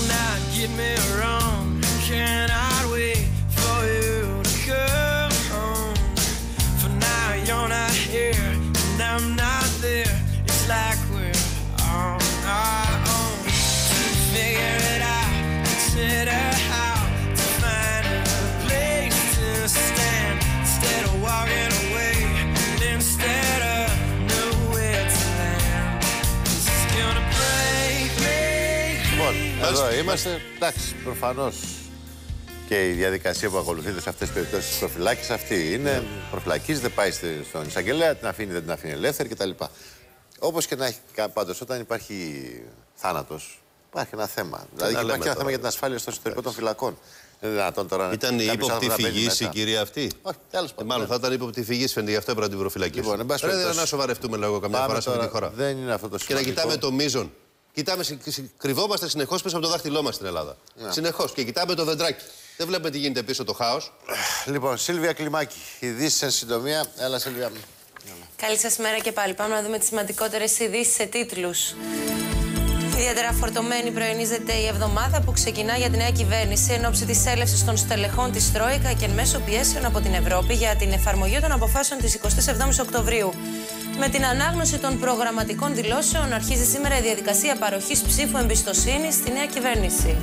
not get me wrong, cannot wait for you to come home. For now you're not here and I'm not there. It's like we're on our own to figure it out, consider how to find a place to stand instead of walking away and instead of nowhere to land. This is gonna break me. Λοιπόν, εδώ είμαστε. Εντάξει, προφανώς και η διαδικασία που ακολουθείται σε αυτές τις περιπτώσεις της προφυλάκης αυτή είναι προφυλακίζεται, πάει στον εισαγγελέα, την αφήνει, δεν την αφήνει ελεύθερη κτλ. Όπως και να έχει, πάντως, όταν υπάρχει θάνατος, υπάρχει ένα θέμα. Δηλαδή υπάρχει ένα θέμα για την ασφάλεια στο εσωτερικό των φυλακών. Ήταν η ύποπτη φυγής η κυρία αυτή. Όχι, τέλος πάντων. Μάλλον θα ήταν ύποπτη φυγής, φαίνεται, γι' αυτό έπρεπε να την προφυλακίσουν. Λοιπόν, πρέπει να σοβαρευτούμε λίγο καμιά φορά σε αυτή τη χώρα. Δεν είναι αυτό το σημαντικό. Και να κοιτάμε το μείζον. Κρυβόμαστε συνεχώς πίσω από το δάχτυλό μας στην Ελλάδα. Συνεχώς. Και κοιτάμε το δεντράκι. Δεν βλέπουμε τι γίνεται πίσω το χάος. Λοιπόν, Σίλβια Κλιμάκη, ειδήσεις εν συντομία. Έλα, Σίλβια. Καλή σας μέρα και πάλι. Πάμε να δούμε τις σημαντικότερες ειδήσεις σε τίτλους. Ιδιαίτερα φορτωμένη πρωινίζεται η εβδομάδα που ξεκινά για τη νέα κυβέρνηση εν ώψη της έλευσης των στελεχών της Τρόικα και εν μέσω πιέσεων από την Ευρώπη για την εφαρμογή των αποφάσεων της 27ης Οκτωβρίου. Με την ανάγνωση των προγραμματικών δηλώσεων αρχίζει σήμερα η διαδικασία παροχής ψήφου εμπιστοσύνης στη νέα κυβέρνηση.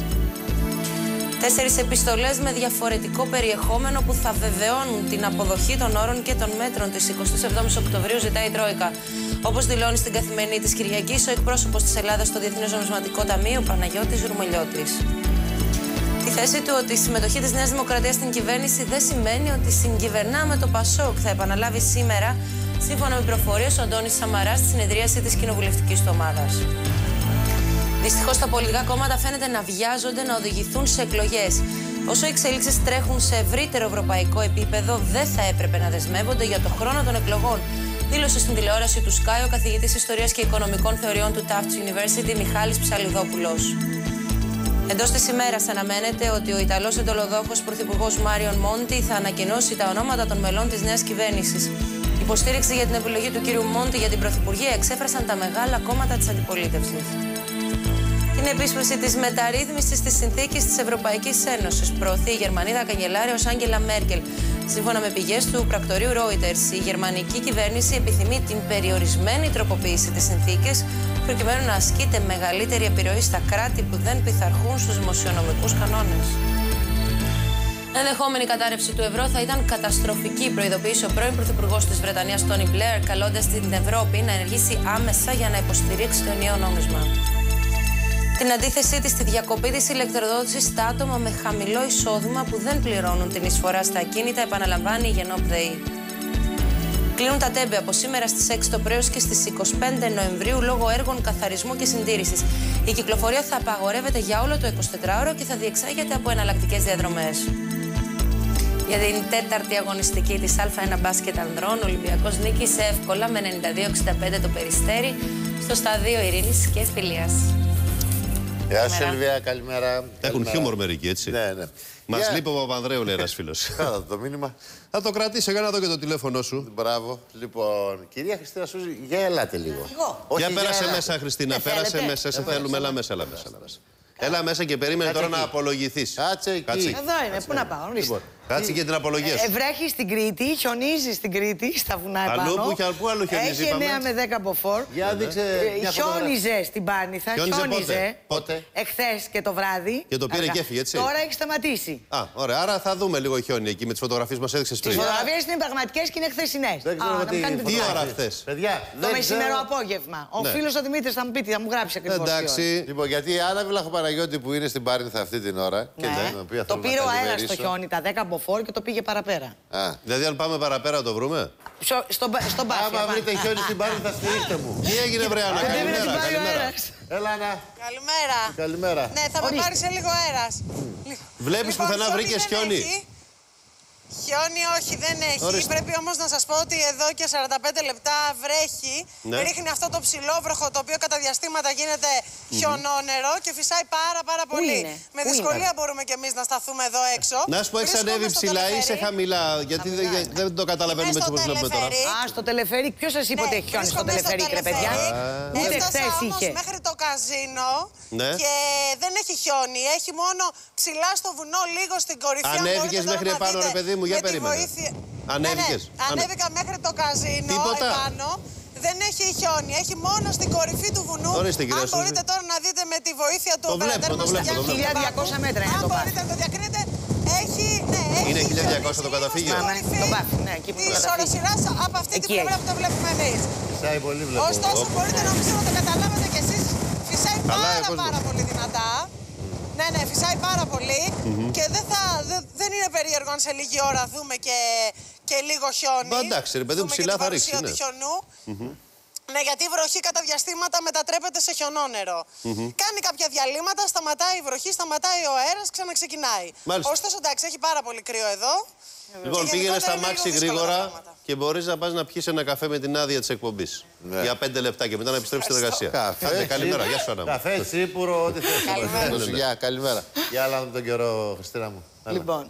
4 επιστολές με διαφορετικό περιεχόμενο που θα βεβαιώνουν την αποδοχή των όρων και των μέτρων της 27ης Οκτωβρίου ζητάει η Τρόικα. Όπως δηλώνει στην Καθημερινή της Κυριακής ο εκπρόσωπος της Ελλάδας στο Διεθνές Νομισματικό Ταμείο, Παναγιώτης Ρουμελιώτης. Τη θέση του ότι η συμμετοχή της Νέας Δημοκρατίας στην κυβέρνηση δεν σημαίνει ότι συγκυβερνά με το ΠΑΣΟΚ, θα επαναλάβει σήμερα, σύμφωνα με πληροφορίες, ο Αντώνης Σαμαράς στη συνεδρίαση της κοινοβουλευτικής του ομάδας. Δυστυχώς τα πολιτικά κόμματα φαίνεται να βιάζονται να οδηγηθούν σε εκλογές. Όσο οι εξελίξεις τρέχουν σε ευρύτερο ευρωπαϊκό επίπεδο, δεν θα έπρεπε να δεσμεύονται για το χρόνο των εκλογών, δήλωσε στην τηλεόραση του Sky ο καθηγητής Ιστορίας και Οικονομικών Θεωριών του Tufts University, Μιχάλης Ψαλιδόπουλος. Εντός της ημέρας αναμένεται ότι ο Ιταλός εντολοδόχος πρωθυπουργός Μάριον Μόντι θα ανακοινώσει τα ονόματα των μελών της νέας κυβέρνησης. Υποστήριξη για την επιλογή του κύριου Μόντι για την πρωθυπουργία εξέφρασαν τα μεγάλα κόμματα της αντιπολίτευσης. Την επίσπευση της μεταρρύθμισης της συνθήκης της Ευρωπαϊκής Ένωσης προωθεί η Γερμανίδα καγκελάριος Άγγελα Μέρκελ. Σύμφωνα με πηγές του πρακτορείου Reuters, η γερμανική κυβέρνηση επιθυμεί την περιορισμένη τροποποίηση της συνθήκης προκειμένου να ασκείται μεγαλύτερη επιρροή στα κράτη που δεν πειθαρχούν στους δημοσιονομικούς κανόνες. Ενδεχόμενη κατάρρευση του ευρώ θα ήταν καταστροφική, προειδοποίησε ο πρώην πρωθυπουργός της Βρετανίας Τόνι Μπλέερ, καλώντας την Ευρώπη να ενεργήσει άμεσα για να υποστηρίξει το ενιαίο νόμισμα. Την αντίθεσή της στη διακοπή της ηλεκτροδότησης στα άτομα με χαμηλό εισόδημα που δεν πληρώνουν την εισφορά στα ακίνητα, επαναλαμβάνει η Γενόπ ΔΕΗ. Κλείνουν τα τέμπη από σήμερα στις 6 το πρωί και στις 25 Νοεμβρίου λόγω έργων καθαρισμού και συντήρησης. Η κυκλοφορία θα απαγορεύεται για όλο το 24ωρο και θα διεξάγεται από εναλλακτικές διαδρομές. Για την τέταρτη αγωνιστική της Α1 μπάσκετ ανδρών, ο Ολυμπιακός νίκησε εύκολα με 92-65 το Περιστέρι στο στάδιο Ειρήνης και Φιλίας. Γεια σου, Σίλβια, καλημέρα. Έχουν χιούμορ μερικοί, έτσι. Ναι, ναι. Μας λείπει ο Παπανδρέου, λέει ένας φίλος. Κάτα το μήνυμα. Θα το κρατήσω, για να δω και το τηλέφωνο σου. Μπράβο. Λοιπόν, κυρία Χριστίνα Σούζη, για ελάτε λίγο. Για πέρασε μέσα, Χριστίνα, πέρασε μέσα. Σε θέλουμε, έλα μέσα, έλα μέσα. Έλα μέσα και περίμενε τώρα να απολογηθείς. Κάτσε εκεί. Εδώ είμαι, πού να πάω, ορίστε. Κάτσε και την απολογία σου. Βρέχει στην Κρήτη, χιονίζει στην Κρήτη, στα βουνά επάνω. Πού άλλο χιονίζει, Έχει 9 με 10 μποφόρ. Για δείξε. Χιόνιζε στην Πάρνηθα, χιόνιζε. Πότε? Εχθές και το βράδυ. Και το πήρε και έφυγε, έτσι. Τώρα έχει σταματήσει. Α, ωραία. Άρα θα δούμε λίγο χιόνι εκεί με τις φωτογραφίες που μας έδειξες πριν. Οι φωτογραφίες είναι πραγματικές και είναι χθεσινές. Τι ώρα χθες? Το μεσημερό απόγευμα. Ο φίλος ο Δημήτρης θα μου πει, θα μου γράψει ακριβώς. Εντάξει. Λοιπόν, γιατί η Άννα Βλαχοπαναγιώτη που είναι στην Πάρνηθα αυτή την ώρα. Το πήρε ο αέρας στο χιόνι, τα 10 μποφόρ και το πήγε παραπέρα. Δηλαδή, αν πάμε παραπέρα, το βρούμε. Στον Πάφη. Άμα βρείτε χιόνι στην Πάρνηθα, στηρίχτε μου. Τι έγινε, βρε Άννα? Καλημέρα. Έλα, Άννα. Καλημέρα. Καλημέρα. Ναι, θα με πάρει σε λίγο αέρας. Βλέπεις πουθενά βρήκες χιόνι? Χιόνι όχι, δεν έχει. Ορίστε. Πρέπει όμως να σας πω ότι εδώ και 45 λεπτά βρέχει. Ναι. Ρίχνει αυτό το ψηλόβροχο το οποίο κατά διαστήματα γίνεται χιονόνερο και φυσάει πάρα πολύ. είναι? Με δυσκολία μπορούμε κι εμείς να σταθούμε εδώ έξω. Να σου πω, έχεις Βρίσκομαι ανέβει στο ψηλά ή σε τελεφέρι. χαμηλά? Γιατί δεν το καταλαβαίνουμε Είμαι έτσι στο όπως βλέπουμε τώρα. τελεφέρι. Α, στο τελεφέρικ. Ποιο σα είπε ότι έχει χιόνι στο τελεφέρικ, ρε παιδιά? Ούτε Έφτασα χθε όμως είχε. μέχρι το καζίνο Ναι. και δεν έχει χιόνι. Έχει μόνο ψηλά στο βουνό, λίγο στην κορυφή. Αν Ανέβηκες μπορείτε τώρα μέχρι να επάνω, δείτε ρε παιδί μου, για με τη περίμενε. βοήθεια- Ανέβηκες? Ναι, ανέβηκα μέχρι το καζίνο Τίποτα? επάνω. Δεν έχει χιόνι, έχει μόνο στην κορυφή του βουνού. Ορίστε, κυρία Αν Σούζη. μπορείτε τώρα να δείτε με τη βοήθεια του Το οπερατέρ βλέπω, μας το βλέπω, Γιάννη το βλέπω. Παπάκου. 1200 μέτρα είναι Αν το Πάφι. μπορείτε να το διακρίνετε, έχει, ναι, Είναι έχει 1200 χιονίσει το λίγο καταφύγιο. στην Ναι, κορυφή το Πάφι, ναι, εκεί που το της καταφύγιο. οροσειράς από αυτή την Εκεί πλευρά έχει. που το βλέπουμε εμείς. Φυσάει πολύ, βλέπω. Ωστόσο, μπορείτε νομίζω να το καταλάβετε κι εσείς. Φυσάει Καλά, πάρα πολύ δυνατά. Ναι, φυσάει πάρα πολύ. Και δεν είναι περίεργο αν σε λίγη ώρα δούμε και λίγο χιόνι. Μα εντάξει, ρε παιδί μου, Δούμε ψηλά και την θα παρουσία ρίξει, του χιονού. Ναι, γιατί η βροχή κατά διαστήματα μετατρέπεται σε χιονόνερο. Κάνει κάποια διαλύματα, σταματάει η βροχή, σταματάει ο αέρας, ξαναξεκινάει. Μάλιστα. Ωστόσο, εντάξει, έχει πάρα πολύ κρύο εδώ. Λοιπόν, Και πήγαινε γενικότερα στα είναι μάξι λίγο δύσκολα τα γρήγορα πράγματα. και μπορείς να πας να πιεις ένα καφέ με την άδεια της εκπομπής. Ναι. Για 5 λεπτά και μετά να επιστρέψεις στην εργασία. Καφέ, Άντε, καλημέρα, σί- γεια σου Άννα μου. Καφέ, σίπουρο, ό,τι θες. Καλημέρα. Γεια, καλημέρα. Για άλλα τον καιρό, Χριστίνα μου. Έλα.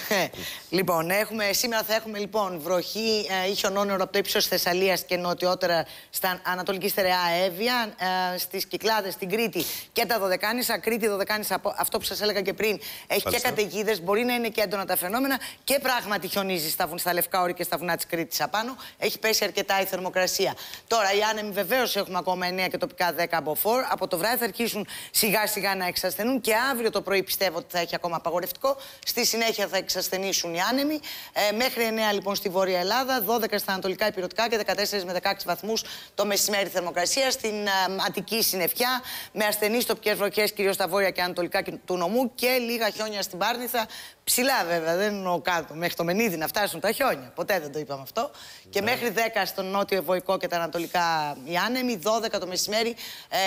Λοιπόν, σήμερα θα έχουμε λοιπόν βροχή ή χιονόνερο από το ύψος της Θεσσαλίας και νοτιότερα στα ανατολική στερεά Εύβοια, στις Κυκλάδες, στην Κρήτη και τα Δωδεκάνησα. Κρήτη, Δωδεκάνησα, αυτό που σας έλεγα και πριν, έχει και καταιγίδες, μπορεί να είναι και έντονα τα φαινόμενα και πράγματι χιονίζει στα Λευκά Όρη και στα βουνά της Κρήτης απάνω. Έχει πέσει αρκετά η θερμοκρασία. Τώρα οι άνεμοι βεβαίως έχουμε ακόμα 9 και τοπικά 10 από φόρ. Από το βράδυ θα αρχίσουν σιγά σιγά να εξασθενούν και αύριο το πρωί πιστεύω ότι θα έχει ακόμα απαγορευτικό. Στη συνέχεια θα εξασθενήσουν οι άνεμοι. Μέχρι 9 λοιπόν στη Βόρεια Ελλάδα, 12 στα ανατολικά υπηρετικά και 14 με 16 βαθμούς το μεσημέρι θερμοκρασία. Στην Αττική συννεφιά με ασθενείς τοπικές βροχές κυρίως στα βόρεια και ανατολικά του νομού και λίγα χιόνια στην Πάρνηθα. Ψηλά βέβαια, δεν εννοώ κάτω. Μέχρι το Μενίδη να φτάσουν τα χιόνια. Ποτέ δεν το είπαμε αυτό. Και μέχρι 10 στον νότιο Ευωικό και τα ανατολικά οι άνεμοι, 12 το μεσημέρι.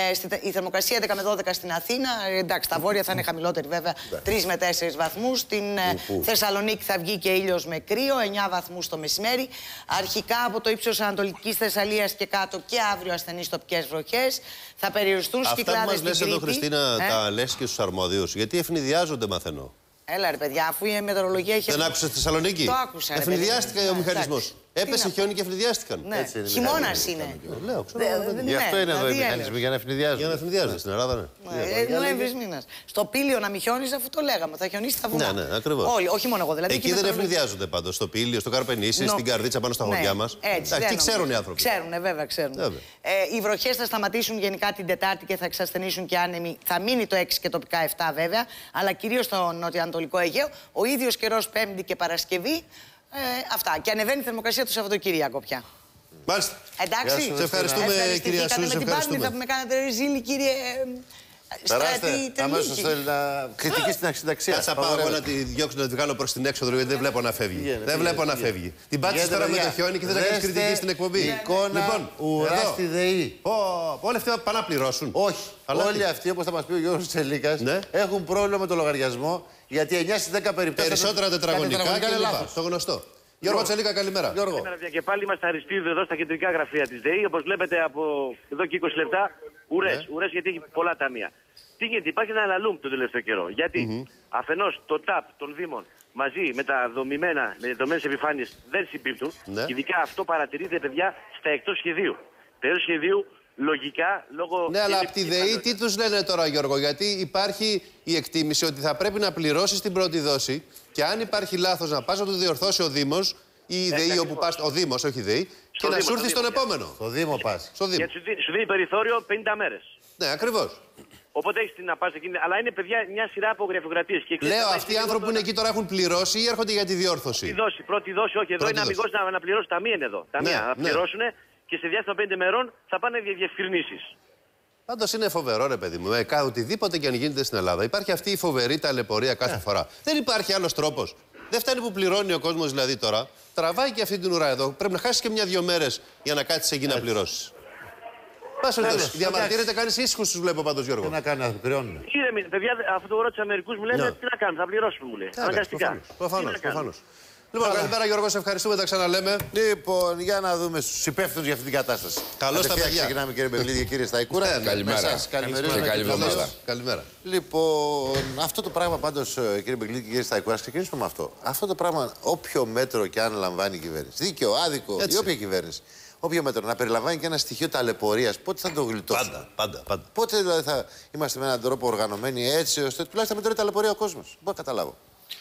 Η θερμοκρασία 11 με 12 στην Αθήνα. Εντάξει, τα βόρεια θα είναι χαμηλότερη βέβαια, 3 με 4 βαθμούς. Στην Θεσσαλονίκη θα βγει και ήλιος με κρύο, 9 βαθμούς το μεσημέρι. Αρχικά από το ύψος Ανατολικής Θεσσαλίας και κάτω και αύριο ασθενείς τοπικές βροχές. Θα περιοριστούν στις Κυκλάδες. Αυτά που μας λες εδώ, Χριστίνα, τα λες και στους αρμόδιους. Γιατί ευνηδιάζονται, μαθαίνω. Έλα ρε παιδιά, αφού η μετεωρολογία έχει. Δεν άκουσες στη Θεσσαλονίκη? Το άκουσα. ρε παιδί. Ευνηδιάστηκε ο μηχανισμός. Εντάξει. Έπεσε Τι χιόνι και ευνηδιάστηκαν. Ναι, Έτσι είναι οι χειμώνας μηχανισμοί. είναι. Λέω, ξέρω. Γι' αυτό είναι εδώ οι δηλαδή, μηχανισμοί, για να ευνηδιάζουν. Για να ευνηδιάζονται στην Ελλάδα, ναι. Νοέμβρης μήνας. Στο Πήλιο να μην χιόνιζε, αφού το λέγαμε. Θα χιονίσει στα βουνά. Ναι, ακριβώς. Όλοι, όχι μόνο εγώ δηλαδή. Εκεί και δεν μετεωρολογία. ευνηδιάζονται πάντως. Στο Πήλιο, στο Καρπενήσι, Νο- στην Καρδίτσα πάνω στα Ναι, χωριά μας. έτσι, δεν Τι ξέρουν οι νομίζω. άνθρωποι. Ξέρουν, βέβαια, ξέρουν. Βέβαια. Οι βροχές θα σταματήσουν γενικά την Τετάρτη και θα εξασθενήσουν και άνεμοι. Θα μείνει το 6 και τοπικά 7 βέβαια, αλλά κυρίως στο νοτιοανατολικό Αιγαίο. Ο ίδιος καιρός Πέμπτη και Παρασκευή. Αυτά. Και ανεβαίνει η θερμοκρασία το Σαββατοκύριακο πια. Μάλιστα. Εντάξει. Σε ευχαριστούμε, κυρία Σούζη. με την Πάρνηθα που με κάνατε ρεζίλη, κύριε Περάστε αμέσως Τελίκη. να κριτική στην αξινταξία. Κάτσα πάω εγώ να τη διώξω, να τη βγάλω προς την έξοδο, γιατί δεν βλέπω να φεύγει. Δεν βλέπω να φεύγει. Την πάτησες τώρα με το χιόνι και δεν θα κάνεις κριτική στην εκπομπή. Εικόνα ουρά εδώ. στη ΔΕΗ. Όλοι αυτοί πάνε να πληρώσουν. Όχι. Αλλά Όλοι τι? αυτοί, όπως θα μας πει ο Γιώργος Τσελίκας, Ναι. έχουν πρόβλημα με το λογαριασμό, γιατί 9 στις 10 περιπτώσεις... Περισσότερα τετραγωνικά είναι κλπ. λάθος. Το γνωστό. Γιώργο Τσελίκα, καλημέρα. Γιώργο. Καλημέρα και πάλι είμαστε αριστείδε εδώ στα κεντρικά γραφεία της ΔΕΗ. Όπως βλέπετε από εδώ και 20 λεπτά, ουρές γιατί έχει πολλά ταμεία. Τι γίνεται, υπάρχει ένα αλαλούμ τον τελευταίο καιρό. Γιατί αφενός το ΤΑΠ των Δήμων μαζί με τα δομημένα, με δομημένες επιφάνειες δεν συμπίπτουν. Ναι. Ειδικά αυτό παρατηρείται, παιδιά, στα εκτός σχεδίου. Τα εκτός σχεδίου λογικά λόγω. Ναι, αλλά από τη ΔΕΗ τι τους λένε τώρα, Γιώργο, γιατί υπάρχει η εκτίμηση ότι θα πρέπει να πληρώσεις την πρώτη δόση και αν υπάρχει λάθος να πας να το διορθώσει ο Δήμος ή η ΔΕΗ όπου πας, ο Δήμος, όχι η ΔΕΗ, και να Δήμο, σου έρθει στο στον Δήμο, επόμενο. Στο Δήμο πας. Στο Δήμο. Γιατί σου δίνει περιθώριο 50 μέρες. Ναι, ακριβώς. Οπότε έχει να πας εκεί. Αλλά είναι, παιδιά, μια σειρά από γραφειοκρατίες. Λέω, αυτοί οι άνθρωποι που είναι εκεί τώρα έχουν πληρώσει ή έρχονται για τη διόρθωση. Πρώτη δόση, όχι. Εδώ Πρώτη είναι δόση. αμυγός να πληρώσει ταμεία είναι εδώ. Ταμεία. Ναι, να ναι. πληρώσουν και σε διάστημα 5 μερών θα πάνε διευκρινήσεις. Πάντως είναι φοβερό, ρε παιδί μου. Οτιδήποτε και αν γίνεται στην Ελλάδα. Υπάρχει αυτή η φοβερή ταλαιπωρία κάθε φορά. Δεν υπάρχει άλλος τρόπος. Δεν φτάνει που πληρώνει ο κόσμος δηλαδή τώρα. Τραβάει και αυτή την ουρά εδώ. Πρέπει να χάσεις και 1-2 μέρες για να κάτσεις εκεί να πληρώσεις. Πάση περιπτώσει. Διαμαρτύρεται, κάνεις ήσυχους, τους βλέπω πάντως, Γιώργο. Τι να κάνει, να κρυώνουν. Παιδιά, αυτό το ρώτησα μερικούς, μου λένε τι να κάνουμε, θα πληρώσουμε, μου λέει. Αναγκαστικά. Προφανώς. Λοιπόν, καλημέρα Γιώργο, σε ευχαριστούμε, τα ξαναλέμε. Λοιπόν, για να δούμε στους υπεύθυνους για αυτή την κατάσταση. Καλώς τα παιδιά. Ξεκινάμε κύριε Μπεγλίδη και κύριε Σταϊκούρα. Καλημέρα. Καλημέρα. Λοιπόν, αυτό το πράγμα πάντως, κύριε Μπεγλίδη και κύριε Σταϊκούρα, ξεκινήσουμε με αυτό. Αυτό το πράγμα, όποιο μέτρο και αν λαμβάνει η κυβέρνηση, δίκαιο, άδικο, η όποια κυβέρνηση, όποιο μέτρο, να περιλαμβάνει και ένα στοιχείο ταλαιπωρίας, πότε θα το γλιτώσουμε? Πάντα. Πότε δηλαδή θα είμαστε με έναν τρόπο οργανωμένοι έτσι ώστε τουλάχιστον να μην τρώει ταλαιπωρία ο κόσμος? Μπορώ να καταλάβω.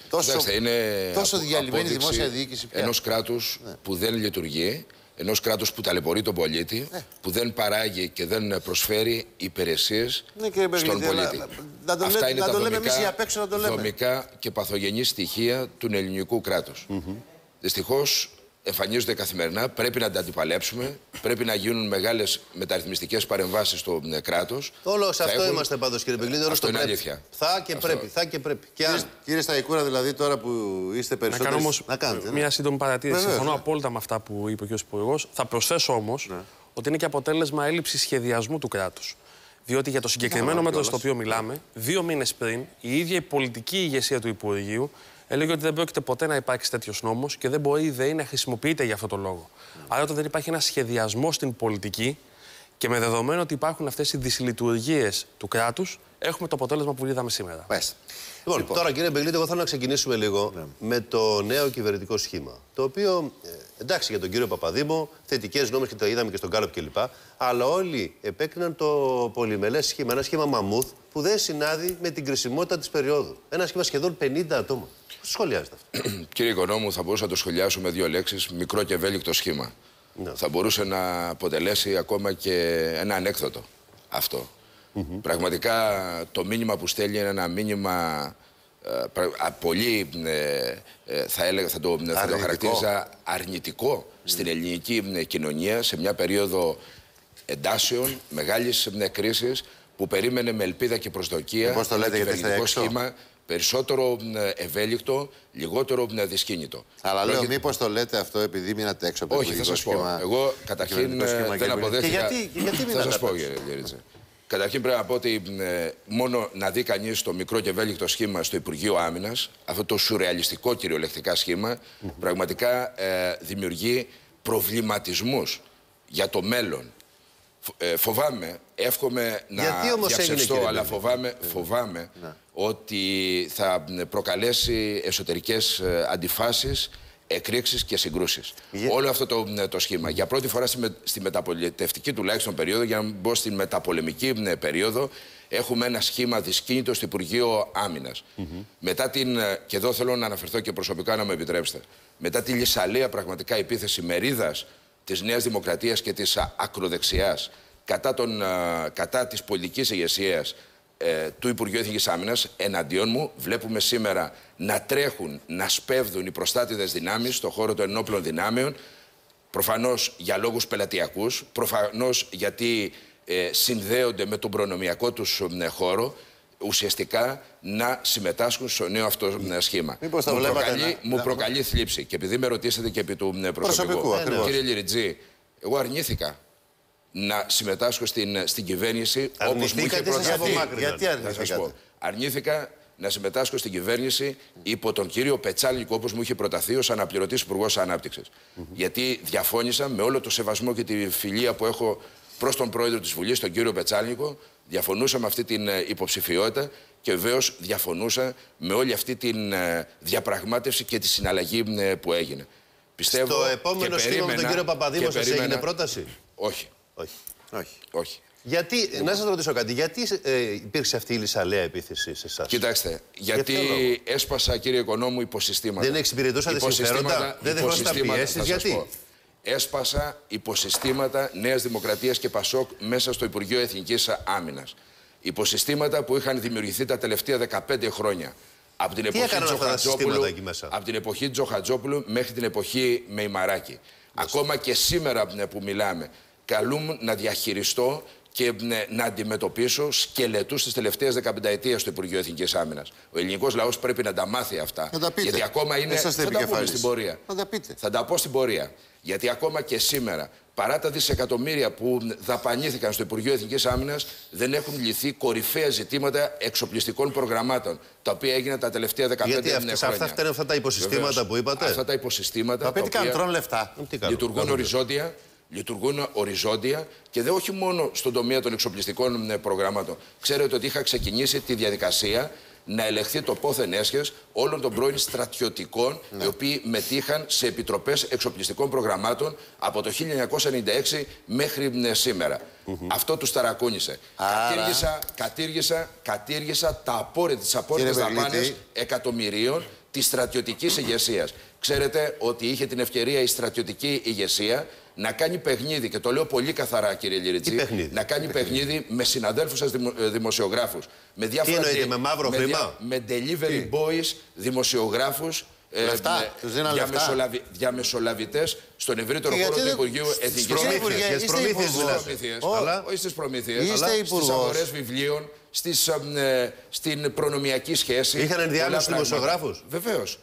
Τόσο διαλυμένη δημόσια διοίκηση πια. Ενός κράτους που δεν λειτουργεί, ενός κράτους που ταλαιπωρεί τον πολίτη, που δεν παράγει και δεν προσφέρει υπηρεσίες στον πολίτη. Αυτά είναι τα δομικά και παθογενή στοιχεία του ελληνικού κράτους. Δυστυχώς εμφανίζονται καθημερινά, πρέπει να τα αντιπαλέψουμε, πρέπει να γίνουν μεγάλες μεταρρυθμιστικές παρεμβάσεις στο κράτος. Όλο σε αυτό είμαστε πάντως, κύριε Μπεγλίδη. Αυτό είναι αλήθεια. Θα και πρέπει. Κύριε Σταϊκούρα, δηλαδή τώρα που είστε περισσότεροι. Να κάνω όμως μια σύντομη παρατήρηση. Συμφωνώ απόλυτα με αυτά που είπε ο κ. Υπουργός. Θα προσθέσω όμως ότι είναι και αποτέλεσμα έλλειψης σχεδιασμού του κράτους. Διότι για το συγκεκριμένο μέτρο στο οποίο μιλάμε, 2 μήνες πριν, η ίδια η πολιτική ηγεσία του Υπουργείου έλεγε ότι δεν πρόκειται ποτέ να υπάρξει τέτοιος νόμος και δεν μπορεί η ΔΕΗ να χρησιμοποιείται για αυτόν τον λόγο. Άρα, όταν δεν υπάρχει ένα σχεδιασμό στην πολιτική και με δεδομένο ότι υπάρχουν αυτές οι δυσλειτουργίες του κράτους, έχουμε το αποτέλεσμα που είδαμε σήμερα. Λοιπόν, τώρα κύριε Μπεγλίδη, εγώ θέλω να ξεκινήσουμε λίγο με το νέο κυβερνητικό σχήμα. Το οποίο, εντάξει, για τον κύριο Παπαδήμο, θετικές νόμες και τα είδαμε και στον Γκάλοπ κλπ. Αλλά όλοι επέκριναν το πολυμελές σχήμα. Ένα σχήμα μαμούθ που δεν συνάδει με την κρισιμότητα της περίοδου. Ένα σχήμα σχεδόν 50 ατόμων. Πώς σχολιάζετε αυτό? Κύριε Οικονόμου, θα μπορούσα να το σχολιάσω με 2 λέξεις: μικρό και ευέλικτο σχήμα. Θα μπορούσε να αποτελέσει ακόμα και ένα ανέκδοτο αυτό. Πραγματικά το μήνυμα που στέλνει είναι ένα μήνυμα πολύ, θα το χαρακτήριζα αρνητικό στην ελληνική κοινωνία σε μια περίοδο εντάσεων, μεγάλης κρίσης που περίμενε με ελπίδα και προσδοκία ένα κυβερνητικό σχήμα περισσότερο ευέλικτο, λιγότερο δυσκίνητο. Αλλά λέω, μήπως το λέτε αυτό επειδή μείνατε έξω από το κυβερνητικό σχήμα? Όχι, θα σας πω. Εγώ καταρχήν δεν αποδέχτηκα. Γιατί θα σας πω, κύριε Ρίτζε. Καταρχήν πρέπει να πω ότι μόνο να δει κανείς το μικρό και ευέλικτο σχήμα στο Υπουργείο Άμυνας, αυτό το σουρεαλιστικό κυριολεκτικά σχήμα, πραγματικά δημιουργεί προβληματισμούς για το μέλλον. Φοβάμαι, εύχομαι να διαψευστώ, αλλά φοβάμαι ότι θα προκαλέσει εσωτερικές αντιφάσεις, εκρήξεις και συγκρούσεις. Όλο αυτό το σχήμα. Για πρώτη φορά στη μεταπολιτευτική τουλάχιστον περίοδο, για να μπω στην μεταπολεμική περίοδο, έχουμε ένα σχήμα δυσκίνητο στο Υπουργείο Άμυνας. Μετά την, και εδώ θέλω να αναφερθώ και προσωπικά, να μου επιτρέψετε, μετά τη λυσαλία πραγματικά επίθεση μερίδας της Νέας Δημοκρατίας και της ακροδεξιάς κατά της πολιτικής ηγεσίας του Υπουργείου Εθνικής Άμυνας εναντίον μου, βλέπουμε σήμερα να τρέχουν, να σπέβδουν οι προστάτηδες δυνάμεις στον χώρο των ενόπλων δυνάμεων, προφανώς για λόγους πελατειακούς, προφανώς γιατί συνδέονται με τον προνομιακό τους χώρο, ουσιαστικά να συμμετάσχουν στο νέο αυτό σχήμα. Μου προκαλεί θλίψη. Και επειδή με ρωτήσατε και επί του προσωπικού, κύριε Λιριτζή, εγώ αρνήθηκα να συμμετάσχω στην κυβέρνηση όπως μου είχε προταθεί. Γιατί αρνήθηκατε? Αρνήθηκα να συμμετάσχω στην κυβέρνηση υπό τον κύριο Πετσάλικο όπως μου είχε προταθεί ως αναπληρωτής Υπουργός Ανάπτυξης. Γιατί διαφώνησα με όλο το σεβασμό και τη φιλία που έχω προς τον πρόεδρο της Βουλής, τον κύριο Πετσάλικο, διαφωνούσα με αυτή την υποψηφιότητα και βεβαίως διαφωνούσα με όλη αυτή την διαπραγμάτευση και τη συναλλαγή που έγινε. Πιστεύω στο επόμενο σχήμα με τον κύριο Παπαδήμο σας έγινε πρόταση? Όχι. Γιατί, να σας ρωτήσω κάτι, γιατί υπήρξε αυτή η λυσαλέα επίθεση σε εσάς? Κοιτάξτε, γιατί έσπασα, κύριε Οικονόμου, υποσυστήματα. Δεν εξυπηρετούσατε συμφέροντα, δεν δεχόσατε πιέσεις, γιατί? Έσπασα υποσυστήματα Νέας Δημοκρατίας και Πασόκ μέσα στο Υπουργείο Εθνικής Άμυνας. Υποσυστήματα που είχαν δημιουργηθεί τα τελευταία 15 χρόνια. Από την εποχή Τζοχατζόπουλου μέχρι την εποχή Μεϊμαράκη. Ακόμα και σήμερα που μιλάμε, καλούμουν να διαχειριστώ και να αντιμετωπίσω σκελετούς της τελευταίας 15ετίας στο Υπουργείο Εθνικής Άμυνας. Ο ελληνικός λαός πρέπει να τα μάθει αυτά. Να τα πείτε. Γιατί ακόμα είναι. Θα τα πούμε στην πορεία. Να τα πείτε. Θα τα πω στην πορεία. Γιατί ακόμα και σήμερα, παρά τα δισεκατομμύρια που δαπανήθηκαν στο Υπουργείο Εθνικής Άμυνας, δεν έχουν λυθεί κορυφαία ζητήματα εξοπλιστικών προγραμμάτων, τα οποία έγιναν τα τελευταία 15 χρόνια. Γιατί αυτά φταίνουν αυτά τα υποσυστήματα που είπατε. Αυτά τα υποσυστήματα. Τα οποία τρώνε λεφτά. Λειτουργούν οριζόντια και δεν όχι μόνο στον τομέα των εξοπλιστικών προγραμμάτων. Ξέρετε ότι είχα ξεκινήσει τη διαδικασία να ελεγχθεί το πόθεν έσχες όλων των πρώην στρατιωτικών οι οποίοι μετήχαν σε επιτροπές εξοπλιστικών προγραμμάτων από το 1996 μέχρι σήμερα. Αυτό τους ταρακούνησε. Κατήργησα τις απόρριτες δαπάνες εκατομμυρίων της στρατιωτικής ηγεσίας. Ξέρετε ότι είχε την ευκαιρία η στρατιωτική ηγεσία να κάνει παιχνίδι, και το λέω πολύ καθαρά, κύριε Λιριτζή, να κάνει παιχνίδι με συναδέλφους σας δημοσιογράφους. Με διάφορα. Τι εννοείτε, με μαύρο χρήμα? Με delivery boys δημοσιογράφους. Διαμεσολαβητές στον ευρύτερο χώρο του Υπουργείου Εθνικής Άμυνας. Όχι στις προμήθειες, στις αγορές βιβλίων, στην προνομιακή σχέση. Είχαν ενδιάμεσους δημοσιογράφους. Βεβαίως.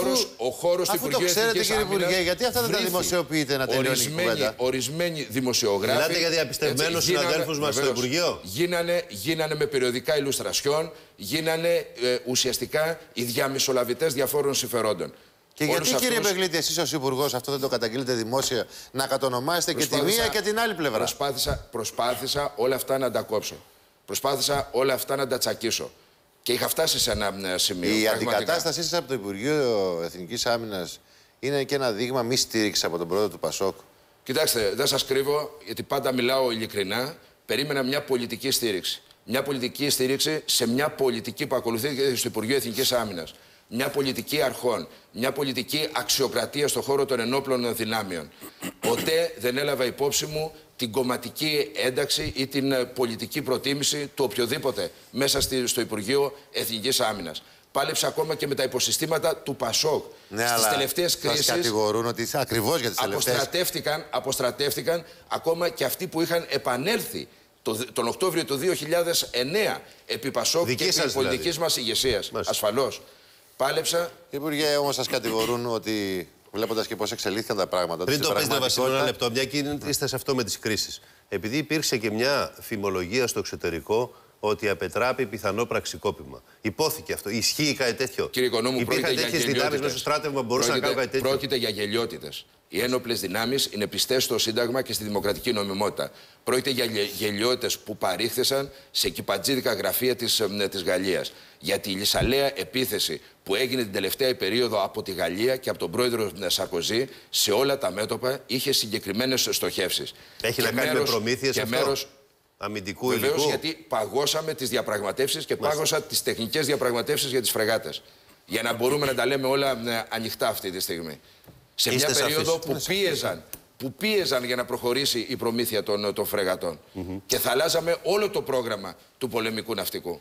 Ο χώρος του Υπουργείου Εθνικής Άμυνας. Γιατί αυτά δεν τα δημοσιοποιείτε να τελειώνει η κουβέντα? Ορισμένοι δημοσιογράφοι. Μιλάτε για διαπιστευμένους συναδέλφους μας στο Υπουργείο. Γίνανε με περιοδικά ηλουστρασιών, γίνανε ουσιαστικά οι διαμεσολαβητές διαφόρων συμφερόντων. Και γιατί, κύριε Μπεγλίτη, εσείς ως Υπουργός αυτό δεν το καταγγείλετε δημόσια, να κατονομάσετε και τη μία και την άλλη πλευρά? Προσπάθησα όλα αυτά να τα κόψω. Προσπάθησα όλα αυτά να τα τσακίσω. Και είχα φτάσει σε ένα σημείο. Η αντικατάστασή σας από το Υπουργείο Εθνικής Άμυνας είναι και ένα δείγμα μη στήριξη από τον πρόεδρο του ΠΑΣΟΚ? Κοιτάξτε, δεν σας κρύβω, γιατί πάντα μιλάω ειλικρινά. Περίμενα μια πολιτική στήριξη. Μια πολιτική στήριξη σε μια πολιτική που ακολουθείται στο Υπουργείο Εθνικής Άμυνας. Μια πολιτική αρχών. Μια πολιτική αξιοκρατία στον χώρο των ενόπλων δυνάμεων. Ποτέ δεν έλαβα υπόψη μου την κομματική ένταξη ή την πολιτική προτίμηση του οποιοδήποτε μέσα στο Υπουργείο Εθνικής Άμυνας. Πάλεψα ακόμα και με τα υποσυστήματα του ΠΑΣΟΚ. Ναι, στις τελευταίες κρίσεις. Σας κατηγορούν ότι ακριβώς για τις τελευταίες. Αποστρατεύτηκαν ακόμα και αυτοί που είχαν επανέλθει τον Οκτώβριο του 2009 επί ΠΑΣΟΚ και επί πολιτικής μας ηγεσίας. Ασφαλώς. Πάλεψα. Υπουργέ, όμως σας κατηγορούν ότι, βλέποντας και πώς εξελίχθηκαν τα πράγματα. Πριν το πείτε, Βασίλη, ένα λεπτό, μια και είστε σε αυτό με τις κρίσεις. Επειδή υπήρξε και μια φημολογία στο εξωτερικό ότι απετράπει πιθανό πραξικόπημα. Υπόθηκε αυτό. Ισχύει κάτι τέτοιο? Κύριε Οικονόμου, υπήρχαν τέτοιες δυνάμεις μέσα στο στράτευμα που μπορούσαν να κάνουν κάτι τέτοιο? Πρόκειται για γελιότητες. Οι ένοπλες δυνάμεις είναι πιστές στο Σύνταγμα και στη δημοκρατική νομιμότητα. Πρόκειται για γελιότητες που παρήχθησαν σε κυπατζίδικα γραφεία της Γαλλίας. Γιατί η λυσαλαία επίθεση που έγινε την τελευταία περίοδο από τη Γαλλία και από τον πρόεδρο Σαρκοζή σε όλα τα μέτωπα είχε συγκεκριμένες στοχεύσεις. Έχει να κάνει με προμήθειες αυτό? Αμυντικού υλικού? Βεβαίως, γιατί παγώσαμε τις διαπραγματεύσεις και πάγωσα τις τεχνικές διαπραγματεύσεις για τις φρεγάτες. Για να μπορούμε να τα λέμε όλα ανοιχτά αυτή τη στιγμή. Σε μια περίοδο που πίεζαν για να προχωρήσει η προμήθεια των φρεγατών. Και θα αλλάζαμε όλο το πρόγραμμα του πολεμικού ναυτικού.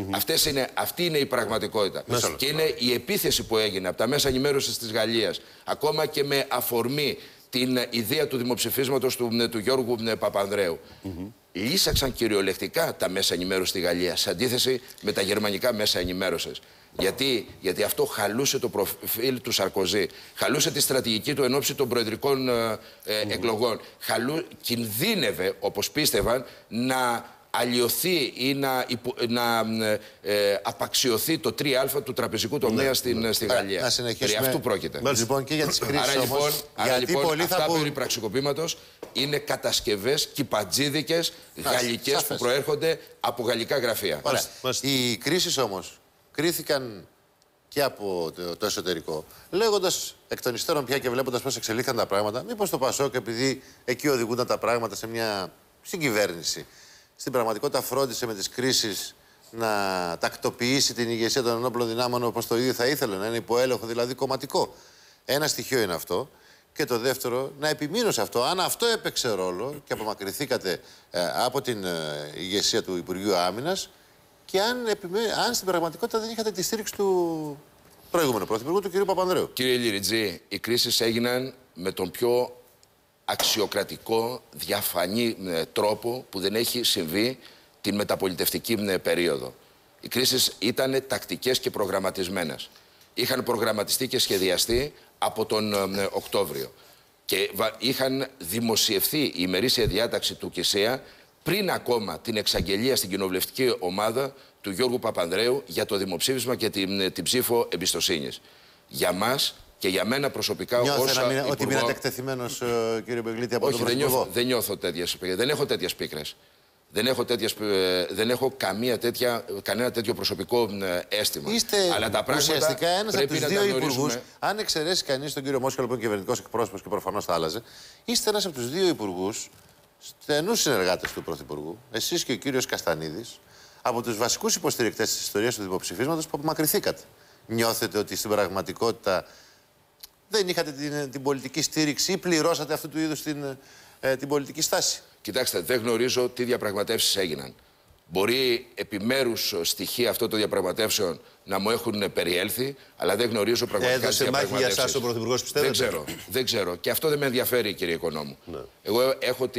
Αυτή είναι η πραγματικότητα. Και είναι η επίθεση που έγινε από τα μέσα ενημέρωσης της Γαλλίας, ακόμα και με αφορμή την ιδέα του δημοψηφίσματος του Γιώργου Παπανδρέου. Λύσαξαν κυριολεκτικά τα μέσα ενημέρωσης στη Γαλλία, σε αντίθεση με τα γερμανικά μέσα ενημέρωσης. Γιατί αυτό χαλούσε το προφίλ του Σαρκοζή, χαλούσε τη στρατηγική του εν ώψη των προεδρικών εκλογών. Κινδύνευε, όπως πίστευαν, να αλλοιωθεί ή να απαξιωθεί το 3α του τραπεζικού τομέα στη Γαλλία. Να συνεχίσουμε. Περί αυτού πρόκειται. Λοιπόν, και για τις κρίσεις άρα λοιπόν αυτά περί πραξικοπήματος είναι κατασκευές κυπατζίδικες γαλλικές που προέρχονται από γαλλικά γραφεία. Οι κρίσεις όμως κρίθηκαν και από το εσωτερικό, λέγοντας εκ των υστέρων πια και βλέποντας πώς εξελίχθηκαν τα πράγματα, μήπως το ΠΑΣΟΚ, επειδή εκεί οδηγούνταν τα πράγματα σε μια συγκυβέρνηση, στην πραγματικότητα φρόντισε με τις κρίσεις να τακτοποιήσει την ηγεσία των ενόπλων δυνάμεων όπως το ίδιο θα ήθελε, να είναι υποέλεγχο, δηλαδή κομματικό. Ένα στοιχείο είναι αυτό. Και το δεύτερο, να επιμείνω σε αυτό. Αν αυτό έπαιξε ρόλο και απομακρυνθήκατε από την ηγεσία του Υπουργείου Άμυνας, και αν στην πραγματικότητα δεν είχατε τη στήριξη του προηγούμενου πρωθυπουργού, του κ. Παπανδρέου. Κύριε Λιριτζή, οι κρίσεις έγιναν με τον πιο αξιοκρατικό, διαφανή τρόπο που δεν έχει συμβεί την μεταπολιτευτική περίοδο. Οι κρίσεις ήταν τακτικές και προγραμματισμένες. Είχαν προγραμματιστεί και σχεδιαστεί από τον Οκτώβριο. Και είχαν δημοσιευθεί η ημερήσια διάταξη του ΚΙΣΕΑ πριν ακόμα την εξαγγελία στην κοινοβουλευτική ομάδα του Γιώργου Παπανδρέου για το δημοψήφισμα και την ψήφο εμπιστοσύνης. Για μας και για μένα προσωπικά ότι μείνατε εκτεθειμένος, κύριε Μπεγλίτη, από τον Πρωθυπουργό? Δεν νιώθω τέτοιες πίκρες. Δεν έχω τέτοιες πίκρες. Δεν έχω κανένα τέτοιο προσωπικό αίσθημα. Είστε αλλά τα ουσιαστικά ένας από τους δύο υπουργούς. Αν εξαιρέσει κανείς τον κύριο Μόσχαλο, που είναι κυβερνητικός εκπρόσωπος και προφανώς θα άλλαζε, είστε ένας από τους δύο υπουργούς, στενούς συνεργάτες του Πρωθυπουργού, εσείς και ο κύριος Καστανίδης, από τους βασικούς υποστηρικτές της ιστορίας του δημοψηφίσματος που απομακρυνθήκατε. Νιώθετε ότι στην πραγματικότητα δεν είχατε την πολιτική στήριξη ή πληρώσατε αυτού του είδους την πολιτική στάση? Κοιτάξτε, δεν γνωρίζω τι διαπραγματεύσεις έγιναν. Μπορεί επιμέρους στοιχεία αυτών των διαπραγματεύσεων να μου έχουν περιέλθει, αλλά δεν γνωρίζω πραγματικά τις διαπραγματεύσεις. Έδωσε μάχη για εσάς ο Πρωθυπουργός, πιστεύετε? Δεν ξέρω. Και αυτό δεν με ενδιαφέρει, κύριε Οικονόμου. Ναι. Εγώ έχω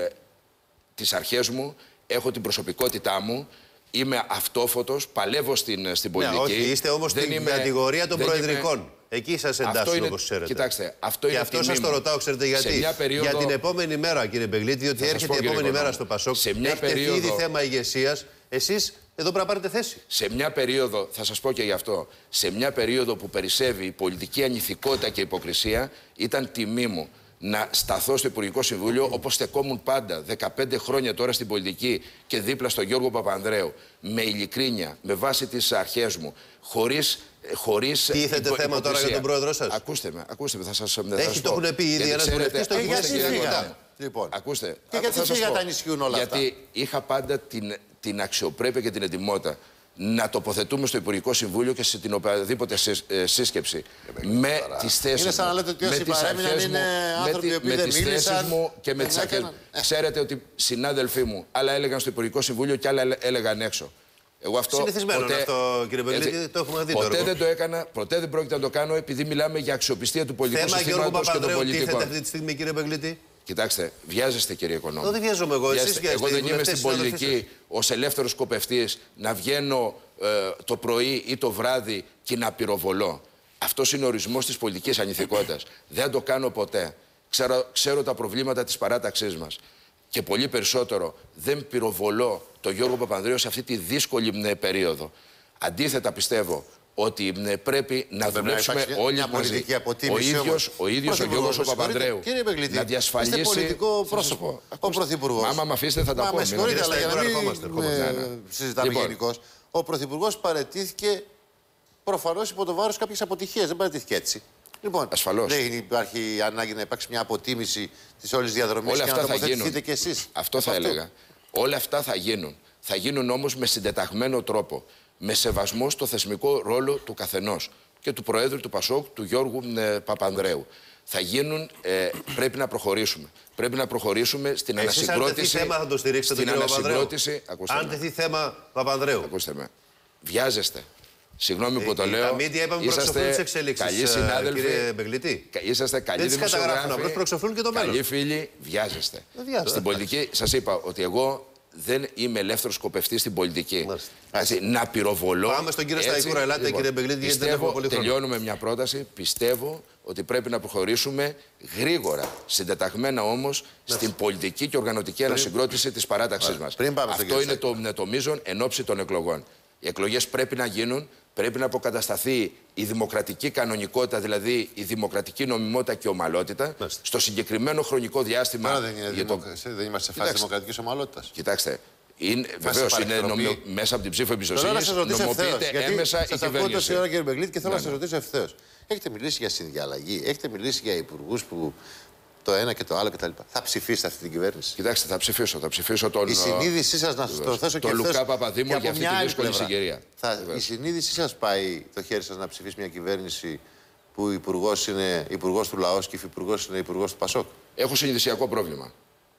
τις αρχές μου, έχω την προσωπικότητά μου, είμαι αυτόφωτος, παλεύω στην πολιτική. Όχι, είστε όμως στην κατηγορία των προεδρικών. Εκεί σας εντάσσουν, όπως ξέρετε. Κοιτάξτε, αυτό είναι. Και αυτό σας το ρωτάω, ξέρετε γιατί? Για την επόμενη μέρα, κύριε Μπεγλίτη, διότι έρχεται η επόμενη μέρα στο Πασόκ. Έχετε ήδη θέμα ηγεσίας. Εσείς εδώ πρέπει να πάρετε θέση. Σε μια περίοδο, θα σας πω και γι' αυτό, σε μια περίοδο που περισσεύει η πολιτική ανηθικότητα και υποκρισία, ήταν τιμή μου να σταθώ στο Υπουργικό Συμβούλιο όπως στεκόμουν πάντα 15 χρόνια τώρα στην πολιτική και δίπλα στον Γιώργο Παπανδρέου, με ειλικρίνεια, με βάση τις αρχές μου, χωρίς τίθεται θέμα τώρα για τον πρόεδρό σας? Ακούστε με, θα σας το έχουν πει ήδη ένας βουλευτής, το έχει πει. Λοιπόν, ακούστε, και γιατί φύγατε αν ισχύουν όλα αυτά? Γιατί είχα πάντα την αξιοπρέπεια και την ετοιμότητα να τοποθετούμε στο Υπουργικό Συμβούλιο και σε την οποιαδήποτε σύσκεψη με τις θέσεις μου. Είναι σαν να λέτε ότι όσοι παρέμειναν είναι άνθρωποι που δεν μίλησαν και με τις αρχές μου. Ξέρετε ότι συνάδελφοί μου άλλα έλεγαν στο Υπουργικό Συμβούλιο και άλλα έλεγαν έξω. Εγώ αυτό συνηθισμένο ποτέ, αυτό, κύριε Μπεγλίτη, το έχουμε δει. Ποτέ δεν το έκανα, ποτέ δεν πρόκειται να το κάνω, επειδή μιλάμε για αξιοπιστία του πολιτικού συστήματος και των πολιτικών. Τίθεται αυτή τη στιγμή, κύριε Μπεγλίτη? Κοιτάξτε, βιάζεστε, κύριε Οικονόμου. Δεν βιάζομαι εγώ. Εγώ δεν είμαι στην πολιτική ως ελεύθερος σκοπευτής να βγαίνω το πρωί ή το βράδυ και να πυροβολώ. Αυτός είναι ο ορισμός της πολιτικής ανηθικότητας. Δεν το κάνω ποτέ. Ξέρω τα προβλήματα της παράταξής μας. Και πολύ περισσότερο δεν πυροβολώ τον Γιώργο Παπανδρέου σε αυτή τη δύσκολη περίοδο. Αντίθετα, πιστεύω ότι πρέπει να δουλέψουμε όλοι μαζί. Ο ίδιος ο Γιώργος Παπανδρέου να διασφαλίσει. Είστε πολιτικό πρόσωπο. Ο Πρωθυπουργός. Άμα με αφήσετε θα τα πω. Με συγχωρείτε, αλλά για να μην συζητάμε γενικώς. Ο Πρωθυπουργός παραιτήθηκε προφανώς υπό το βάρος κάποιες αποτυχίες. Δεν παραιτήθηκε έτσι. Λοιπόν, ασφαλώς. Δεν υπάρχει ανάγκη να υπάρξει μια αποτίμηση της όλης διαδρομής και να τοποθετηθείτε κι εσείς? Αυτό θα έλεγα. Όλα αυτά θα γίνουν. Θα γίνουν όμως με συντεταγμένο τρόπο. Με σεβασμό στο θεσμικό ρόλο του καθενός. Και του Προέδρου του Πασόκ, του Γιώργου Παπανδρέου. Θα γίνουν, πρέπει να προχωρήσουμε. Πρέπει να προχωρήσουμε στην ανασυγκρότηση. Αν τεθεί θέμα θα το στηρίξετε τον κύριο Παπανδρέου? Αν τεθεί θέμα Παπανδρέου. Ακούστε με. Βιάζεστε. Συγγνώμη που το λέω. Τα μίδια είπαμε προξοφλούν τις εξελίξεις, καλοί συνάδελφοι, κύριε Μπεγλίτη. Είσαστε καλοί δημοσιογράφοι, απλώς προξοφλούν και το μέλλον. καλοί φίλοι, βιάζεστε. Στην πολιτική σας είπα ότι εγώ δεν είμαι ελεύθερος σκοπευτής στην πολιτική. Να πυροβολώ. Πάμε στον κύριο Σταϊκούρα, ελάτε κύριε Μπεγλίτη, γιατί δεν έχουμε πολύ χρόνο. Τελειώνουμε μια πρόταση. Πιστεύω ότι πρέπει να προχωρήσουμε γρήγορα, συντεταγμένα όμως, στην πολιτική και οργανωτική ανασυγκρότηση της παράταξής μας. Αυτό είναι το μείζον εν ώψη των εκλογών. Οι εκλογές πρέπει να γίνουν, πρέπει να αποκατασταθεί η δημοκρατική κανονικότητα, δηλαδή η δημοκρατική νομιμότητα και ομαλότητα, στο συγκεκριμένο χρονικό διάστημα. Δεν είμαστε σε φάση δημοκρατικής ομαλότητας. Κοιτάξτε, βεβαίως είναι μέσα από την ψήφο εμπιστοσύνης, νομοποιείται έμεσα η κυβέρνηση. Σας ακούω τόση ώρα, κύριε Μπεγλίτη, και θέλω να σας ρωτήσω ευθέως. Έχετε μιλήσει για συνδιαλλαγή, έχετε μιλήσει για υπουργούς που το ένα και το άλλο κτλ. Θα ψηφίσετε αυτή την κυβέρνηση? Κοιτάξτε, θα ψηφίσω τον. Η συνείδησή σας, να σας το θέσω και τον Λουκά Παπαδήμο για αυτή τη δύσκολη συγκυρία. Η συνείδησή σας πάει το χέρι σας να ψηφίσει μια κυβέρνηση που υπουργός είναι υπουργός του λαός και υφυπουργός είναι υπουργός του Πασόκ? Έχω συνειδησιακό πρόβλημα.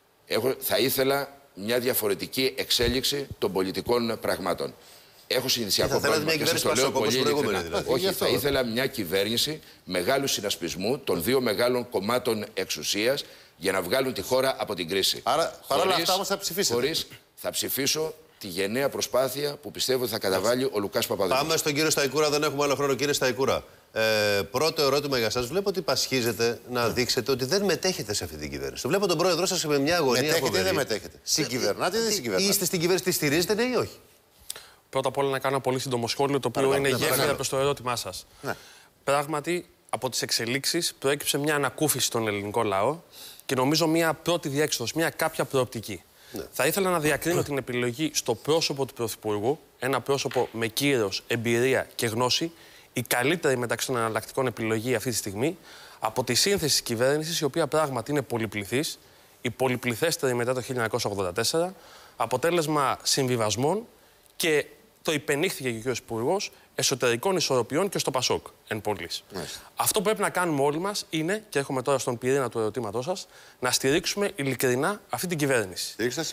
Θα ήθελα μια διαφορετική εξέλιξη των πολιτικών πραγμάτων. Έχω συνειδησιακό πρόβλημα και σας το λέω πολύ ειλικρινά. Όχι, θα ήθελα μια κυβέρνηση μεγάλου συνασπισμού των δύο μεγάλων κομμάτων εξουσίας για να βγάλουν τη χώρα από την κρίση. Άρα, παρόλα αυτά όμως θα ψηφίσετε. Θα ψηφίσω τη γενναία προσπάθεια που πιστεύω ότι θα καταβάλει ο Λουκάς Παπαδημούλης. Πάμε στον κύριο Σταϊκούρα, δεν έχουμε άλλο χρόνο. Κύριε Σταϊκούρα, πρώτο ερώτημα για σας. Βλέπω ότι πασχίζετε να δείξετε ότι δεν μετέχετε σε αυτή την κυβέρνηση. Το βλέπω τον πρόεδρό σας με μια αγωνία. Μετέχετε ή δεν μετέχετε? Συγκυβερνάτε ή δεν συγκυβερνάτε? Είστε στην κυβέρνηση, τη στηρίζετε, ναι ή όχι? Πρώτα απ' όλα να κάνω ένα πολύ σύντομο σχόλιο, το οποίο είναι γέφυρα προς το ερώτημά σας. Ναι. Πράγματι, από τις εξελίξεις προέκυψε μια ανακούφιση στον ελληνικό λαό και νομίζω μια πρώτη διέξοδος, μια κάποια προοπτική. Ναι. Θα ήθελα να διακρίνω την επιλογή στο πρόσωπο του Πρωθυπουργού, ένα πρόσωπο με κύρος, εμπειρία και γνώση, η καλύτερη μεταξύ των εναλλακτικών επιλογή αυτή τη στιγμή, από τη σύνθεση της κυβέρνησης, η οποία πράγματι είναι πολυπληθής, η πολυπληθέστερη μετά το 1984, αποτέλεσμα συμβιβασμών και το υπενήχθηκε και ο κ. Υπουργός εσωτερικών ισορροπιών και στο ΠΑΣΟΚ εν πολλοίς. Αυτό που πρέπει να κάνουμε όλοι μας είναι, και έρχομαι τώρα στον πυρήνα του ερωτήματός σας, να στηρίξουμε ειλικρινά αυτή την κυβέρνηση.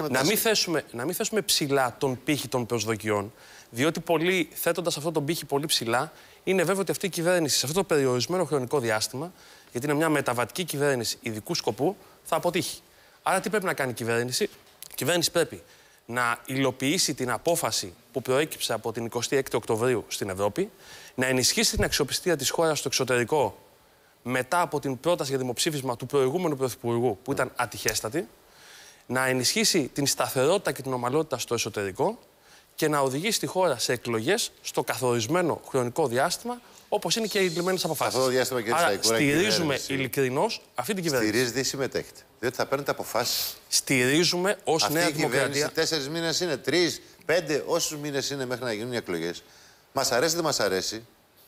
Να μην θέσουμε ψηλά τον πύχη των προσδοκιών, διότι πολλοί θέτοντας αυτό τον πύχη πολύ ψηλά, είναι βέβαιο ότι αυτή η κυβέρνηση σε αυτό το περιορισμένο χρονικό διάστημα, γιατί είναι μια μεταβατική κυβέρνηση ειδικού σκοπού, θα αποτύχει. Άρα τι πρέπει να κάνει η κυβέρνηση? Η κυβέρνηση πρέπει να υλοποιήσει την απόφαση που προέκυψε από την 26η Οκτωβρίου στην Ευρώπη, να ενισχύσει την αξιοπιστία της χώρας στο εξωτερικό μετά από την πρόταση για δημοψήφισμα του προηγούμενου Πρωθυπουργού, που ήταν ατυχέστατη, να ενισχύσει την σταθερότητα και την ομαλότητα στο εσωτερικό και να οδηγήσει τη χώρα σε εκλογές στο καθορισμένο χρονικό διάστημα, όπως είναι και οι λυμμένες αποφάσεις. Αυτό το διάστημα, κύριε Σταϊκούρα, στηρίζουμε ειλικρινώς αυτή την κυβέρνηση. Στηρίζετε ή συμμετέχετε? Διότι θα παίρνετε αποφάσεις. Στηρίζουμε ως Νέα Δημοκρατία. 4 μήνες είναι, 3, 5, όσους μήνες είναι μέχρι να γίνουν οι εκλογές. Μας αρέσει ή δεν μας αρέσει,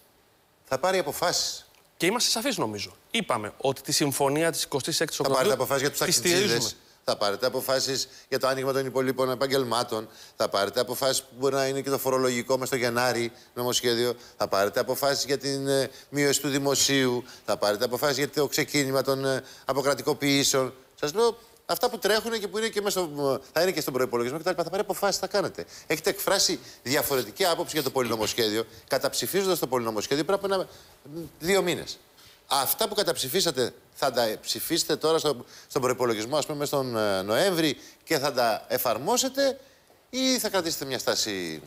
θα πάρει αποφάσεις. Και είμαστε σαφείς νομίζω. Είπαμε ότι τη συμφωνία της 26ης Οκτωβρίου. Θα πάρετε αποφάσεις για τους ταξιτζίδες. Θα πάρετε αποφάσεις για το άνοιγμα των υπολείπων επαγγελμάτων. Θα πάρετε αποφάσεις που μπορεί να είναι και το φορολογικό μες στο Γενάρη νομοσχέδιο. Θα πάρετε αποφάσεις για την μείωση του δημοσίου. Θα πάρετε αποφάσεις για το ξεκίνημα των αποκρατικοποιήσεων. Σας λέω αυτά που τρέχουν και που είναι και θα είναι και στον προϋπολογισμό κτλ. Θα πάρει αποφάσεις, θα κάνετε. Έχετε εκφράσει διαφορετική άποψη για το πολυνομοσχέδιο, καταψηφίζοντας το πολυνομοσχέδιο πριν από 2 μήνες. Αυτά που καταψηφίσατε θα τα ψηφίσετε τώρα στον προϋπολογισμό, ας πούμε, μέσα στον Νοέμβρη και θα τα εφαρμόσετε ή θα κρατήσετε μια στάση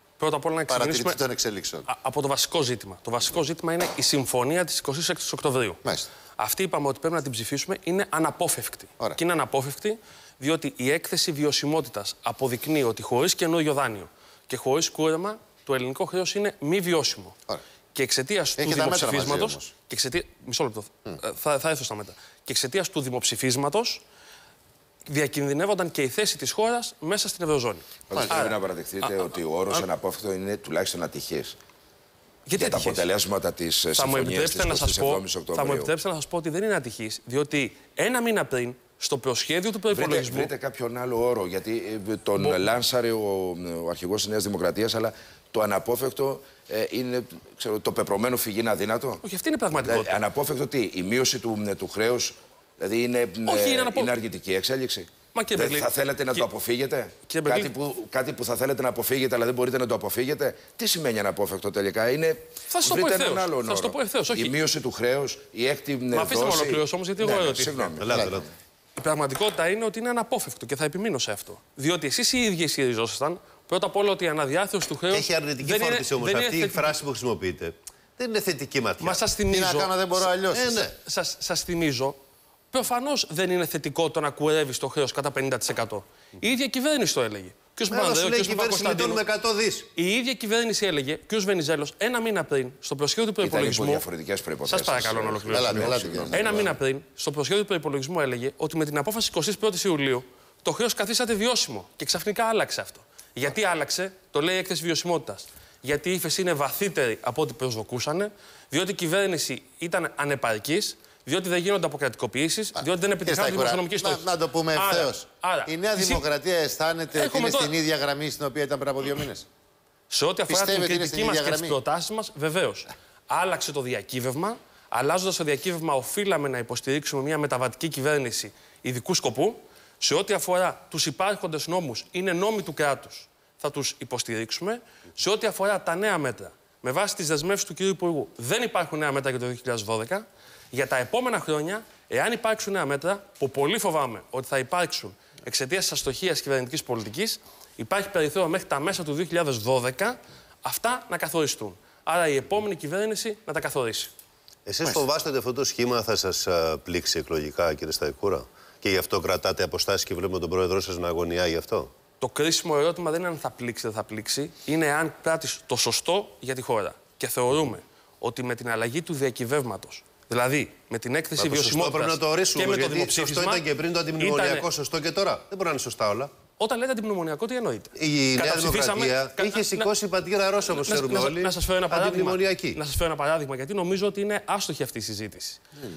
παρατηρητή των εξελίξεων? Από το βασικό ζήτημα. Το βασικό ζήτημα είναι η συμφωνία της 26ης Οκτωβρίου. Μάλιστα. Αυτή είπαμε ότι πρέπει να την ψηφίσουμε, είναι αναπόφευκτη. Ωραία. Και είναι αναπόφευκτη διότι η έκθεση βιωσιμότητας αποδεικνύει ότι χωρίς καινούριο δάνειο και χωρίς κούρεμα το ελληνικό χρέος είναι μη βιώσιμο. Ωραία. Και εξαιτίας του δημοψηφίσματος. Μισό λεπτό. Θα έρθω στα μέτρα. Και εξαιτίας του δημοψηφίσματος διακινδυνεύονταν και η θέση της χώρας μέσα στην Ευρωζώνη. Πρέπει να παραδεχτείτε ότι ο όρος αναπόφευκτο είναι τουλάχιστον ατυχής. Για τα αποτελέσματα της συμφωνίας της 27ης Οκτωβρίου. Θα μου επιτρέψετε να σας πω ότι δεν είναι ατυχής, διότι ένα μήνα πριν στο προσχέδιο του προϋπολογισμού. Βρείτε κάποιον άλλο όρο, γιατί τον λάνσαρε ο αρχηγός της Νέας Δημοκρατίας, αλλά το αναπόφευκτο είναι το πεπρωμένο φυγή είναι αδύνατο. Όχι, αυτή είναι η πραγματικότητα. Δηλαδή, αναπόφευκτο τι, η μείωση του χρέους, δηλαδή είναι αργητική εξέλιξη. Δεν θα θέλετε να το αποφύγετε? Κάτι που θα θέλετε να αποφύγετε, αλλά δεν μπορείτε να το αποφύγετε. Τι σημαίνει αναπόφευκτο τελικά? Είναι. Θα σου το πω ευθέως. Η μείωση του χρέους, η έκτη δόση. Μα αφήστε με ολοκληρώσω όμως, γιατί εγώ ερωτήθηκα. Συγγνώμη. Η πραγματικότητα είναι ότι είναι αναπόφευκτο και θα επιμείνω σε αυτό. Διότι εσείς οι ίδιοι ισχυριζόσασταν πρώτα απ' όλα ότι η αναδιάρθρωση του χρέους. Έχει αρνητική φόρτιση όμως. Αυτή η φράση που χρησιμοποιείτε δεν είναι θετική ματιά. Μα σας θυμίζω. Τι να κάνω, δεν μπορώ αλλιώς. Σας θυμίζω. Προφανώς δεν είναι θετικό το να κουρεύει το χρέος κατά 50%. Η ίδια κυβέρνηση το έλεγε. Ποιος λέει η κυβέρνηση με 100 δις. Η ίδια κυβέρνηση έλεγε, κ. Βενιζέλος, ένα μήνα πριν στο προσχέδιο του προϋπολογισμού. Σας παρακαλώ να ολοκληρώσω. Ένα μήνα πριν στο προσχέδιο του προϋπολογισμού έλεγε ότι με την απόφαση 21η Ιουλίου το χρέος καθίσατε βιώσιμο. Και ξαφνικά άλλαξε αυτό. Γιατί άλλαξε? Το λέει η έκθεση βιωσιμότητας. Γιατί η ύφεση είναι βαθύτερη από ό,τι προσδοκούσαν, διότι η κυβέρνηση ήταν ανεπαρκής. Διότι δεν γίνονται αποκρατικοποιήσεις, διότι δεν επιτυχάνουν δημοσιονομική στόχη. Να το πούμε ευθέως. Η Νέα Δημοκρατία αισθάνεται ότι είναι στην ίδια γραμμή στην οποία ήταν πριν από 2 μήνες? Σε ό,τι αφορά την κριτική μας και τις προτάσεις μας, βεβαίως. Άλλαξε το διακύβευμα. Αλλάζοντας το διακύβευμα, οφείλαμε να υποστηρίξουμε μια μεταβατική κυβέρνηση ειδικού σκοπού. Σε ό,τι αφορά τους υπάρχοντες νόμους, είναι νόμοι του κράτους. Θα τους υποστηρίξουμε. Σε ό,τι αφορά τα νέα μέτρα, με βάση τις δεσμεύσεις του κ. Υπουργού. Δεν υπάρχουν νέα μέτρα για το 2012. Για τα επόμενα χρόνια, εάν υπάρξουν νέα μέτρα, που πολύ φοβάμαι ότι θα υπάρξουν εξαιτίας της αστοχίας κυβερνητικής πολιτικής, υπάρχει περιθώριο μέχρι τα μέσα του 2012 αυτά να καθοριστούν. Άρα η επόμενη κυβέρνηση να τα καθορίσει. Εσείς φοβάστε ότι αυτό το σχήμα θα σας πλήξει εκλογικά, κύριε Σταϊκούρα, και γι' αυτό κρατάτε αποστάσεις και βλέπουμε τον πρόεδρό σας να αγωνιά γι' αυτό? Το κρίσιμο ερώτημα δεν είναι αν θα πλήξει ή δεν θα πλήξει, είναι αν πράττεις το σωστό για τη χώρα. Και θεωρούμε ότι με την αλλαγή του διακυβεύματος, δηλαδή με την έκθεση βιωσιμότητας πρέπει να το ορίσουμε, και με το γιατί δημοψήφισμα. Σωστό ήταν και πριν το αντιμνημονιακό, σωστό και τώρα. Δεν μπορεί να είναι σωστά όλα. Όταν λέτε αντιμνημονιακό, τι εννοείτε? Η Νέα Δημοκρατία είχε σηκώσει πατήρα Ρώσο, όπως ξέρουμε όλοι. Να σας φέρω ένα παράδειγμα, γιατί νομίζω ότι είναι άστοχη αυτή η συζήτηση.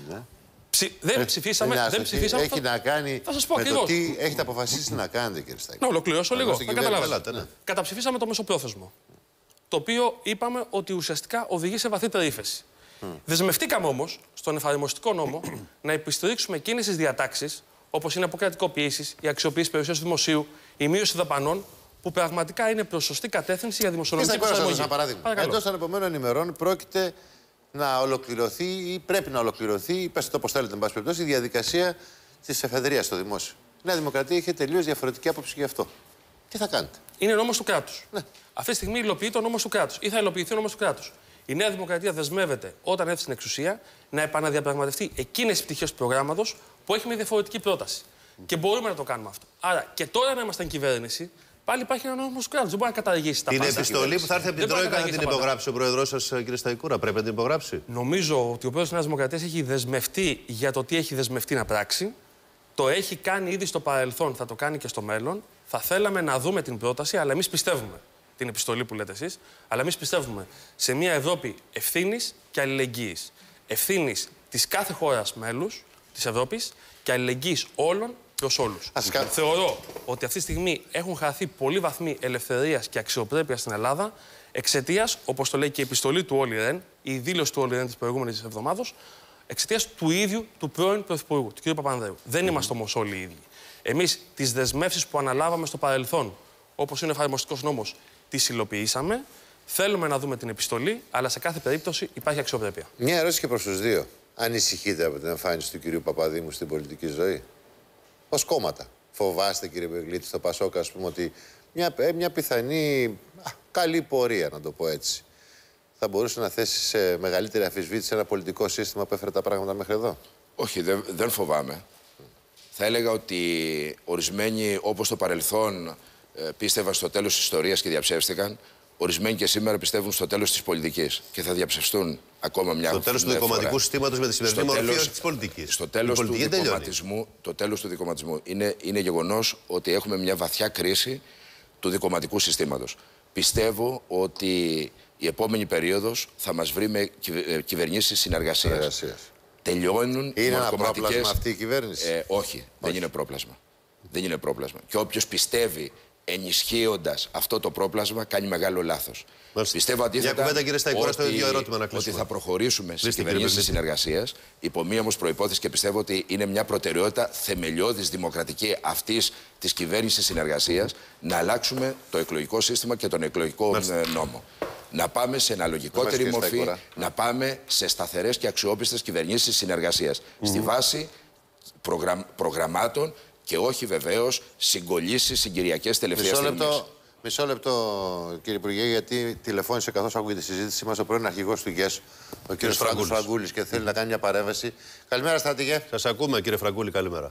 Δεν ψηφίσαμε. Έχει να κάνει θα σας πω με ακριβώς. το τι έχετε αποφασίσει να κάνετε, κύριε Σταϊκούρα. Να ολοκληρώσω λίγο. Θα καταλάβετε. Ναι. Καταψηφίσαμε το μεσοπρόθεσμο. Το οποίο είπαμε ότι ουσιαστικά οδηγεί σε βαθύτερη ύφεση. Δεσμευτήκαμε όμως στον εφαρμοστικό νόμο να υποστηρίξουμε εκείνες τις διατάξεις, όπως είναι αποκρατικοποιήσεις, η αξιοποίηση περιουσίας του δημοσίου, η μείωση δαπανών, που πραγματικά είναι προς σωστή κατεύθυνση για δημοσιονομική προσαρμογή. Ένα παράδειγμα. Εντός των επόμενων ημερών πρόκειται να ολοκληρωθεί ή πρέπει να ολοκληρωθεί, ή πέστε το όπως θέλετε, εν πάση περιπτώσει, η διαδικασία της εφεδρείας στο δημόσιο. Η Νέα Δημοκρατία είχε τελείως διαφορετική άποψη γι' αυτό. Τι θα κάνετε? Είναι νόμος του κράτους. Ναι. Αυτή τη στιγμή υλοποιείται ο νόμος του κράτους ή θα υλοποιηθεί ο νόμος του κράτους. Η Νέα Δημοκρατία δεσμεύεται, όταν έρθει στην εξουσία, να επαναδιαπραγματευτεί εκείνες τις πτυχές του προγράμματος που έχει μια διαφορετική πρόταση. Και μπορούμε να το κάνουμε αυτό. Άρα και τώρα να είμαστε κυβέρνηση, πάλι υπάρχει ένα νόμος του κράτους. Δεν μπορεί να καταργήσει τα πάντα. Την επιστολή που θα έρθει από την Τρόικα να την υπογράψει ο πρόεδρός σας, κύριε Σταϊκούρα, πρέπει να την υπογράψει? Νομίζω ότι ο πρόεδρος της Νέας Δημοκρατίας έχει δεσμευτεί για το τι έχει δεσμευτεί να πράξει. Το έχει κάνει ήδη στο παρελθόν, θα το κάνει και στο μέλλον. Θα θέλαμε να δούμε την πρόταση, αλλά εμείς πιστεύουμε, την επιστολή που λέτε εσείς, αλλά εμείς πιστεύουμε σε μια Ευρώπη ευθύνης και αλληλεγγύης. Ευθύνης της κάθε χώρας μέλους της Ευρώπης και αλληλεγγύης όλων προς όλους. Θεωρώ ότι αυτή τη στιγμή έχουν χαθεί πολλοί βαθμοί ελευθερίας και αξιοπρέπειας στην Ελλάδα εξαιτίας, όπως το λέει και η επιστολή του Όλι Ρεν, η δήλωση του Όλι Ρεν της προηγούμενης εβδομάδος, εξαιτίας του ίδιου του πρώην Πρωθυπουργού, του κ. Παπανδρέου. Δεν είμαστε όμως όλοι οι ίδιοι. Εμείς τις δεσμεύσεις που αναλάβαμε στο παρελθόν, όπως είναι ο εφαρμοστικός νόμος, τις υλοποιήσαμε. Θέλουμε να δούμε την επιστολή, αλλά σε κάθε περίπτωση υπάρχει αξιοπρέπεια. Μια ερώτηση και προς τους δύο. Ανησυχείτε από την εμφάνιση του κυρίου Παπαδήμου στην πολιτική ζωή? Ως κόμματα. Φοβάστε, κύριε Μπεγλίτη, στο Πασόκ, ας πούμε, ότι μια πιθανή καλή πορεία, να το πω έτσι, θα μπορούσε να θέσει σε μεγαλύτερη αμφισβήτηση ένα πολιτικό σύστημα που έφερε τα πράγματα μέχρι εδώ? Όχι, δεν φοβάμαι. Θα έλεγα ότι ορισμένοι, όπως το παρελθόν, πίστευαν στο τέλος της ιστορίας και διαψεύστηκαν. Ορισμένοι και σήμερα πιστεύουν στο τέλος της πολιτικής και θα διαψευστούν ακόμα μια φορά. Στο τέλος του δικομματικού συστήματος με τη σημερινή μορφή της πολιτικής. Στο τέλος του δικομματισμού. Είναι γεγονός ότι έχουμε μια βαθιά κρίση του δικομματικού συστήματος. Πιστεύω ότι η επόμενη περίοδος θα μας βρει με κυβερνήσεις συνεργασίας. Τελειώνουν οι ένα πρόπλασμα αυτή η κυβέρνηση? Όχι, δεν είναι πρόπλασμα. Δεν είναι πρόπλασμα. Και όποιος πιστεύει ενισχύοντας αυτό το πρόπλασμα κάνει μεγάλο λάθος. Πιστεύω αντίθετα ότι θα προχωρήσουμε σε κυβερνήσεις συνεργασίας υπό μία όμως προϋπόθεση, και πιστεύω ότι είναι μια προτεραιότητα θεμελιώδης δημοκρατική αυτής της κυβέρνησης συνεργασίας, να αλλάξουμε το εκλογικό σύστημα και τον εκλογικό νόμο. Να πάμε σε αναλογικότερη μορφή, να πάμε σε σταθερές και αξιόπιστες κυβερνήσεις συνεργασίας. Στη βάση προγραμμάτων και όχι βεβαίως συγκολήσεις συγκυριακές τελευταίας στιγμής. Μισό λεπτό, κύριε Υπουργέ, γιατί τηλεφώνησε καθώς άκουγε τη συζήτησή μας ο πρώην αρχηγός του ΓΕΣ, ο κύριος Φραγκούλης, και θέλει να κάνει μια παρέμβαση. Καλημέρα, στρατηγέ. Σας ακούμε, κύριε Φραγκούλη, καλημέρα.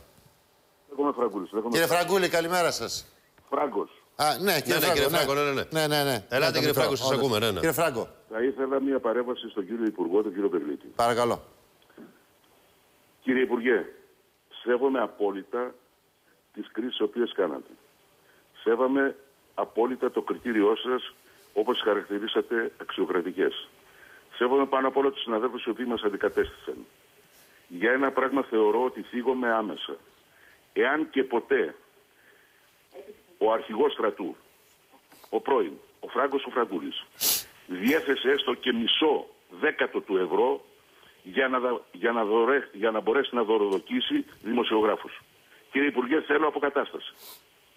Κύριε Φραγκούλη, καλημέρα σας. Φράγκος. Ναι, κύριε Φράγκο. Ναι. Ελάτε, κύριε Φράγκο, σας ακούμε. Κύριε Φράγκο. Θα ήθελα μια παρέμβαση στον κύριο Υπουργό, τον κύριο Μπεγλίτη. Παρακαλώ. Κύριε Υπουργέ, σέβομαι απόλυτα τις κρίσεις τις οποίες κάνατε. Σέβαμε απόλυτα το κριτήριό σας, όπως χαρακτηρίσατε, αξιοκρατικές. Σέβομαι πάνω απ' όλα τους συναδέλφους οι οποίοι μας αντικατέστησαν. Για ένα πράγμα θεωρώ ότι θίγομαι άμεσα. Εάν και ποτέ ο αρχηγός στρατού, ο πρώην, ο Φράγκος ο Φραγκούλης, διέθεσε έστω και μισό δέκατο του ευρώ για να μπορέσει να δωροδοκίσει δημοσιογράφους. Κύριε Υπουργέ, θέλω αποκατάσταση.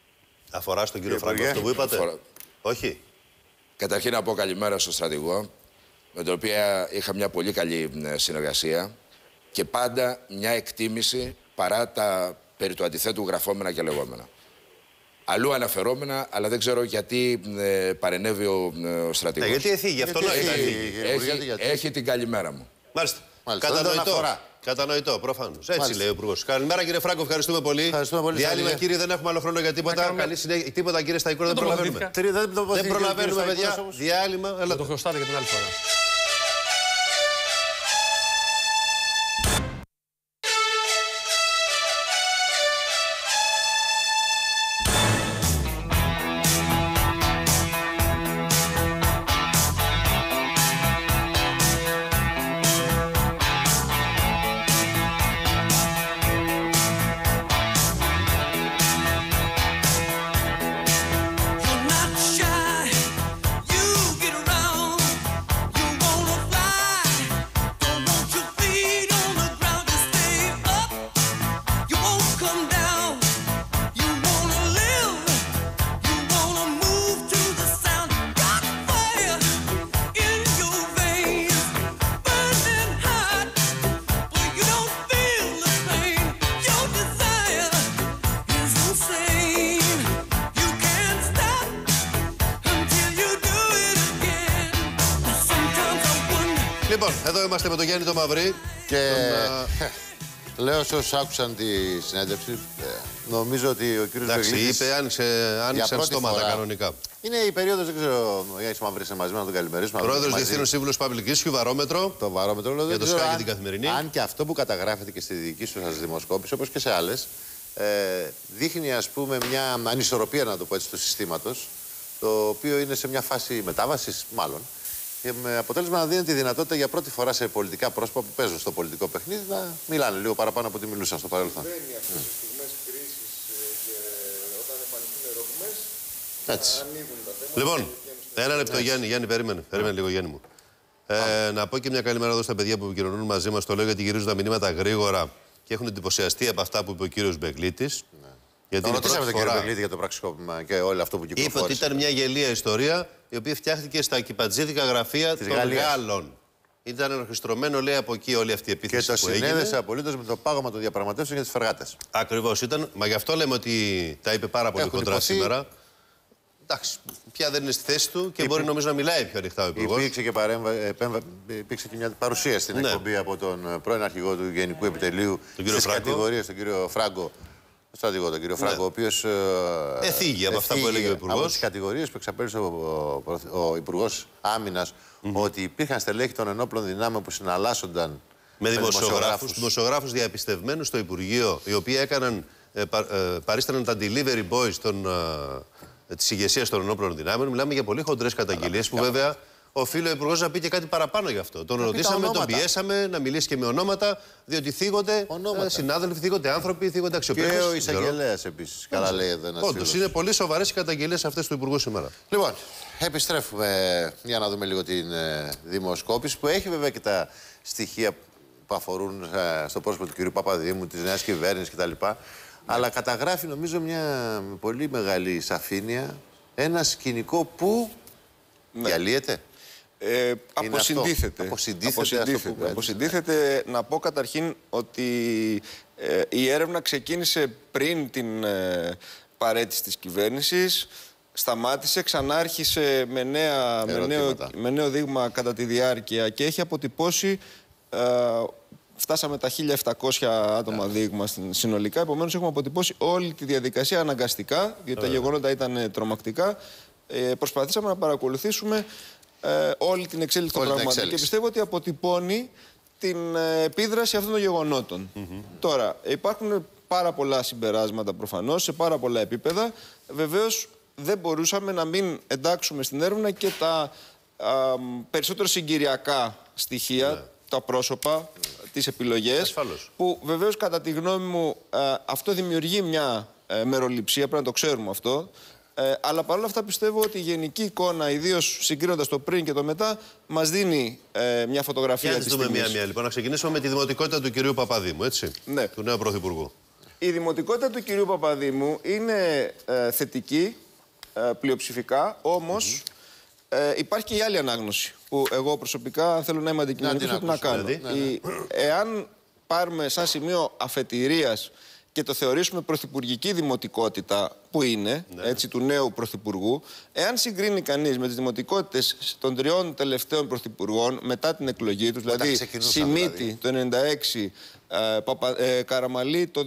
Αφορά στον κύριο Φράγκο αυτό που είπατε? Αφορά. Όχι. Καταρχήν να πω καλημέρα στον στρατηγό. με την οποία είχα μια πολύ καλή συνεργασία και πάντα μια εκτίμηση παρά τα περί του αντιθέτου γραφόμενα και λεγόμενα. Αλλού αναφερόμενα, αλλά δεν ξέρω γιατί παρενέβη ο στρατηγός. Γιατί εφήγει, αυτό έχει την καλημέρα μου. Μάλιστα. Κατανοητό, προφανώς. Έτσι λέει ο Υπουργός. Καλημέρα κύριε Φράγκο, ευχαριστούμε πολύ. Διάλειμμα κύριε, δεν έχουμε άλλο χρόνο για τίποτα. Τίποτα κύριε Σταϊκούρα, δεν προλαβαίνουμε. Δεν προλαβαίνουμε, παιδιά. Διάλειμμα. Το χρωστάτε για την άλλη φορά. Λοιπόν, εδώ είμαστε με τον Γιάννη τον Μαυρί. Και λέω σε όσους άκουσαν τη συνέντευξη, νομίζω ότι ο κύριος Μπεγλίτης... Εντάξει, είπε, άνοιξαν στόματα κανονικά. Είναι η περίοδος, δεν ξέρω, ο Γιάννης Μαυρής είναι μαζί να τον καλημερίσουμε. Πρόεδρος Διευθύνων Σύμβουλος Public Issue, Βαρόμετρο. Το Βαρόμετρο, για το Sky και την Καθημερινή. Αν και αυτό που καταγράφεται και στη δική σας δημοσκόπηση, όπως και σε άλλες, δείχνει ας πούμε μια ανισορροπία, να το πω έτσι, του συστήματος, το οποίο είναι σε μια φάση μετάβασης, μάλλον. Και με αποτέλεσμα να δίνει τη δυνατότητα για πρώτη φορά σε πολιτικά πρόσωπα που παίζουν στο πολιτικό παιχνίδι να μιλάνε λίγο παραπάνω από ό,τι μιλούσαν στο παρελθόν. Συμβαίνει αυτές τις στιγμές κρίσης και όταν εμφανιστούν ερωτήσεις, ανοίγουν τα θέματα. Λοιπόν, ένα λεπτό Γιάννη, περίμενε λίγο Γιάννη μου. Να πω και μια καλημέρα εδώ στα παιδιά που επικοινωνούν μαζί μας. Το λέω γιατί γυρίζουν τα μηνύματα γρήγορα και έχουν εντυπωσιαστεί από αυτά που είπε ο κύριος Μπεγλίτης. Γιατί ρωτήσαμε τον κύριο Μπεγλίτη για το πραξικόπημα και όλο αυτό που κυκλοφόρησε. Είπε ότι ήταν μια γελία ιστορία η οποία φτιάχτηκε στα κυπατζίδικα γραφεία των Γάλλων. Ήταν ενορχιστρωμένο, λέει, από εκεί όλη αυτή η επίθεση. Και το συνέδεσε απολύτως με το πάγωμα των διαπραγματεύσεων για τις φρεγάτες. Ακριβώς ήταν. Μα γι' αυτό λέμε ότι τα είπε πάρα πολύ κοντρά σήμερα. Εντάξει, πια δεν είναι στη θέση του και μπορεί νομίζω να μιλάει πιο ανοιχτά ο Υπουργός. Υπήρξε και μια παρουσία στην εκπομπή από τον πρώην αρχηγό του Γενικού Επιτελείου στις κατηγορίες, τον κύριο Φράγκο. Στρατηγό, τον κύριο Φράγκο, ο οποίος εφήγει από αυτά που έλεγε ο Υπουργός. Από τις κατηγορίες που εξαπέλυσε ο Υπουργός Άμυνας, ότι υπήρχαν στελέχη των ενόπλων δυνάμεων που συναλλάσσονταν με δημοσιογράφους διαπιστευμένους στο Υπουργείο, οι οποίοι παρίσταναν τα delivery boys της ηγεσίας των ενόπλων δυνάμεων. Μιλάμε για πολύ χοντρές καταγγελίες που βέβαια οφείλει ο Υπουργός να πει και κάτι παραπάνω γι' αυτό. Τον ρωτήσαμε, τον πιέσαμε να μιλήσει και με ονόματα, διότι θίγονται συνάδελφοι, θίγονται άνθρωποι, θίγονται αξιοπρέπειες. Και ο εισαγγελέας επίσης. Καλά λέει εδώ ένας φίλος. Όντως, είναι πολύ σοβαρές οι καταγγελίες αυτές του Υπουργού σήμερα. Λοιπόν, επιστρέφουμε για να δούμε λίγο την δημοσκόπηση που έχει βέβαια και τα στοιχεία που αφορούν στο πρόσωπο του κ. Παπαδήμου, της νέας κυβέρνησης κτλ. Αλλά καταγράφει νομίζω μια πολύ μεγάλη σαφήνεια ένα σκηνικό που διαλύεται. Αποσυντίθεται. Να πω καταρχήν ότι η έρευνα ξεκίνησε πριν την παραίτηση της κυβέρνησης, σταμάτησε, ξανάρχισε με νέο δείγμα κατά τη διάρκεια και έχει αποτυπώσει, φτάσαμε τα 1.700 άτομα δείγμα συνολικά, επομένως έχουμε αποτυπώσει όλη τη διαδικασία αναγκαστικά, γιατί τα γεγονότα ήταν τρομακτικά. Προσπαθήσαμε να παρακολουθήσουμε όλη την εξέλιξη των πραγμάτων και πιστεύω ότι αποτυπώνει την επίδραση αυτών των γεγονότων. Τώρα, υπάρχουν πάρα πολλά συμπεράσματα προφανώς, σε πάρα πολλά επίπεδα. Βεβαίως δεν μπορούσαμε να μην εντάξουμε στην έρευνα και τα περισσότερο συγκυριακά στοιχεία, τα πρόσωπα, τις επιλογές, που βεβαίως κατά τη γνώμη μου αυτό δημιουργεί μια μεροληψία, πρέπει να το ξέρουμε αυτό. Αλλά παρόλα αυτά πιστεύω ότι η γενική εικόνα, ιδίως συγκρίνοντας το πριν και το μετά, μας δίνει μια φωτογραφία της στιγμής. μία-μία λοιπόν. Να ξεκινήσουμε με τη δημοτικότητα του κυρίου Παπαδήμου, έτσι, του νέου Πρωθυπουργού. Η δημοτικότητα του κυρίου Παπαδήμου είναι θετική, πλειοψηφικά, όμως υπάρχει και η άλλη ανάγνωση που εγώ προσωπικά, αν θέλω να είμαι αντικειμενικός, πρέπει να κάνω. Δηλαδή, εάν πάρουμε σαν σημείο αφετηρίας και το θεωρήσουμε πρωθυπουργική δημοτικότητα που είναι, έτσι, του νέου πρωθυπουργού, εάν συγκρίνει κανείς με τις δημοτικότητες των 3 τελευταίων πρωθυπουργών μετά την εκλογή τους, δηλαδή Σιμίτη το 1996, Καραμαλή το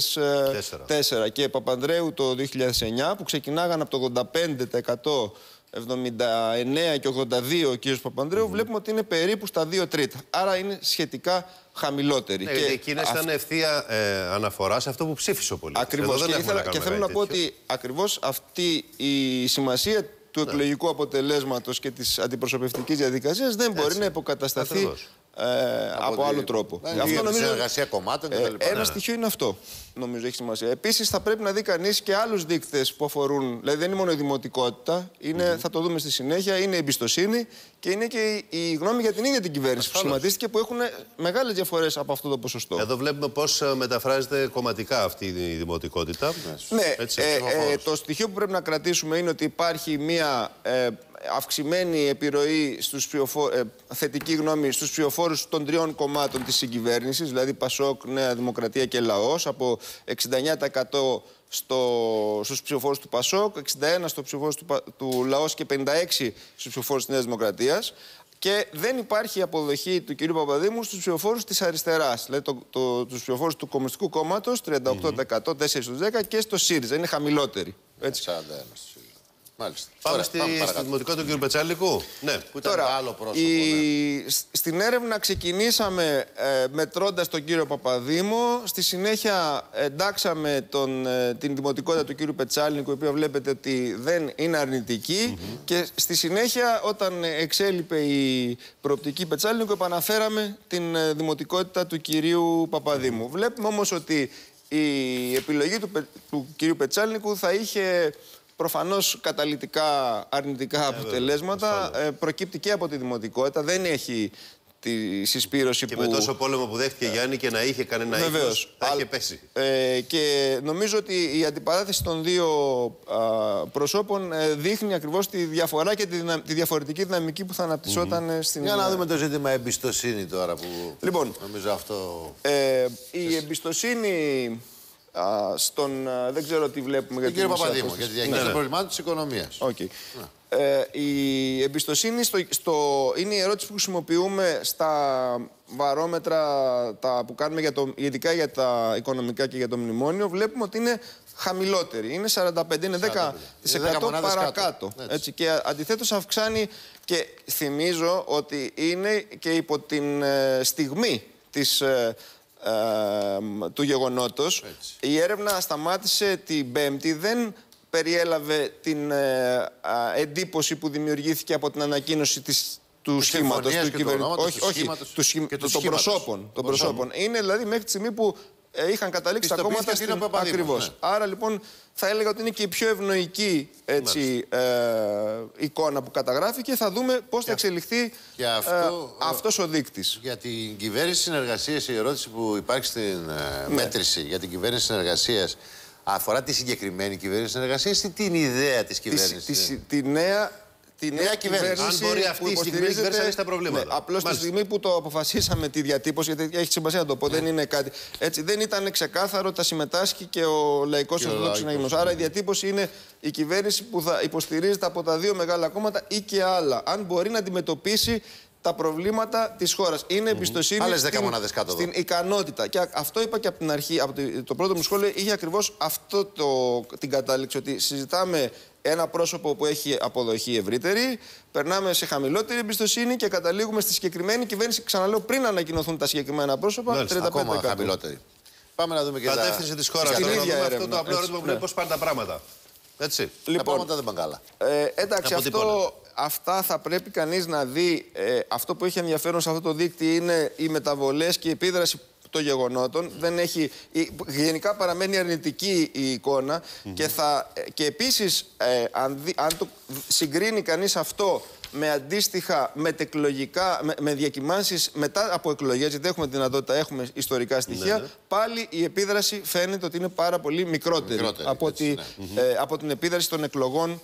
2004 και Παπανδρέου το 2009, που ξεκινάγαν από το 85%, 79 και 82 ο κ. Παπανδρέου, βλέπουμε ότι είναι περίπου στα 2 τρίτα. Άρα είναι σχετικά χαμηλότερη. Ναι, και εκείνες ήταν ευθεία αναφορά σε αυτό που ψήφισε ο πολίτης. Ακριβώς. Και θέλω να πω ότι ακριβώς αυτή η σημασία του εκλογικού αποτελέσματος και της αντιπροσωπευτικής διαδικασίας δεν μπορεί να υποκατασταθεί από άλλο τρόπο. Αυτό νομίζω. Συνεργασία κομμάτων κτλ. Ένα στοιχείο είναι αυτό. Νομίζω έχει σημασία. Επίσης, θα πρέπει να δει κανείς και άλλους δείκτες που αφορούν. Δηλαδή, δεν είναι μόνο η δημοτικότητα, είναι, θα το δούμε στη συνέχεια, είναι η εμπιστοσύνη και είναι και η γνώμη για την ίδια την κυβέρνηση που σχηματίστηκε, που έχουν μεγάλες διαφορές από αυτό το ποσοστό. Εδώ βλέπουμε πώς μεταφράζεται κομματικά αυτή η δημοτικότητα. Ναι, το στοιχείο που πρέπει να κρατήσουμε είναι ότι υπάρχει μία αυξημένη επιρροή θετική γνώμη στους ψηφοφόρους των 3 κομμάτων της συγκυβέρνησης, δηλαδή Πασόκ, Νέα Δημοκρατία και Λαός, από 69% στους ψηφοφόρους του Πασόκ, 61% στους ψηφοφόρους του Λαός και 56% στους ψηφοφόρους της Νέας Δημοκρατίας. Και δεν υπάρχει αποδοχή του κ. Παπαδήμου στους ψηφοφόρους της αριστεράς. Δηλαδή τους ψηφοφόρους του Κομμουνιστικού Κόμματος, 38%, 4 στους 10, και στο ΣΥΡΙΖΑ. Είναι χαμηλότεροι. Έτσι. 41. Μάλιστα. Πάμε στη δημοτικότητα του κ. Πετσάλικου. Ναι. Που ήταν Τώρα, άλλο πρόσωπο. Στην έρευνα ξεκινήσαμε μετρώντας τον κύριο Παπαδήμο. Στη συνέχεια εντάξαμε την δημοτικότητα του κύριου Πετσάλικου, η οποία βλέπετε ότι δεν είναι αρνητική. Και στη συνέχεια, όταν εξέλιπε η προοπτική Πετσάλικου, επαναφέραμε την δημοτικότητα του κυρίου Παπαδήμου. Βλέπουμε όμως ότι η επιλογή του κυρίου Πετσάλικου θα είχε προφανώς καταλυτικά αρνητικά αποτελέσματα. Προκύπτει και από τη δημοτικότητα. Δεν έχει τη συσπήρωση και που... με τόσο πόλεμο που δέχτηκε Γιάννη, και να είχε κανένα ύφος, θα είχε πέσει. Και νομίζω ότι η αντιπαράθεση των 2 προσώπων δείχνει ακριβώς τη διαφορά και τη διαφορετική δυναμική που θα αναπτυσσόταν στην... Για να δούμε το ζήτημα εμπιστοσύνη τώρα που... Λοιπόν, νομίζω αυτό... η εμπιστοσύνη... δεν ξέρω τι βλέπουμε για τον κύριο Παπαδήμο, για τη διαχείριση των προβλημάτων της οικονομίας. Η εμπιστοσύνη είναι η ερώτηση που χρησιμοποιούμε στα βαρόμετρα που κάνουμε ειδικά για τα οικονομικά και για το μνημόνιο. Βλέπουμε ότι είναι χαμηλότερη. Είναι 45, είναι 10% παρακάτω. Έτσι, και αντιθέτως αυξάνει, και θυμίζω ότι είναι και υπό την στιγμή του γεγονότος. Η έρευνα σταμάτησε την Πέμπτη, δεν περιέλαβε την εντύπωση που δημιουργήθηκε από την ανακοίνωση του σχήματος του κυβερνητικού, των προσώπων. Είναι δηλαδή μέχρι τη στιγμή που είχαν καταλήξει τα κόμματα στην... Ακριβώς. Άρα λοιπόν θα έλεγα ότι είναι και η πιο ευνοϊκή εικόνα που καταγράφει, και θα δούμε πώς θα εξελιχθεί αυτός ο δείκτης. Για την κυβέρνηση συνεργασίας, η ερώτηση που υπάρχει στην μέτρηση για την κυβέρνηση συνεργασίας αφορά τη συγκεκριμένη κυβέρνηση συνεργασίας ή την ιδέα της κυβέρνησης? Τη νέα κυβέρνηση. Αν μπορεί αυτή η συγκεκριμένη κυβέρνηση να έχει τα προβλήματα. Ναι, απλώς τη στιγμή που το αποφασίσαμε τη διατύπωση, γιατί έχει σημασία να το πω, δεν είναι κάτι. Έτσι, δεν ήταν ξεκάθαρο ότι θα συμμετάσχει και ο Λαϊκός Ορθόδοξος Συναγερμός. Άρα η διατύπωση είναι η κυβέρνηση που θα υποστηρίζεται από τα 2 μεγάλα κόμματα ή και άλλα. Αν μπορεί να αντιμετωπίσει τα προβλήματα της χώρας. Είναι εμπιστοσύνη στην ικανότητα. Και αυτό είπα και από την αρχή, από το πρώτο μου σχόλιο, είχε ακριβώς την κατάληξη, ότι συζητάμε ένα πρόσωπο που έχει αποδοχή ευρύτερη, περνάμε σε χαμηλότερη εμπιστοσύνη και καταλήγουμε στη συγκεκριμένη κυβέρνηση, ξαναλέω, πριν ανακοινωθούν τα συγκεκριμένα πρόσωπα, 35%. Ακόμα χαμηλότερη. Πάμε να δούμε και κατεύθυνση της χώρας. Στην ίδια έρευνα. Αυτό το απλό ερώτημα που λέει πώς πάνε τα πράγματα. Έτσι. Τα πράγματα δεν πάνε καλά. Εντάξει, αυτά θα πρέπει κανείς να δει. Αυτό που έχει ενδιαφέρον σε αυτό το δείκτη είναι οι μεταβολές και η επίδραση των γεγονότων. Γενικά παραμένει αρνητική η εικόνα, και επίσης αν το συγκρίνει κανείς αυτό με αντίστοιχα μετεκλογικά, με διακυμάνσεις μετά από εκλογές, γιατί έχουμε τη δυνατότητα, έχουμε ιστορικά στοιχεία, πάλι η επίδραση φαίνεται ότι είναι πάρα πολύ μικρότερη από την επίδραση των εκλογών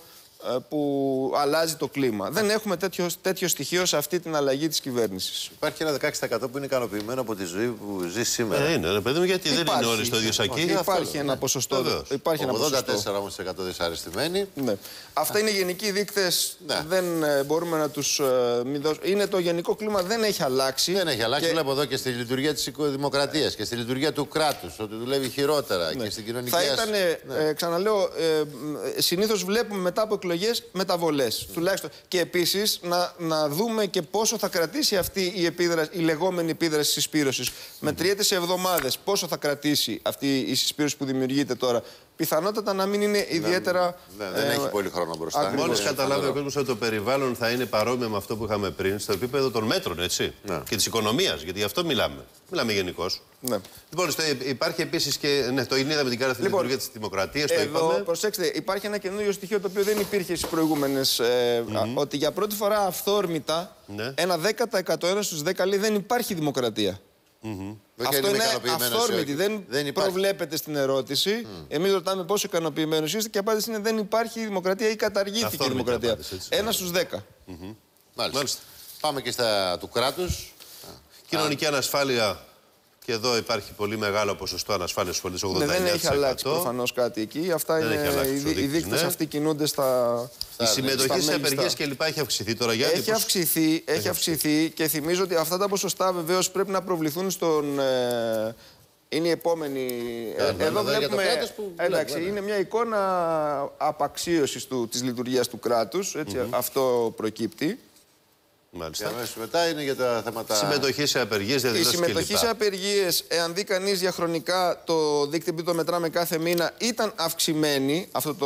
που αλλάζει το κλίμα. Δεν έχουμε τέτοιο στοιχείο σε αυτή την αλλαγή της κυβέρνησης. Υπάρχει ένα 16% που είναι ικανοποιημένο από τη ζωή που ζει σήμερα. Είναι, ρε παιδί μου, γιατί δεν είναι όλοι στο ίδιο σακί. Υπάρχει ένα ποσοστό. Υπάρχει ένα 84% όμως δυσαρεστημένοι. Ναι. Αυτά είναι γενικοί δείκτες. Δεν μπορούμε να τους μην δώσουμε. Είναι το γενικό κλίμα, δεν έχει αλλάξει. Δεν έχει αλλάξει. Βλέπω εδώ και στη λειτουργία της δημοκρατίας και στη λειτουργία του κράτους ότι δουλεύει χειρότερα και στην κοινωνική άσφαλεια. Θα ήταν, ξαναλέω, συνήθως βλέπουμε μετά από εκλογές μεταβολές. Τουλάχιστον. Και επίσης να δούμε και πόσο θα κρατήσει αυτή η λεγόμενη επίδραση συσπήρωσης. Μετριέται σε εβδομάδες. Πόσο θα κρατήσει αυτή η συσπήρωση που δημιουργείται τώρα. Πιθανότατα να μην είναι ιδιαίτερα. Δεν έχει πολύ χρόνο μπροστά. Μόλις καταλάβει ο κόσμος ότι το περιβάλλον θα είναι παρόμοιο με αυτό που είχαμε πριν, στο επίπεδο των μέτρων, έτσι. Και της οικονομίας, γιατί γι' αυτό μιλάμε. Μιλάμε γενικώς. Ναι. Λοιπόν, υπάρχει επίσης και. Ναι, το είδαμε την κάθε λειτουργία της δημοκρατίας. Εδώ, προσέξτε, υπάρχει ένα καινούριο στοιχείο το οποίο δεν υπήρχε στις προηγούμενες. Ότι για πρώτη φορά αυθόρμητα ένα 10%, ένα στους 10 λέει δεν υπάρχει δημοκρατία. Αυτό είναι αυθόρμητη, δεν προβλέπεται στην ερώτηση. Εμείς ρωτάμε πόσο ικανοποιημένος είστε και η απάντηση είναι δεν υπάρχει δημοκρατία ή καταργήθηκε η δημοκρατία. Ένα στους 10. Μάλιστα. Πάμε και στα του κράτους. Κοινωνική ανασφάλεια. Και εδώ υπάρχει πολύ μεγάλο ποσοστό ανασφάλειας στους πολίτες, 89%. Δεν έχει αλλάξει προφανώς κάτι εκεί. Αυτά είναι, οι δείκτες αυτοί κινούνται στα. Η συμμετοχή σε απεργίες κλπ. Έχει αυξηθεί τώρα για έχει αυξηθεί και θυμίζω ότι αυτά τα ποσοστά βεβαίως πρέπει να προβληθούν στον. Είναι η επόμενη. Εδώ βλέπουμε. Εντάξει, είναι μια εικόνα απαξίωσης της λειτουργίας του κράτους. Αυτό προκύπτει. Μάλιστα. Και μετά είναι για τα θέματα. Συμμετοχή σε απεργίες, διαδηλώσεις. Η συμμετοχή σε απεργίες, εάν δει κανείς διαχρονικά το δίκτυο που το μετράμε κάθε μήνα, ήταν αυξημένη αυτό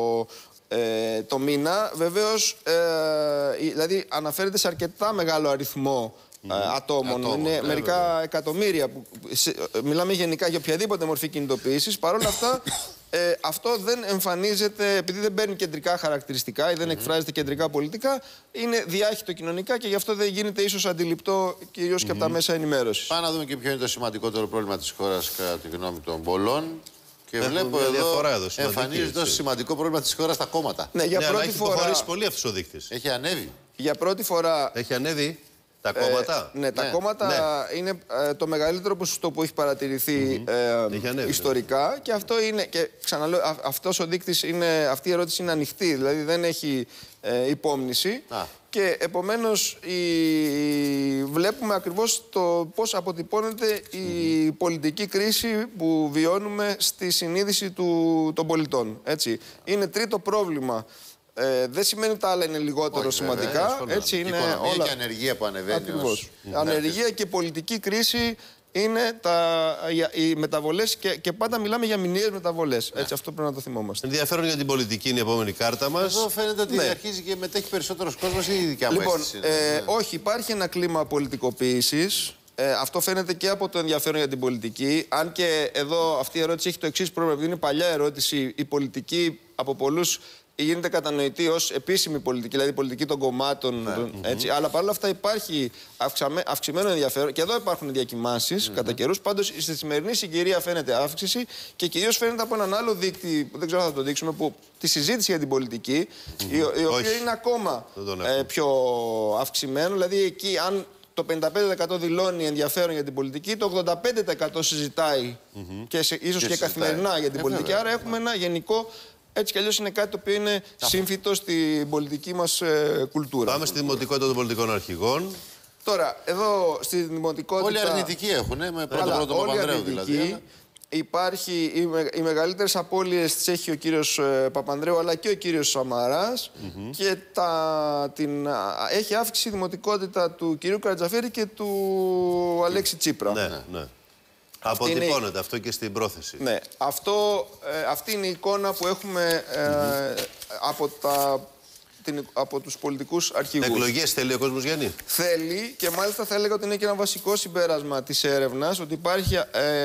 το μήνα. Βεβαίως, δηλαδή αναφέρεται σε αρκετά μεγάλο αριθμό ατόμων. Είναι μερικά εκατομμύρια. Μιλάμε γενικά για οποιαδήποτε μορφή κινητοποίησης. Παρ' όλα αυτά, αυτό δεν εμφανίζεται, επειδή δεν παίρνει κεντρικά χαρακτηριστικά ή δεν εκφράζεται κεντρικά πολιτικά, είναι διάχυτο κοινωνικά και γι' αυτό δεν γίνεται ίσως αντιληπτό κυρίως και από τα μέσα ενημέρωσης. Πάμε να δούμε και ποιο είναι το σημαντικότερο πρόβλημα της χώρας κατά τη γνώμη των πολλών. Και βλέπω εδώ εμφανίζεται ως σημαντικό πρόβλημα της χώρας τα κόμματα. Ναι, για πρώτη φορά. Έχει προχωρήσει πολύ αυτός ο δείκτης. Έχει ανέβει. Για πρώτη φορά. Έχει ανέβει. Τα κόμματα. Ναι, τα κόμματα είναι το μεγαλύτερο ποσοστό που έχει παρατηρηθεί ιστορικά και αυτό είναι, και ξαναλέω, αυτός ο δείκτης είναι, αυτή η ερώτηση είναι ανοιχτή, δηλαδή δεν έχει υπόμνηση και επομένως βλέπουμε ακριβώς το πώς αποτυπώνεται η πολιτική κρίση που βιώνουμε στη συνείδηση των πολιτών. Έτσι. Είναι τρίτο πρόβλημα. Δεν σημαίνει ότι τα άλλα είναι λιγότερο σημαντικά. Έτσι είναι όλα. Και ανεργία που ανεβαίνει. Ακριβώς. Ανεργία και πολιτική κρίση είναι οι μεταβολές και πάντα μιλάμε για μηνιαίες μεταβολές. Έτσι, αυτό πρέπει να το θυμόμαστε. Ενδιαφέρον για την πολιτική είναι η επόμενη κάρτα μας. Εδώ φαίνεται ότι αρχίζει και μετέχει περισσότερος κόσμος ή η δικιά μου αίσθηση. Όχι, υπάρχει ένα κλίμα πολιτικοποίησης. Αυτό φαίνεται και από το ενδιαφέρον για την πολιτική. Αν και εδώ αυτή η ερώτηση έχει το εξής πρόβλημα, επειδή είναι παλιά ερώτηση, η πολιτική από πολλούς γίνεται κατανοητή ως επίσημη πολιτική, δηλαδή η πολιτική των κομμάτων. Έτσι. Αλλά παρόλα αυτά υπάρχει αυξημένο ενδιαφέρον και εδώ υπάρχουν διακυμάνσεις κατά καιρούς. Πάντως στη σημερινή συγκυρία φαίνεται αύξηση και κυρίως φαίνεται από έναν άλλο δείκτη που δεν ξέρω αν θα το δείξουμε, που τη συζήτηση για την πολιτική, η οποία είναι ακόμα πιο αυξημένο. Δηλαδή εκεί, αν το 55% δηλώνει ενδιαφέρον για την πολιτική, το 85% συζητάει και ίσως και καθημερινά για την πολιτική. Άρα έχουμε ένα γενικό. Έτσι κι αλλιώς είναι κάτι το οποίο είναι σύμφυτο στην πολιτική μας κουλτούρα. Πάμε στη δημοτικότητα των πολιτικών αρχηγών. Τώρα, εδώ στη δημοτικότητα. Όλοι αρνητικοί έχουν, με πρώτο Παπανδρέου δηλαδή. Υπάρχει, οι μεγαλύτερες απώλειες τις έχει ο κύριος Παπανδρέου αλλά και ο κύριος Σαμαράς και έχει αύξηση η δημοτικότητα του κυρίου Καρατζαφέρη και του Αλέξη Τσίπρα. Ναι. Αποτυπώνεται αυτό και στην πρόθεση. Ναι. Αυτή είναι η εικόνα που έχουμε από τους πολιτικούς αρχηγούς. Εκλογές θέλει ο κόσμος, Γιάννη? Θέλει και μάλιστα θα έλεγα ότι είναι και ένα βασικό συμπέρασμα της έρευνας ότι υπάρχει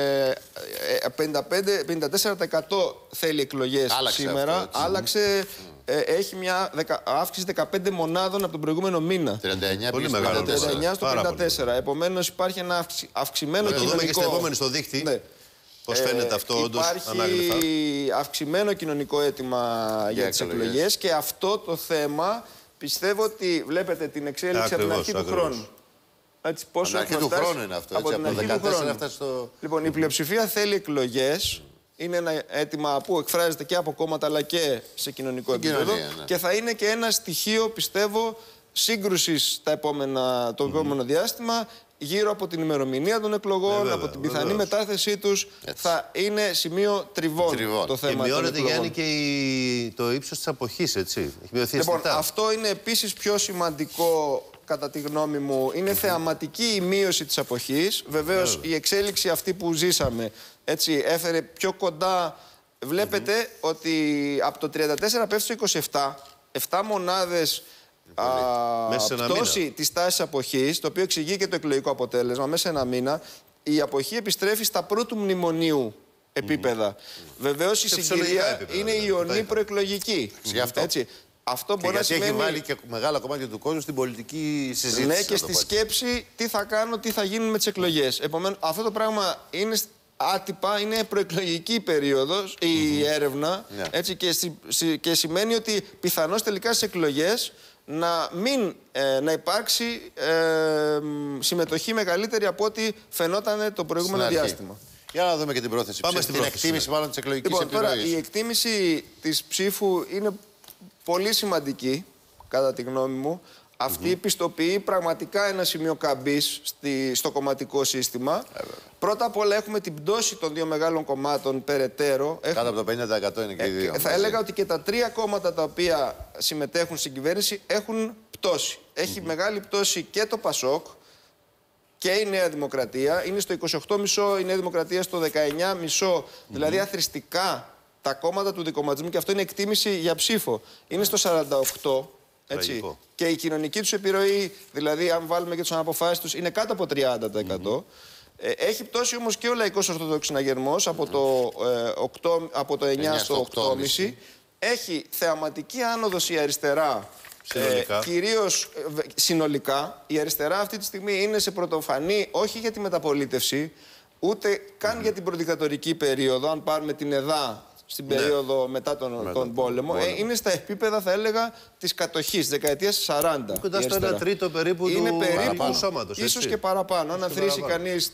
54% θέλει εκλογές σήμερα. Αυτό, άλλαξε. Έχει μια αύξηση 15 μονάδων από τον προηγούμενο μήνα. 39 πολύ μεγάλο. 39 στο 54. Επομένως υπάρχει ένα αυξημένο κοινωνικό. Να το δούμε και στην επόμενη στο δίκτυ. Ναι. Πώς φαίνεται αυτό όντως ανάγλυφα? Υπάρχει αυξημένο κοινωνικό αίτημα για τις εκλογές και αυτό το θέμα πιστεύω ότι βλέπετε την εξέλιξη από την αρχή του χρόνου. Έτσι, πόσο από την αρχή του χρόνου είναι αυτό. Από την αρχή του χρόνου. Λοιπόν, η πλειοψηφία θέλει εκλογές. Είναι ένα αίτημα που εκφράζεται και από κόμματα αλλά και σε κοινωνικό επίπεδο. Και θα είναι και ένα στοιχείο, πιστεύω, σύγκρουσης το επόμενο διάστημα γύρω από την ημερομηνία των εκλογών, από την πιθανή μετάθεσή τους. Θα είναι σημείο τριβών το θέμα. Και μειώνεται, Γιάννη, και το ύψος της αποχής, έτσι. Έχει μειωθεί λοιπόν, αισθητά. αυτό είναι επίσης πιο σημαντικό, κατά τη γνώμη μου. Είναι θεαματική η μείωση της αποχής. Βεβαίως, η εξέλιξη αυτή που ζήσαμε έτσι, έφερε πιο κοντά. Βλέπετε ότι από το 34 πέφτει στο 27, 7 μονάδες πτώση της τάσης αποχής, το οποίο εξηγεί και το εκλογικό αποτέλεσμα. Μέσα σε ένα μήνα η αποχή επιστρέφει στα πρώτου μνημονίου επίπεδα. Βεβαίως η συγκυρία είναι η ιονή προεκλογική. Έτσι. Αυτό μπορεί να σημαίνει... έχει βάλει και μεγάλο κομμάτι του κόσμου στην πολιτική συζήτηση. Ναι, και στη σκέψη τι θα κάνω, τι θα γίνουν με τις εκλογές. Επομένως, αυτό το πράγμα είναι άτυπα, είναι προεκλογική περίοδος η έρευνα, έτσι, και σημαίνει ότι πιθανώς τελικά στις εκλογές να υπάρξει συμμετοχή μεγαλύτερη από ό,τι φαινόταν το προηγούμενο διάστημα. Για να δούμε και την πρόθεση. Πάμε στην εκτίμηση μάλλον της εκλογικής επιρροής. Τώρα, η εκτίμηση της ψήφου είναι πολύ σημαντική, κατά τη γνώμη μου. Αυτή πιστοποιεί πραγματικά ένα σημείο καμπής στο κομματικό σύστημα. Πρώτα απ' όλα έχουμε την πτώση των δύο μεγάλων κομμάτων περαιτέρω. Κάτω από το 50% είναι και οι δύο. Θα έλεγα ότι και τα τρία κόμματα τα οποία συμμετέχουν στην κυβέρνηση έχουν πτώση. Έχει μεγάλη πτώση και το ΠΑΣΟΚ και η Νέα Δημοκρατία. Είναι στο 28,5, η Νέα Δημοκρατία στο 19,5. Δηλαδή αθρηστικά τα κόμματα του δικομματισμού, και αυτό είναι εκτίμηση για ψήφο, είναι στο 48. Έτσι. Και η κοινωνική τους επιρροή, δηλαδή αν βάλουμε και τους αναποφάσεις τους, είναι κάτω από 30%. Έχει πτώσει όμως και ο Λαϊκός Ορθόδοξος Συναγερμός από το 9 στο 8,5. Έχει θεαματική άνοδος η αριστερά, κυρίως συνολικά. Η αριστερά αυτή τη στιγμή είναι σε πρωτοφανή, όχι για τη μεταπολίτευση, ούτε καν για την προδικτατορική περίοδο, αν πάρουμε την ΕΔΑ στην περίοδο μετά τον πόλεμο, είναι στα επίπεδα, θα έλεγα, της κατοχής, δεκαετίας 40. Κοντά στο 1 τρίτο περίπου του σώματος. Ίσως και παραπάνω. Αν αθροίσει κανείς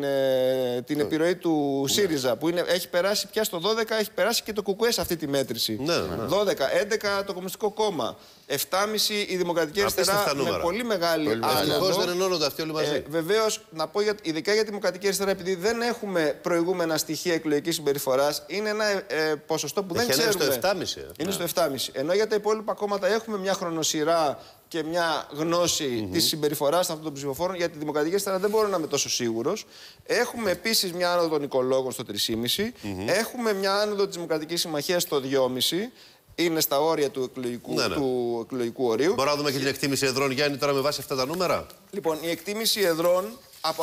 την επιρροή του ΣΥΡΙΖΑ, που έχει περάσει πια στο 12, έχει περάσει και το ΚΚΕ σε αυτή τη μέτρηση. 12, 11 το Κομμουνιστικό Κόμμα. 7,5 η Δημοκρατική Αριστερά, με πολύ μεγάλη άνοδο. Ευτυχώς δεν ενώνονται αυτοί όλοι μαζί. Βεβαίως, να πω ειδικά για τη Δημοκρατική Αριστερά, επειδή δεν έχουμε προηγούμενα στοιχεία εκλογικής συμπεριφοράς, είναι ένα ποσοστό που δεν ξέρουμε. Είναι στο 7,5. Είναι στο 7,5. Ενώ για τα υπόλοιπα κόμματα έχουμε μια χρονοσυρά και μια γνώση της συμπεριφοράς αυτών των ψηφοφόρων. Για τη Δημοκρατική Αριστερά δεν μπορώ να είμαι τόσο σίγουρος. Έχουμε επίσης μια άνοδο των οικολόγων στο 3,5. Έχουμε μια άνοδο της Δημοκρατικής Συμμαχίας στο 2,5. Είναι στα όρια του εκλογικού ορίου. Μπορούμε να δούμε και την εκτίμηση εδρών, Γιάννη, τώρα με βάση αυτά τα νούμερα. Λοιπόν, η εκτίμηση εδρών από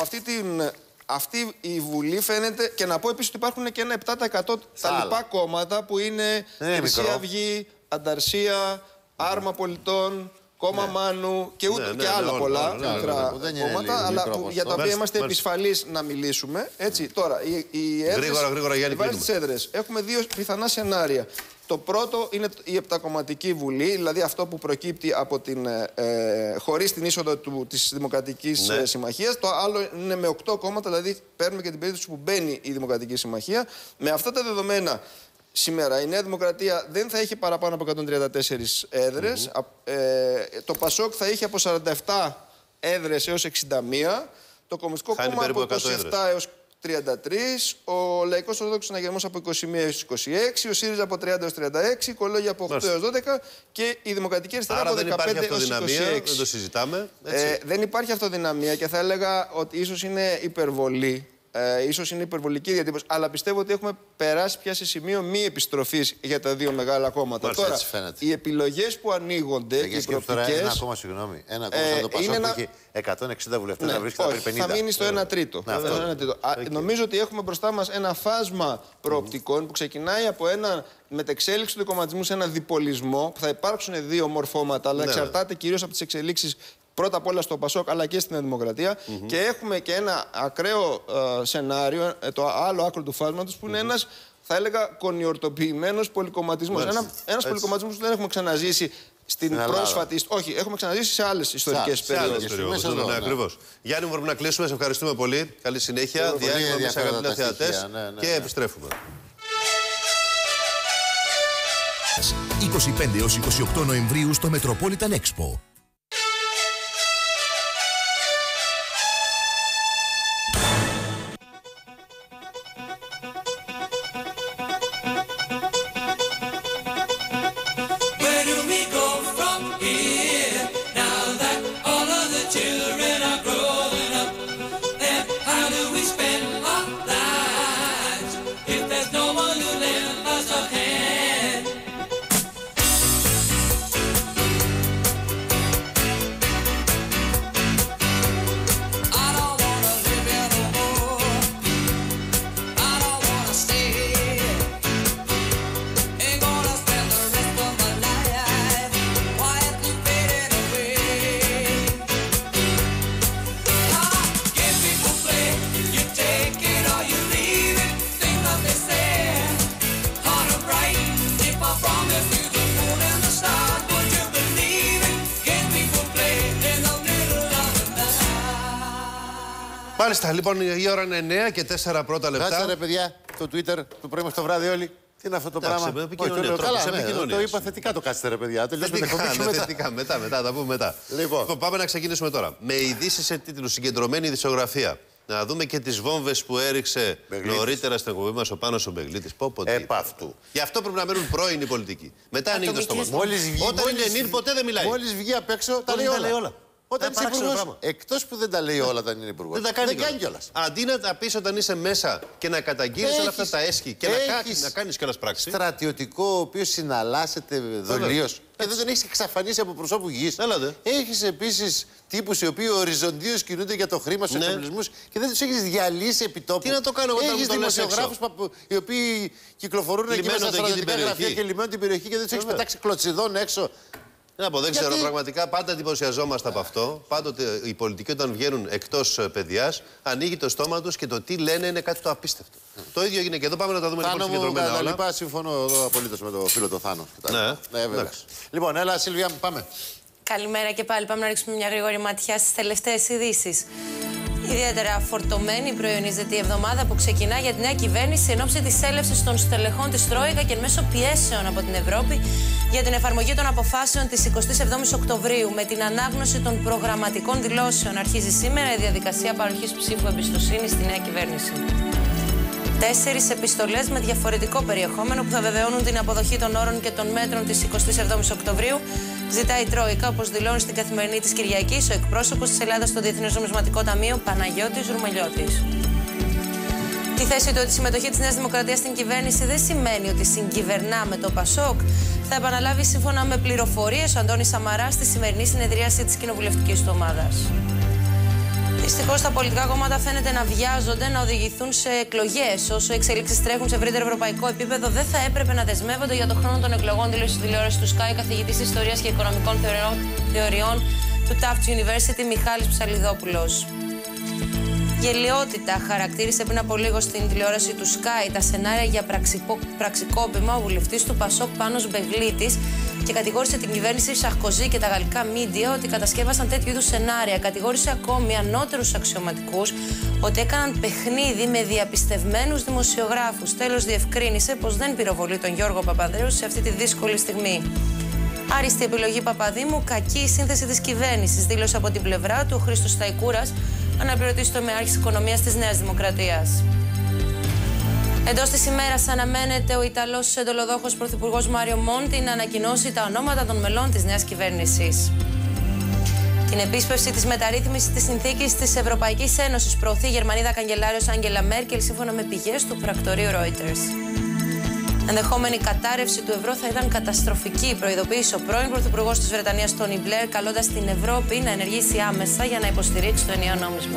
αυτή η Βουλή φαίνεται, και να πω επίσης ότι υπάρχουν και ένα 7% τα λοιπά κόμματα που είναι Χρυσή Αυγή, Ανταρσία, Άρμα Πολιτών, Κόμμα Μάνου και άλλα πολλά μικρά κόμματα, αλλά για τα οποία είμαστε επισφαλείς να μιλήσουμε. Έτσι, τώρα, γρήγορα, Γιάννη, βάσει τις έδρες, έχουμε δύο πιθανά σενάρια. Το πρώτο είναι η επτακομματική Βουλή, δηλαδή αυτό που προκύπτει από χωρίς την είσοδο της Δημοκρατικής Συμμαχίας. Το άλλο είναι με 8 κόμματα, δηλαδή παίρνουμε και την περίπτωση που μπαίνει η Δημοκρατική Συμμαχία. Με αυτά τα δεδομένα, σήμερα η Νέα Δημοκρατία δεν θα είχε παραπάνω από 134 έδρες. Το ΠΑΣΟΚ θα είχε από 47 έδρες έως 61. Το Κομμουνιστικό Κόμμα από 27 έως 33, ο Λαϊκός Ορθόδοξος Συναγερμός από 21 έως 26, ο ΣΥΡΙΖΑ από 30 έως 36, η Οικολόγια από 8 έως 12 και η Δημοκρατική Αριστερά από 15 έως 26. Δεν το συζητάμε. Δεν υπάρχει αυτοδυναμία και θα έλεγα ότι ίσως είναι υπερβολή. Ίσως είναι υπερβολική διατύπωση, αλλά πιστεύω ότι έχουμε περάσει πια σε σημείο μη επιστροφής για τα δύο μεγάλα κόμματα. Τώρα, οι επιλογές που ανοίγονται, οι προοπτικές. Ένα ακόμα, συγγνώμη. Ένα ακόμα σαν το ΠΑΣΟΚ που έχει 160 βουλευτές να βρίσκεται περί 50. Θα μείνει στο 1 τρίτο. Νομίζω ότι έχουμε μπροστά μας ένα φάσμα προοπτικών που ξεκινάει από ένα μετεξέλιξη του κομματισμού σε ένα διπολισμό, που θα υπάρξουν δύο μορφώματα, αλλά εξαρτάται κυρίως από τις εξελίξεις πρώτα απ' όλα στο ΠΑΣΟΚ αλλά και στην Δημοκρατία. Και έχουμε και ένα ακραίο σενάριο, το άλλο άκρο του φάσματος, που είναι ένας, θα έλεγα, κονιορτοποιημένος πολυκομματισμός. Ένας πολυκομματισμός που δεν έχουμε ξαναζήσει στην πρόσφατη. Όχι, έχουμε ξαναζήσει σε άλλες ιστορικές περιόδους. Ναι, ακριβώς. Γιάννη, μπορούμε να κλείσουμε. Σε ευχαριστούμε πολύ. Καλή συνέχεια. Διάλειμμα με αγαπητοί θεατές και επιστρέφουμε. 25 έως 28 Νοεμβρίου στο Metropolitan Expo. Μάλιστα, λοιπόν, η ώρα είναι 9 και 4 πρώτα λεπτά. Κάτσε ρε παιδιά, το Twitter του πρωί μέχρι το βράδυ όλοι. Τι είναι αυτό το πράγμα. Το είπα θετικά το κάτσετε ρε παιδιά. Θετικά, μετά, τα πούμε μετά. Λοιπόν, πάμε να ξεκινήσουμε τώρα. Με ειδήσεις σε τίτλους, συγκεντρωμένη ειδησιογραφία. Να δούμε και τις βόμβες που έριξε νωρίτερα στην εκπομπή μας ο Πάνος ο Μπεγλίτης. Επ' αυτού. Γι' αυτό πρέπει να μένουν πρώην πολιτικοί. Μετά ανοίγει το στόμα. Όταν είναι νυν, ποτέ δεν μιλάει. Μόλις βγει απ' έξω, τα λέει όλα. Όταν είσαι υπουργός, εκτός που δεν τα λέει όλα όταν είναι υπουργός, δεν κάνει κιόλας. Αντί να τα πεις όταν είσαι μέσα και να καταγγείλεις όλα αυτά τα έσχη και να κάνεις κιόλας πράξη. Στρατιωτικό, ο οποίος συναλλάσσεται δολίως και δεν τον έχεις εξαφανίσει από προσώπου γης. Έχεις επίσης τύπους οι οποίοι οριζοντίως κινούνται για το χρήμα στους εξοπλισμούς και δεν τους έχεις διαλύσει επί τόπου. Τι να το κάνω εγώ όταν έχεις δημοσιογράφους οι οποίοι κυκλοφορούν εκεί μέσα στα στρατιωτικά γραφεία και λιμώνουν την περιοχή και δεν τους έχεις πετάξει κλωτσιδών έξω. Δεν ξέρω, πραγματικά πάντα εντυπωσιαζόμαστε από αυτό. Πάντοτε οι πολιτικοί όταν βγαίνουν εκτός παιδιάς, ανοίγει το στόμα τους και το τι λένε είναι κάτι το απίστευτο. Το ίδιο έγινε και εδώ. Πάμε να τα δούμε λοιπόν συγκεντρωμένα όλα. Λοιπά, συμφωνώ εδώ απολύτως με τον φίλο το Θάνο. Ναι, βέβαια. Λοιπόν, έλα Σίλβια, πάμε. Καλημέρα και πάλι. Πάμε να ρίξουμε μια γρήγορη ματιά στις τελευταίες ειδήσεις. Ιδιαίτερα φορτωμένη προϊονίζεται η εβδομάδα που ξεκινά για τη νέα κυβέρνηση εν ώψη της έλευσης των στελεχών της Τρόικα και εν μέσω πιέσεων από την Ευρώπη για την εφαρμογή των αποφάσεων της 27ης Οκτωβρίου. Με την ανάγνωση των προγραμματικών δηλώσεων αρχίζει σήμερα η διαδικασία παροχής ψήφου εμπιστοσύνης στη νέα κυβέρνηση. 4 επιστολές με διαφορετικό περιεχόμενο που θα βεβαιώνουν την αποδοχή των όρων και των μέτρων της 27ης Οκτωβρίου ζητάει η Τρόικα, όπως δηλώνει στην Καθημερινή της Κυριακής ο εκπρόσωπος της Ελλάδας στο Διεθνές Νομισματικό Ταμείο Παναγιώτης Ρουμελιώτης. Τη θέση του ότι η συμμετοχή της Νέας Δημοκρατίας στην κυβέρνηση δεν σημαίνει ότι συγκυβερνά με το ΠΑΣΟΚ θα επαναλάβει σύμφωνα με πληροφορίες ο Αντώνης Σαμαράς στη σημερινή συνεδρίαση της κοινοβουλευτικής του ομάδας. Δυστυχώς τα πολιτικά κόμματα φαίνεται να βιάζονται να οδηγηθούν σε εκλογές. Όσο οι εξελίξεις τρέχουν σε ευρύτερο ευρωπαϊκό επίπεδο, δεν θα έπρεπε να δεσμεύονται για το χρόνο των εκλογών, δήλωσε στη τηλεόραση του Sky καθηγητής Ιστορίας και Οικονομικών Θεωριών του Taft University Μιχάλης Ψαλιδόπουλος. Γελοιότητα χαρακτήρισε πριν από λίγο στην τηλεόραση του Sky τα σενάρια για πραξικόπημα ο βουλευτής του ΠΑΣΟΚ Πάνος Μπεγλίτης και κατηγόρησε την κυβέρνηση Σαρκοζή και τα γαλλικά μίντια ότι κατασκεύασαν τέτοιου είδους σενάρια. Κατηγόρησε ακόμη ανώτερους αξιωματικούς ότι έκαναν παιχνίδι με διαπιστευμένους δημοσιογράφους. Τέλος, διευκρίνησε πως δεν πυροβολεί τον Γιώργο Παπανδρέου σε αυτή τη δύσκολη στιγμή. Άριστη επιλογή Παπαδήμου, κακή η σύνθεση της κυβέρνησης, δήλωσε από την πλευρά του ο Χρήστος Σταϊκούρας, αναπληρωτής τομεάρχης οικονομίας της Νέας Δημοκρατίας. Εντός της ημέρας αναμένεται ο Ιταλός εντολοδόχος πρωθυπουργός Μάριο Μόντι να ανακοινώσει τα ονόματα των μελών της νέας κυβέρνησης. Την επίσπευση της μεταρρύθμισης της συνθήκης της Ευρωπαϊκής Ένωσης προωθεί η Γερμανίδα καγκελάριος Άγγελα Μέρκελ, σύμφωνα με πηγές του πρακτορείου Reuters. Ενδεχόμενη κατάρρευση του ευρώ θα ήταν καταστροφική, προειδοποίησε ο πρώην πρωθυπουργός της Βρετανίας Τόνι Μπλερ, καλώντας την Ευρώπη να ενεργήσει άμεσα για να υποστηρίξει το ενιαίο νόμισμα.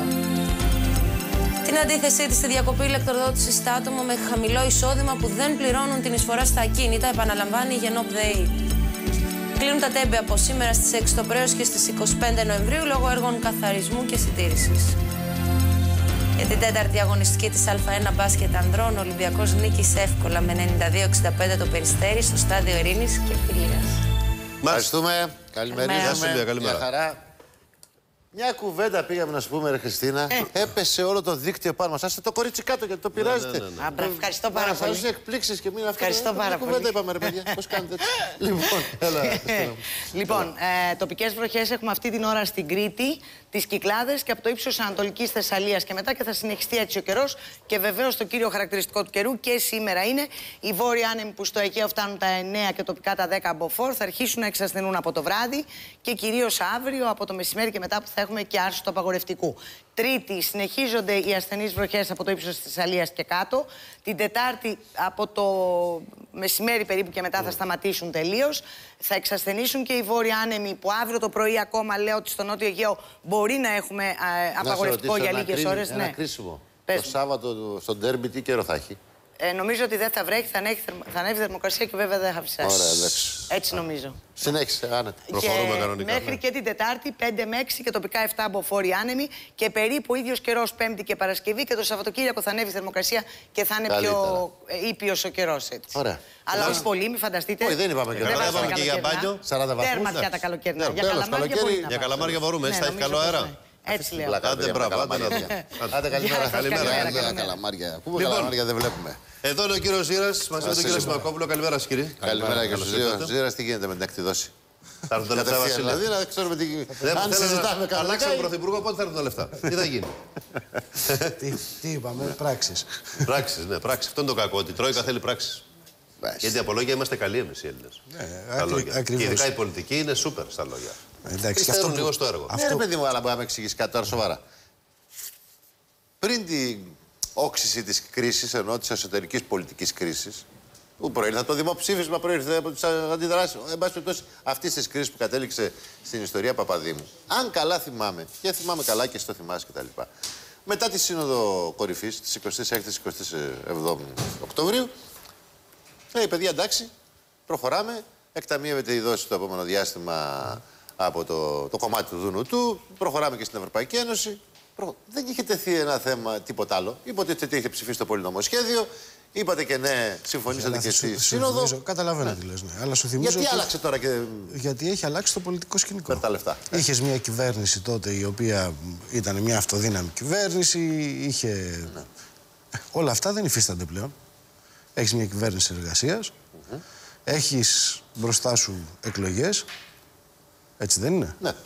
Την αντίθεσή της στη διακοπή ηλεκτροδότησης στα άτομα με χαμηλό εισόδημα που δεν πληρώνουν την εισφορά στα ακίνητα, επαναλαμβάνει η Γενόπ ΔΕΗ. Κλείνουν τα τέμπη από σήμερα στις 6 το πρωί και στις 25 Νοεμβρίου λόγω έργων καθαρισμού και συντήρησης. Για την τέταρτη αγωνιστική της Α1 μπάσκετ ανδρών, ο Ολυμπιακός νίκησε εύκολα με 92-65 το Περιστέρι στο στάδιο Ειρήνης και Φιλίας. Ευχαριστούμε. Καλημερίζουμε. Καλημέρα. Χαρά. Μια κουβέντα πήγαμε να σου πούμε, ρε Χριστίνα. Έπεσε όλο το δίκτυο πάνω μας. Άστε το κορίτσι κάτω γιατί το πειράζετε. Ευχαριστώ πάρα πολύ. Θα εκπλήξεις και μην αυτό. Ευχαριστώ πάρα πολύ. Κουβέντα είπαμε, ρε παιδιά. Πώς κάνετε έτσι. Λοιπόν, έλα. Λοιπόν, τοπικές βροχές έχουμε αυτή την ώρα στην Κρήτη, τις Κυκλάδες και από το ύψος Ανατολικής Θεσσαλίας και μετά, και θα συνεχιστεί έτσι ο καιρός. Και βεβαίως το κύριο χαρακτηριστικό του καιρού και σήμερα είναι οι βόρειοι άνεμοι που στο Αιγαίο φτάνουν τα 9 και τοπικά τα 10 μποφόρ. Θα αρχίσουν να εξασθενούν από το βράδυ και κυρίως αύριο από το μεσημέρι και μετά που θα έχουμε και άρση του απαγορευτικού. Τρίτη, συνεχίζονται οι ασθενείς βροχές από το ύψος της Θεσσαλίας και κάτω. Την Τετάρτη από το μεσημέρι περίπου και μετά θα σταματήσουν τελείως. Θα εξασθενήσουν και οι βόρειοι άνεμοι που αύριο το πρωί ακόμα λέω ότι στο Νότιο Αιγαίο μπορεί να έχουμε απαγορευτικό για λίγες ώρες. Ένα κρίσιμο. Το Σάββατο στο ντέρμπι τι καιρό θα έχει? Νομίζω ότι δεν θα βρέχει, θα ανέβει θερμοκρασία και βέβαια δεν θα φυσάσει. Ωραία, εντάξει. Έτσι νομίζω. Συνέχισε, άνετα. Προχωρούμε κανονικά. Μέχρι και την Τετάρτη, 5 με 6 και τοπικά 7 μποφόρ άνεμοι και περίπου ίδιος καιρός Πέμπτη και Παρασκευή και το Σαββατοκύριακο θα ανέβει θερμοκρασία και θα είναι πιο ήπιος ο καιρός έτσι. Ωραία. Αλλά όχι πολύ, μην φανταστείτε. Όχι, δεν είπαμε και δεν είπαμε και για μπάνιο. 40 βαθμούς. Τέρμα πια τα καλοκαιρινά. Για καλαμάρια μπορούμε, έτσι θα έχει καλό αέρα. Έτσι λέω. Άντε, μπράβο, άντε καλημέρα. Καλημέρα. Καλαμάρια. Πού καλαμάρια δεν βλέπουμε. Εδώ είναι ο κύριος Ζήρας, μαζί με τον κύριο Σιμακόπουλο. Καλημέρα σας, κύριε. Καλημέρα και στους Ζήρας, τι γίνεται με την ακτιδόση? Θα έρθουν τα λεφτά, Βασίλη. Δηλαδή να ξέρουμε τι. Αν συζητάμε καλά. Αλλάξαμε τον Πρωθυπουργό, πότε θα έρθουν τα λεφτά? Τι θα γίνει? Τι είπαμε, πράξεις. Πράξεις, ναι, πράξεις. Αυτό είναι το κακό, ότι η Τρόικα θέλει πράξεις. Γιατί από λόγια είμαστε καλοί εμείς οι Έλληνες. Και ειδικά η πολιτική είναι σούπερ στα λόγια. Πιστεύουν λίγο στο έργο. Ναι, ρε παιδί μου, αλλά μπορεί να με εξηγήσει κάτι τώρα σοβαρά. Πριν την όξυση της κρίσης, ενώ της εσωτερικής πολιτικής κρίσης, που προήλθε το δημοψήφισμα, προήλθε από τις αντιδράσεις, εν πάση περιπτώσει, αυτής της κρίσης που κατέληξε στην ιστορία Παπαδήμου. Αν καλά θυμάμαι, και θυμάμαι καλά και στο θυμάσαι κτλ. Μετά τη Σύνοδο Κορυφής, της 26-27 Οκτωβρίου, λέει, παιδιά, εντάξει, προχωράμε. Εκταμείευεται η δόση το επόμενο διάστημα από το κομμάτι του Δούνου του. Προχωράμε και στην Ευρωπαϊκή Ένωση. Δεν είχε τεθεί ένα θέμα τίποτα άλλο. Είπατε ότι είχε ψηφίσει το πολυνομοσχέδιο. Είπατε και ναι, συμφωνήσατε και στη Σύνοδο. Καταλαβαίνω τι λες, ναι. Αλλά σου θυμίζω. Γιατί άλλαξε τώρα και. Γιατί έχει αλλάξει το πολιτικό σκηνικό. Με τα λεφτά. Είχες μια κυβέρνηση τότε η οποία ήταν μια αυτοδύναμη κυβέρνηση. Είχε. Όλα αυτά δεν υφίστανται πλέον. Έχεις μια κυβέρνηση εργασίας. Έχεις μπροστά σου εκλογές. Έτσι δεν είναι? Ναι.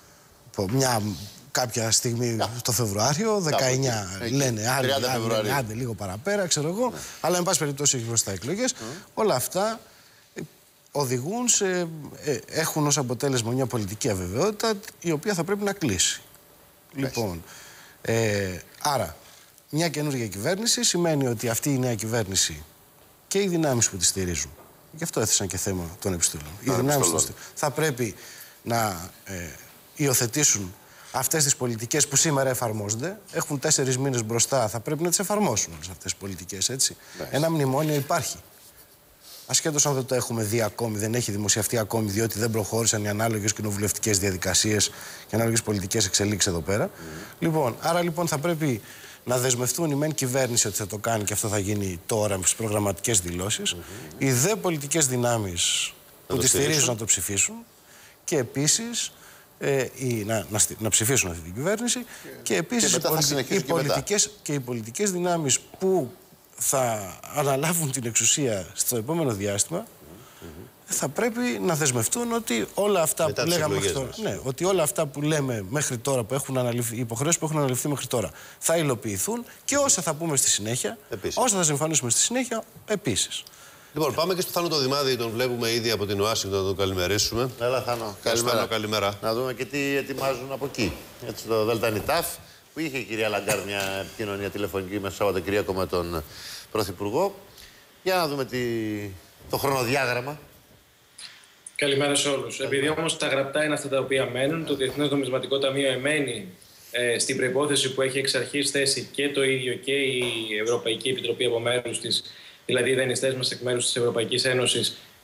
Κάποια στιγμή το Φεβρουάριο, 19 λένε, άντε λίγο παραπέρα, ξέρω εγώ. Ναι. Αλλά εν πάση περιπτώσει έχει μπροστά εκλογές. Όλα αυτά οδηγούν έχουν ως αποτέλεσμα μια πολιτική αβεβαιότητα η οποία θα πρέπει να κλείσει. Λοιπόν, άρα μια καινούργια κυβέρνηση σημαίνει ότι αυτή η νέα κυβέρνηση και οι δυνάμεις που τη στηρίζουν, γι' αυτό έθεσαν και θέμα των επιστολών, οι δυνάμεις που θα πρέπει να υιοθετήσουν αυτές τις πολιτικές που σήμερα εφαρμόζονται. Έχουν 4 μήνες μπροστά, θα πρέπει να τις εφαρμόσουν όλες αυτές τις πολιτικές, έτσι. Ένα μνημόνιο υπάρχει. Ασχέτως αν δεν το έχουμε δει ακόμη, δεν έχει δημοσιευτεί ακόμη, διότι δεν προχώρησαν οι ανάλογες κοινοβουλευτικές διαδικασίες και ανάλογες πολιτικές εξελίξεις εδώ πέρα. Λοιπόν, άρα λοιπόν θα πρέπει να δεσμευτούν η μεν κυβέρνηση ότι θα το κάνει και αυτό θα γίνει τώρα με τις προγραμματικές δηλώσεις. Οι δε πολιτικές δυνάμεις που τη στηρίζουν να το ψηφίσουν και επίσης να ψηφίσουν αυτή την κυβέρνηση και επίσης οι πολιτικές δυνάμεις που θα αναλάβουν την εξουσία στο επόμενο διάστημα θα πρέπει να δεσμευτούν ότι όλα αυτά που λέγαμε μέχρι τώρα, ότι όλα αυτά που λέμε μέχρι τώρα, που έχουν αναλυφθεί, οι υποχρεώσεις που έχουν αναλυφθεί μέχρι τώρα, θα υλοποιηθούν και όσα θα πούμε στη συνέχεια, όσα θα συμφωνήσουμε στη συνέχεια, επίσης. Λοιπόν, πάμε και στο Θάνο το Δημάδη, τον βλέπουμε ήδη από την Ουάσιγκτον, να τον καλημερίσουμε. Έλα, Θάνο. Καλημέρα. Να δούμε και τι ετοιμάζουν από εκεί. Έτσι, το ΔΕΛΤΑ-ΝΙΤΑΦ, που είχε η κυρία Λαγκάρ μια επικοινωνία τηλεφωνική μέσα Σαββατοκύριακο με τον Πρωθυπουργό. Για να δούμε το χρονοδιάγραμμα. Καλημέρα σε όλους. Επειδή όμως τα γραπτά είναι αυτά τα οποία μένουν, το Διεθνές Νομισματικό Ταμείο εμένει στην προϋπόθεση που έχει εξ αρχής θέσει και το ίδιο και η Ευρωπαϊκή Επιτροπή από μέρους της, δηλαδή οι δανειστές μας εκ μέρους της Ευρωπαϊκής Ένωσης,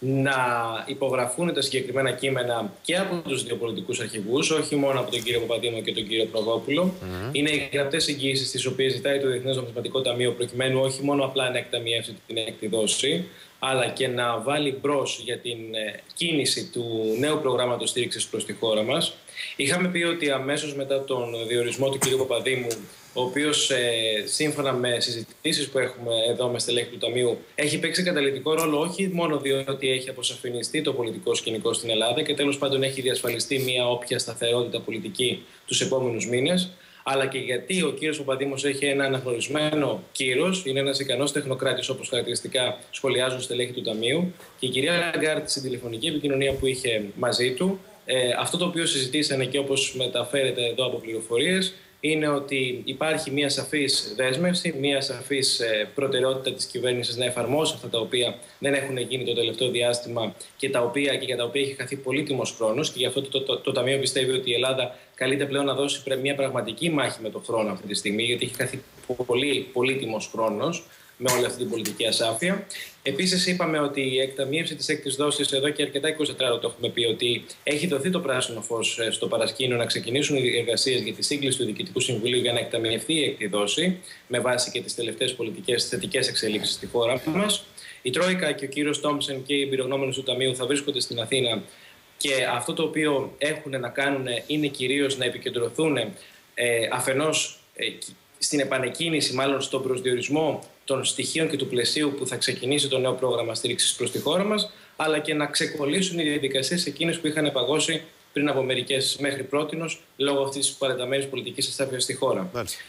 να υπογραφούν τα συγκεκριμένα κείμενα και από τους δύο πολιτικούς αρχηγούς, όχι μόνο από τον κύριο Παπαδήμο και τον κύριο Προδόπουλο. Είναι οι γραπτές εγγύησεις τις οποίες ζητάει το Διεθνές Νομισματικό Ταμείο, προκειμένου όχι μόνο απλά να εκταμιεύσει την έκτη δόση, αλλά και να βάλει μπρος για την κίνηση του νέου προγράμματος στήριξης προς τη χώρα μας. Είχαμε πει ότι αμέσως μετά τον διορισμό του κ. Παπαδήμου, ο οποίος σύμφωνα με συζητήσεις που έχουμε εδώ με στελέχη του Ταμείου έχει παίξει καταλυτικό ρόλο, όχι μόνο διότι έχει αποσαφινιστεί το πολιτικό σκηνικό στην Ελλάδα και τέλος πάντων έχει διασφαλιστεί μια όποια σταθερότητα πολιτική τους επόμενους μήνες, αλλά και γιατί ο κύριος Παπαδήμος έχει ένα αναγνωρισμένο κύρος, είναι ένας ικανός τεχνοκράτης όπως χαρακτηριστικά σχολιάζουν στελέχη του Ταμείου, και η κυρία Λαγκάρντ στην τηλεφωνική επικοινωνία που είχε μαζί του, αυτό το οποίο συζητήσανε και όπως μεταφέρεται εδώ από πληροφορίες, είναι ότι υπάρχει μια σαφής δέσμευση, μια σαφής προτεραιότητα της κυβέρνησης να εφαρμόσει αυτά τα οποία δεν έχουν γίνει το τελευταίο διάστημα και για τα οποία έχει χαθεί πολύτιμος χρόνος, και γι' αυτό το Ταμείο πιστεύει ότι η Ελλάδα καλείται πλέον να δώσει μια πραγματική μάχη με τον χρόνο αυτή τη στιγμή, γιατί έχει χαθεί πολύτιμος χρόνος με όλη αυτή την πολιτική ασάφεια. Επίσης, είπαμε ότι η εκταμείευση της έκτης δόσης, εδώ και αρκετά 24 το έχουμε πει, ότι έχει δοθεί το πράσινο φως στο παρασκήνιο να ξεκινήσουν οι εργασίες για τη σύγκληση του Διοικητικού Συμβουλίου για να εκταμιευθεί η έκτη δόση, με βάση και τις τελευταίες πολιτικές θετικές εξελίξεις στη χώρα μας. Η Τρόικα και ο κύριος Τόμψεν και οι εμπειρογνώμονες του Ταμείου θα βρίσκονται στην Αθήνα, και αυτό το οποίο έχουν να κάνουν είναι κυρίως να επικεντρωθούν αφενός στην επανεκκίνηση, μάλλον στον προσδιορισμό των στοιχείων και του πλαισίου που θα ξεκινήσει το νέο πρόγραμμα στήριξης προς τη χώρα μας, αλλά και να ξεκολλήσουν οι διαδικασίες εκείνες που είχαν παγώσει πριν από μερικές μέχρι πρότινος, λόγω αυτής της παραταμένης πολιτικής αστάθειας στη χώρα.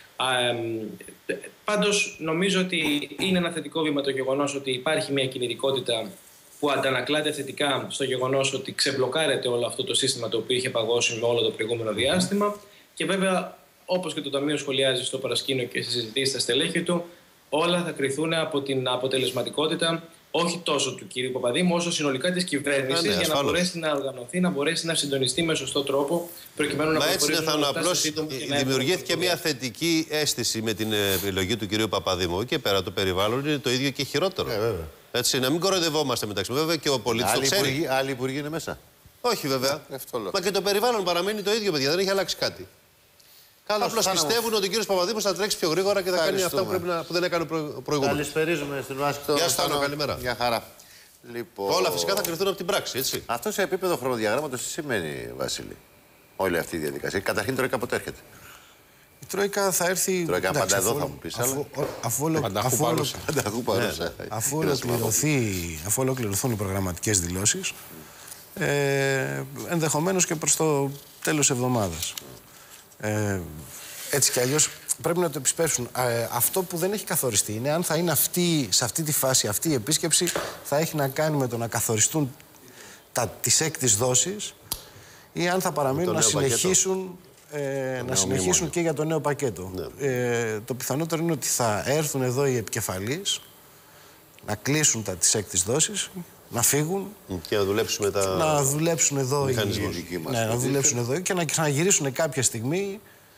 Πάντως, νομίζω ότι είναι ένα θετικό βήμα το γεγονός ότι υπάρχει μια κινητικότητα που αντανακλάται θετικά στο γεγονός ότι ξεμπλοκάρεται όλο αυτό το σύστημα το οποίο είχε παγώσει με όλο το προηγούμενο διάστημα. Και βέβαια, όπως και το Ταμείο σχολιάζει στο παρασκήνιο και στις συζητήσεις στα στελέχη του, όλα θα κριθούν από την αποτελεσματικότητα όχι τόσο του κ. Παπαδήμου, όσο συνολικά της κυβέρνησης, για να μπορέσει να οργανωθεί, να μπορέσει να συντονιστεί με σωστό τρόπο, προκειμένου να προχωρήσουμε. Απλώς δημιουργήθηκε μια θετική αίσθηση με την επιλογή του κ. Παπαδήμου, και πέρα το περιβάλλον είναι το ίδιο και χειρότερο. Έτσι, να μην κοροϊδευόμαστε μεταξύ μας. Βέβαια και ο πολίτης το ξέρει. Άλλοι υπουργοί είναι μέσα. Όχι βέβαια. Μα και το περιβάλλον παραμένει το ίδιο, παιδιά, δεν έχει αλλάξει κάτι. Απλώς πιστεύουν ότι ο κύριος Παπαδήμος θα τρέξει πιο γρήγορα και θα κάνει αυτά που δεν έκανε προηγούμενος. Καλησπερίζουμε στην Ουάσιγκτον. Γεια σας, καλημέρα. Μια χαρά. Λοιπόν... Όλα φυσικά θα κρυθούν από την πράξη, έτσι. Αυτό σε επίπεδο χρονοδιαγράμματος τι σημαίνει, Βασίλη, όλη αυτή η διαδικασία? Καταρχήν η Τρόικα πότε έρχεται? Η Τρόικα θα έρθει. Η Τρόικα πάντα εδώ θα μου πεις. Αφού ολοκληρωθούν οι προγραμματικές δηλώσεις, ενδεχομένως και προς το τέλος εβδομάδας. Έτσι κι αλλιώς πρέπει να το επισπεύσουν. Αυτό που δεν έχει καθοριστεί είναι αν θα είναι σε αυτή τη φάση, αυτή η επίσκεψη θα έχει να κάνει με το να καθοριστούν τις έκτης δόσεις, ή αν θα παραμείνουν να συνεχίσουν και για το νέο πακέτο. Το πιθανότερο είναι ότι θα έρθουν εδώ οι επικεφαλείς να κλείσουν τις έκτης δόσεις, να φύγουν και να δουλέψουν να δουλέψουν εδώ να δουλέψουν εδώ και να ξαναγυρίσουν κάποια στιγμή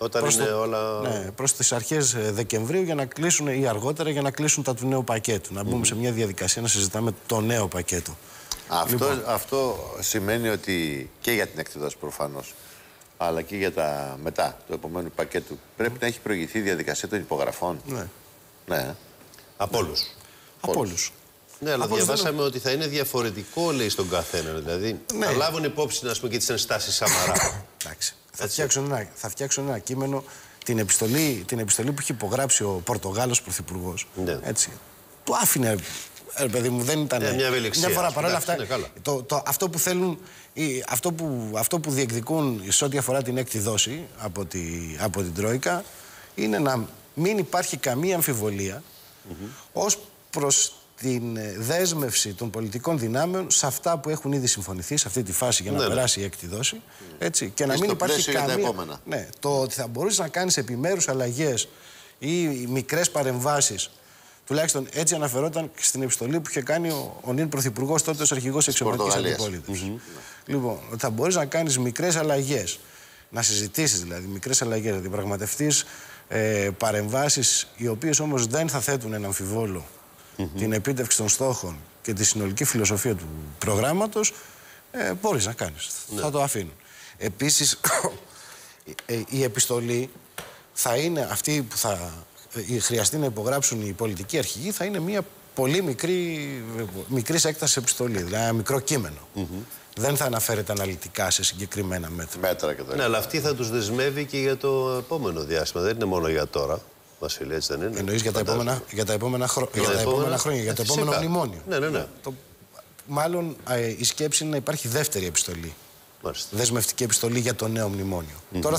προς τις αρχές Δεκεμβρίου για να κλείσουν, ή αργότερα, για να κλείσουν τα του νέου πακέτου. Να μπούμε σε μια διαδικασία να συζητάμε το νέο πακέτο. Αυτό σημαίνει ότι και για την έκτη δόση προφανώς, αλλά και για τα μετά, το επόμενο πακέτο, πρέπει να έχει προηγηθεί η διαδικασία των υπογραφών. Ναι. Από όλους. Ναι, αλλά διαβάσαμε ότι θα είναι διαφορετικό, λέει, στον καθένα. Δηλαδή, θα λάβουν υπόψη, και τις ενστάσεις Σαμαρά. Εντάξει. Θα φτιάξουν ένα κείμενο, την επιστολή που είχε υπογράψει ο Πορτογάλος Πρωθυπουργός. Έτσι. Του άφηνε, παιδί μου, δεν ήταν. Μια φορά παρόλα αυτά. Αυτό που θέλουν, αυτό που διεκδικούν σε ό,τι αφορά την έκτη δόση από την Τρόικα, είναι να μην υπάρχει καμία αμφιβολία ως προς την δέσμευση των πολιτικών δυνάμεων σε αυτά που έχουν ήδη συμφωνηθεί σε αυτή τη φάση για να περάσει η έκτη δόση. Έτσι, και να μην υπάρχει καμία. Το ότι θα μπορούσε να κάνει επιμέρους αλλαγές ή μικρές παρεμβάσεις, τουλάχιστον έτσι αναφερόταν στην επιστολή που είχε κάνει ο νυν Πρωθυπουργός, τότε ως αρχηγός εξωματικής αντιπολίτευσης. Λοιπόν, ότι θα μπορείς να κάνεις μικρές αλλαγές, να συζητήσεις δηλαδή μικρές αλλαγές, να διαπραγματευτείς παρεμβάσεις οι οποίες όμως δεν θα θέτουν ένα αμφιβόλο την επίτευξη των στόχων και τη συνολική φιλοσοφία του προγράμματος, μπορείς να κάνεις. Ναι. Θα το αφήνουν. Επίσης, η επιστολή θα είναι αυτή που θα χρειαστεί να υπογράψουν οι πολιτικοί αρχηγοί, θα είναι μια πολύ μικρής έκτασης επιστολή, δηλαδή ένα μικρό κείμενο. Δεν θα αναφέρεται αναλυτικά σε συγκεκριμένα μέτρα. Ναι, αλλά αυτή θα τους δεσμεύει και για το επόμενο διάστημα. Δεν είναι μόνο για τώρα. Βασίλη, έτσι δεν είναι? Εννοείς για τα επόμενα χρόνια, για το επόμενο μνημόνιο. Ναι. Μάλλον η σκέψη είναι να υπάρχει δεύτερη επιστολή. Δεσμευτική επιστολή για το νέο μνημόνιο. Τώρα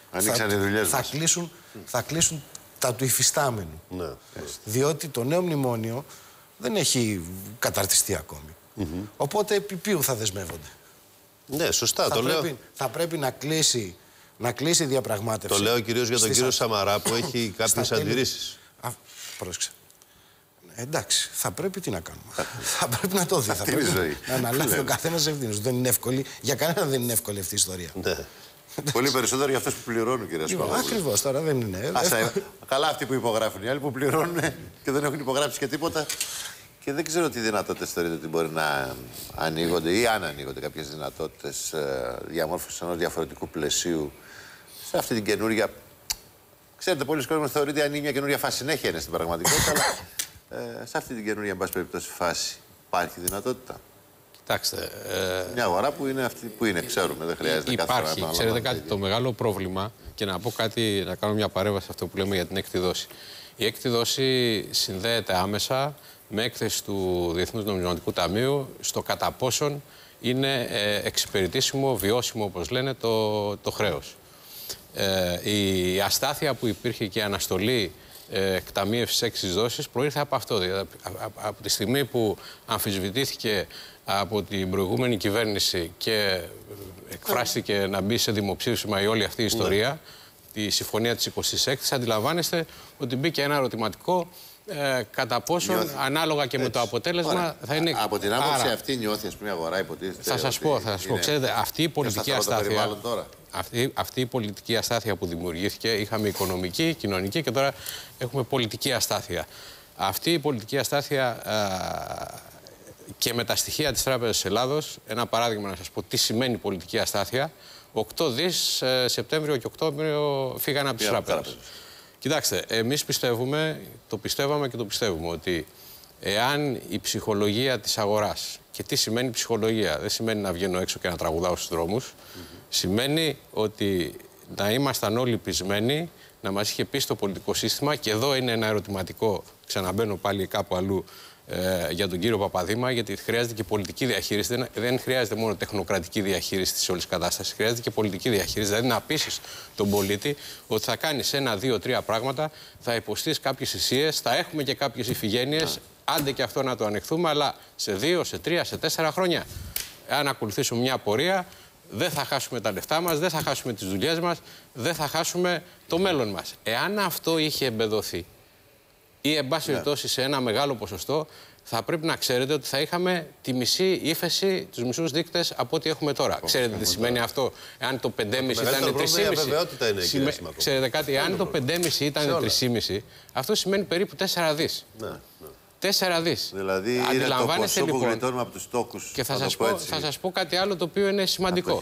θα κλείσουν τα του υφιστάμενου. Ναι. Διότι το νέο μνημόνιο δεν έχει καταρτιστεί ακόμη. Οπότε επί ποιου θα δεσμεύονται? Ναι, σωστά, το λέω. Θα πρέπει να κλείσει η διαπραγμάτευση. Το λέω κυρίως για τον κύριο Σαμαρά που έχει κάποιες αντιρρήσεις. Πρόσεξε. Εντάξει, θα πρέπει τι να κάνουμε. Θα πρέπει να το δει. Θα πρέπει να αναλάβει ο καθένας ευθύνες. Δεν είναι εύκολη. Για κανέναν δεν είναι εύκολη αυτή η ιστορία. Πολύ περισσότερο για αυτούς που πληρώνουν, κύριε Σπανόπουλο. Ακριβώς, τώρα δεν είναι. Καλά αυτοί που υπογράφουν. Οι άλλοι που πληρώνουν και δεν έχουν υπογράψει και τίποτα. Και δεν ξέρω τι δυνατότητες θεωρείτε ότι μπορεί να ανοίγονται ή αν ανοίγονται κάποιες δυνατότητες διαμόρφωσης ενός διαφορετικού πλαισίου σε αυτή την καινούργια. Ξέρετε, πολλοί κόσμοι θεωρείται ανοίγει μια καινούργια φάση. Συνέχεια είναι στην πραγματικότητα, αλλά σε αυτή την καινούργια, εν πάση περιπτώσει, φάση υπάρχει δυνατότητα? Κοιτάξτε. Μια αγορά που είναι αυτή που είναι, ξέρουμε, δεν χρειάζεται κάθε φορά. Υπάρχει, ξέρετε κάτι, το μεγάλο πρόβλημα, και να πω κάτι, να κάνω μια παρέμβαση σε αυτό που λέμε για την έκτη δόση. Η έκτη δόση συνδέεται άμεσα με έκθεση του Διεθνούς Νομισματικού Ταμείου στο κατά πόσον είναι εξυπηρετήσιμο, βιώσιμο, όπως λένε, το χρέος. Η αστάθεια που υπήρχε και η αναστολή εκταμείευσης έξις δόσης προήρθε από αυτό. Δηλαδή, από τη στιγμή που αμφισβητήθηκε από την προηγούμενη κυβέρνηση και εκφράστηκε να μπει σε δημοψήφισμα η όλη αυτή η ιστορία, τη συμφωνία της 26ης, αντιλαμβάνεστε ότι μπήκε ένα ερωτηματικό κατά πόσο ανάλογα και με το αποτέλεσμα θα είναι. Από την άποψη αυτή νιώθει, ας πούμε, η αγορά, υποτίθεται. Θα σας πω. Ξέρετε, αυτή η πολιτική αστάθεια. Αυτή η πολιτική αστάθεια που δημιουργήθηκε, είχαμε οικονομική, κοινωνική και τώρα έχουμε πολιτική αστάθεια. Αυτή η πολιτική αστάθεια και με τα στοιχεία της Τράπεζας Ελλάδος, ένα παράδειγμα να σας πω τι σημαίνει πολιτική αστάθεια, 8 δις Σεπτέμβριο και Οκτώβριο φύγανε από τις τράπεζες. Κοιτάξτε, εμείς πιστεύουμε, το πιστεύαμε και το πιστεύουμε, ότι εάν η ψυχολογία της αγοράς, και τι σημαίνει ψυχολογία, δεν σημαίνει να βγαίνω έξω και να τραγουδάω στους δρόμους, σημαίνει ότι να ήμασταν όλοι πεισμένοι, να μας είχε πει στο πολιτικό σύστημα, και εδώ είναι ένα ερωτηματικό, ξαναμπαίνω πάλι κάπου αλλού, για τον κύριο Παπαδήμα, γιατί χρειάζεται και πολιτική διαχείριση. Δεν χρειάζεται μόνο τεχνοκρατική διαχείριση της όλης κατάστασης. Χρειάζεται και πολιτική διαχείριση. Δηλαδή να πείσεις τον πολίτη ότι θα κάνεις 1, 2, 3 πράγματα, θα υποστείς κάποιες θυσίες, θα έχουμε και κάποιες ηφηγένειες. Άντε και αυτό να το ανεχθούμε, αλλά σε 2, σε 3, σε 4 χρόνια, αν ακολουθήσουμε μια πορεία, δεν θα χάσουμε τα λεφτά μας, δεν θα χάσουμε τις δουλειές μας, δεν θα χάσουμε το μέλλον μας. Εάν αυτό είχε εμπεδοθεί, ή εν πάση περιπτώσει σε ένα μεγάλο ποσοστό, θα πρέπει να ξέρετε ότι θα είχαμε τη μισή ύφεση, τους μισούς δείκτες από ό,τι έχουμε τώρα. Ξέρετε τι σημαίνει αυτό? Εάν το 5,5 ήταν 3,5. Ξέρετε κάτι, εάν το 5,5 ήταν 3,5, αυτό σημαίνει περίπου 4 δις. 4 δις. Δηλαδή είναι το ποσό που γλιτώνουμε από τους τόκους. Και θα σας πω κάτι άλλο το οποίο είναι σημαντικό.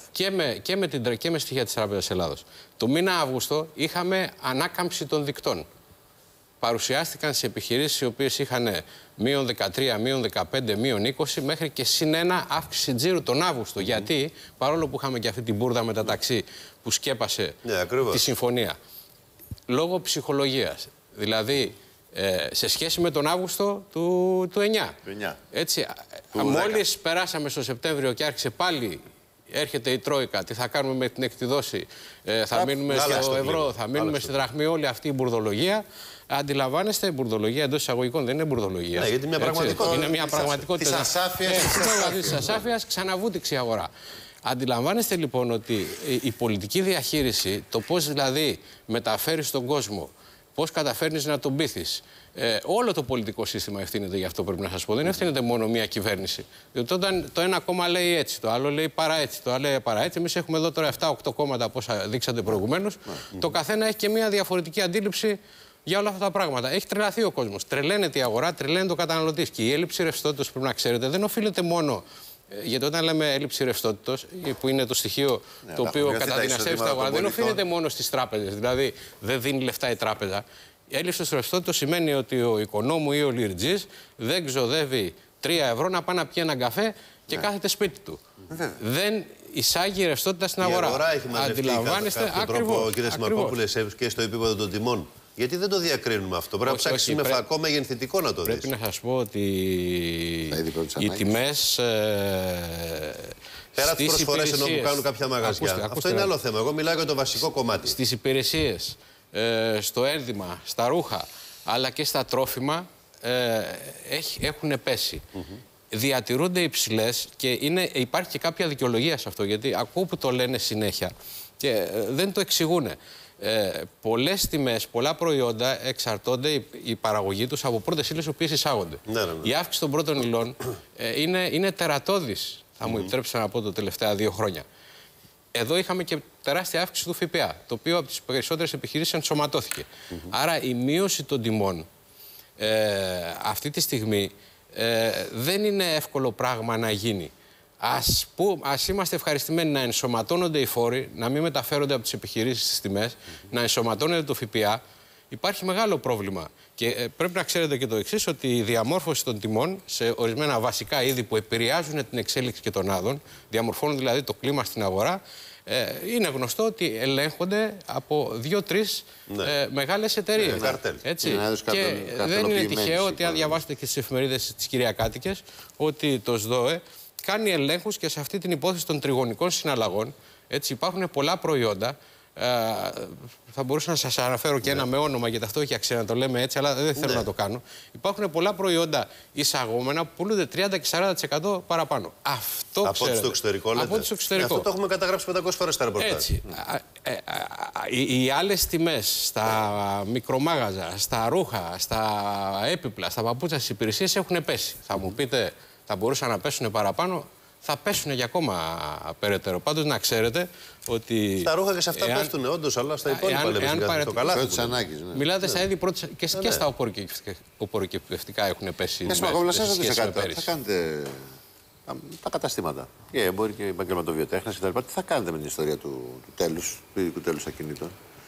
Και με στοιχεία της Τράπεζας Ελλάδος. Το μήνα Αύγουστο είχαμε ανάκαμψη των δικτών. Παρουσιάστηκαν σε επιχειρήσεις οι οποίες είχαν μείον 13, μείον 15, μείον 20 μέχρι και +1 αύξηση τζίρου τον Αύγουστο. Γιατί, παρόλο που είχαμε και αυτή την μπούρδα με τα ταξί που σκέπασε τη συμφωνία, λόγω ψυχολογίας, δηλαδή σε σχέση με τον Αύγουστο του 9. Έτσι, μόλις περάσαμε στο Σεπτέμβριο και άρχισε πάλι, έρχεται η Τρόικα, τι θα κάνουμε με την έκτη δόση, θα μείνουμε στο ευρώ, θα μείνουμε στη δραχμή, όλη αυτή η μπουρδολογία. Αντιλαμβάνεστε, η μπουρδολογία εντός εισαγωγικών δεν είναι μπουρδολογία. Ναι, γιατί μια πραγματικότητα. Είναι μια πραγματικότητα της ασάφειας, ξαναβούτυξη αγορά. Αντιλαμβάνεστε λοιπόν ότι η πολιτική διαχείριση, το πώς δηλαδή μεταφέρεις στον κόσμο, πώς καταφέρνεις να τον πείθεις, όλο το πολιτικό σύστημα ευθύνεται γι' αυτό, πρέπει να σας πω. Δεν ευθύνεται μόνο μία κυβέρνηση. Διότι όταν το ένα κόμμα λέει έτσι, το άλλο λέει παρά έτσι, το άλλο λέει παρά έτσι, εμείς έχουμε εδώ τώρα 7-8 κόμματα, όπως δείξατε προηγουμένως. Το καθένα έχει και μία διαφορετική αντίληψη για όλα αυτά τα πράγματα. Έχει τρελαθεί ο κόσμος. Τρελαίνεται η αγορά, τρελαίνεται ο καταναλωτής. Και η έλλειψη ρευστότητας, πρέπει να ξέρετε, δεν οφείλεται μόνο. Γιατί όταν λέμε έλλειψη ρευστότητας, που είναι το στοιχείο το οποίο καταδυναστεύει την αγορά, δεν οφείλεται μόνο στις τράπεζες. Δηλαδή, δεν δίνει λεφτά η τράπεζα. Η έλλειψη ρευστότητας σημαίνει ότι ο οικονόμου ή ο λιρτζής δεν ξοδεύει 3 ευρώ να πάει να πιει έναν καφέ και κάθεται σπίτι του. Δεν εισάγει ρευστότητα στην αγορά. Η αγορά έχει μαζευτεί Αντιλαμβάνεστε ακριβώς. Κύριε Σιμακόπουλε, και στο επίπεδο των τιμών. Γιατί δεν το διακρίνουμε αυτό? Πρέπει να ψάξει με φακό μεγενθητικό να το δεις. Πρέπει να σας πω ότι οι τιμές. Πέρα τις προσφορές ενώ που κάνουν κάποια μαγαζιά. Αυτό είναι άλλο θέμα. Εγώ μιλάω για το βασικό κομμάτι. Στις υπηρεσίες, στο ένδυμα, στα ρούχα, αλλά και στα τρόφιμα έχουν πέσει. Διατηρούνται υψηλές και υπάρχει και κάποια δικαιολογία σε αυτό. Γιατί ακούω που το λένε συνέχεια και δεν το εξηγούν. Πολλές τιμές, πολλά προϊόντα εξαρτώνται η παραγωγή τους από πρώτες ύλες οι οποίες εισάγονται. Η αύξηση των πρώτων υλών είναι τερατώδης, θα μου επιτρέψετε να πω, τα τελευταία 2 χρόνια. Εδώ είχαμε και τεράστια αύξηση του ΦΠΑ, το οποίο από τις περισσότερες επιχειρήσεις ενσωματώθηκε. Άρα η μείωση των τιμών αυτή τη στιγμή δεν είναι εύκολο πράγμα να γίνει. Ας είμαστε ευχαριστημένοι να ενσωματώνονται οι φόροι, να μην μεταφέρονται από τις επιχειρήσεις στις τιμές, να ενσωματώνεται το ΦΠΑ. Υπάρχει μεγάλο πρόβλημα. Και πρέπει να ξέρετε και το εξής, ότι η διαμόρφωση των τιμών σε ορισμένα βασικά είδη που επηρεάζουν την εξέλιξη και των άδων, διαμορφώνουν δηλαδή το κλίμα στην αγορά, είναι γνωστό ότι ελέγχονται από 2-3 μεγάλες εταιρείες. Και δεν είναι τυχαίο ότι αν διαβάσετε και στις εφημερίδες τις κυριακάτικες, ότι το ΣΔΟΕ κάνει ελέγχους και σε αυτή την υπόθεση των τριγωνικών συναλλαγών. Έτσι, υπάρχουν πολλά προϊόντα. Θα μπορούσα να σας αναφέρω και ένα με όνομα, γιατί αυτό έχει αξία να το λέμε έτσι, αλλά δεν θέλω να το κάνω. Υπάρχουν πολλά προϊόντα εισαγόμενα που πουλούνται 30 και 40% παραπάνω. Αυτό από ό,τι στο εξωτερικό, λέτε. Από ό,τι στο εξωτερικό. Αυτό το έχουμε καταγράψει 500 φορές στα ρεπορτάζ. Έτσι. Οι άλλες τιμές στα μικρομάγαζα, στα ρούχα, στα έπιπλα, στα παπούτσια, στις υπηρεσίες έχουν πέσει. Θα μου πείτε, θα μπορούσαν να πέσουν παραπάνω. Θα πέσουν για ακόμα περαιτέρω. Πάντως να ξέρετε ότι. Στα ρούχα και σε αυτά πέφτουν όντως, αλλά στα υπόλοιπα λέμε το καλάθι. Μιλάτε στα είδη πρώτης και στα οποροκυπευτικά έχουν πέσει. Θα κάνετε τα καταστήματα. Οι έμποροι και η επαγγελματοβιοτέχνες κτλ. Τι θα κάνετε με την ιστορία του τέλους, του ειδικού τέλους ακινήτων?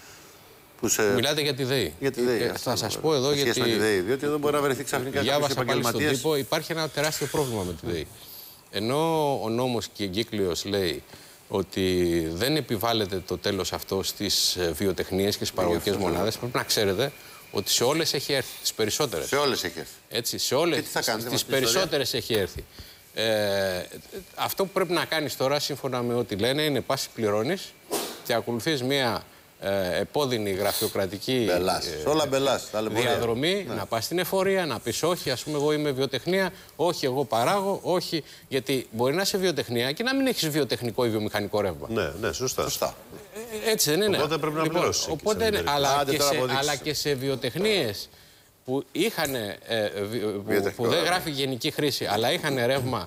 Μιλάτε για τη ΔΕΗ. Για τη ΔΕΗ. Θα σας πω εδώ γιατί. Διότι εδώ μπορεί να βρεθεί ξαφνικά κάποιος επαγγελματίας. Υπάρχει ένα τεράστιο πρόβλημα με τη ΔΕΗ. Ενώ ο νόμος και η εγκύκλειος λέει ότι δεν επιβάλλεται το τέλος αυτό στις βιοτεχνίες και στις παραγωγικές μονάδες, πρέπει να ξέρετε ότι σε όλες έχει έρθει, τις περισσότερες. Σε όλες έχει έρθει. Έτσι, σε όλες, στις περισσότερες έχει έρθει. Αυτό που πρέπει να κάνεις τώρα, σύμφωνα με ό,τι λένε, είναι πας πληρώνεις και ακολουθείς μία επώδυνη γραφειοκρατική διαδρομή, να πας στην εφορία, να πεις όχι, ας πούμε, εγώ είμαι βιοτεχνία, όχι, εγώ παράγω, όχι, γιατί μπορεί να είσαι βιοτεχνία και να μην έχεις βιοτεχνικό ή βιομηχανικό ρεύμα. Ναι, σωστά. Έτσι δεν είναι? Οπότε πρέπει να πληρώσεις. Αλλά και σε βιοτεχνίες που είχαν, που δεν γράφει γενική χρήση, αλλά είχαν ρεύμα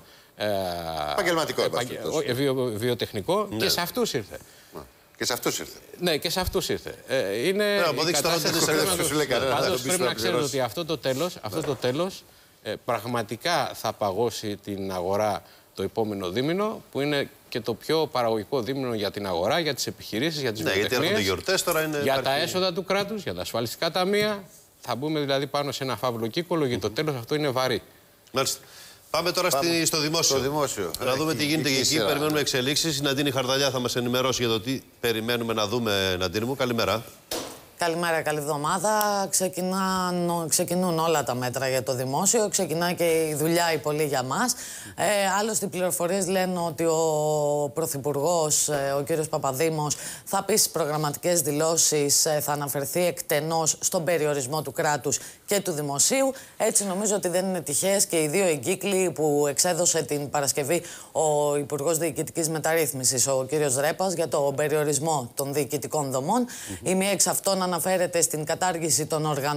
βιοτεχνικό, και σε αυτούς ήρθε. Και σε αυτούς ήρθε. Ναι, και σε αυτούς ήρθε. Είναι η κατάσταση. Πάντως πρέπει να ξέρετε ότι αυτό το τέλος πραγματικά θα παγώσει την αγορά το επόμενο δίμηνο, που είναι και το πιο παραγωγικό δίμηνο για την αγορά, για τις επιχειρήσεις, για τις βιοτεχνίες, για τα έσοδα του κράτους, για τα ασφαλιστικά ταμεία. Θα μπούμε δηλαδή πάνω σε ένα φαύλο κύκολο, γιατί το τέλος αυτό είναι βαρύ. Μάλιστα. Πάμε τώρα στο δημόσιο. Να δούμε τι γίνεται εκεί. Περιμένουμε εξελίξεις. Η Ναντίνη Χαρδαλιά θα μας ενημερώσει για το τι περιμένουμε να δούμε. Ναντίνη μου, καλημέρα. Καλημέρα, καλή εβδομάδα. Ξεκινούν όλα τα μέτρα για το δημόσιο. Ξεκινά και η δουλειά η πολύ για μας. Άλλωστε, οι πληροφορίες λένε ότι ο Πρωθυπουργός, ο κύριος Παπαδήμος, θα πει στις προγραμματικές δηλώσεις, θα αναφερθεί εκτενώς στον περιορισμό του κράτους και του δημοσίου. Έτσι, νομίζω ότι δεν είναι τυχαίες και οι 2 εγκύκλοι που εξέδωσε την Παρασκευή ο Υπουργός Διοικητικής Μεταρρύθμισης, ο κύριος Ρέπας, για τον περιορισμό των διοικητικών δομών. Η μία εξ αυτών αναφέρεται στην κατάργηση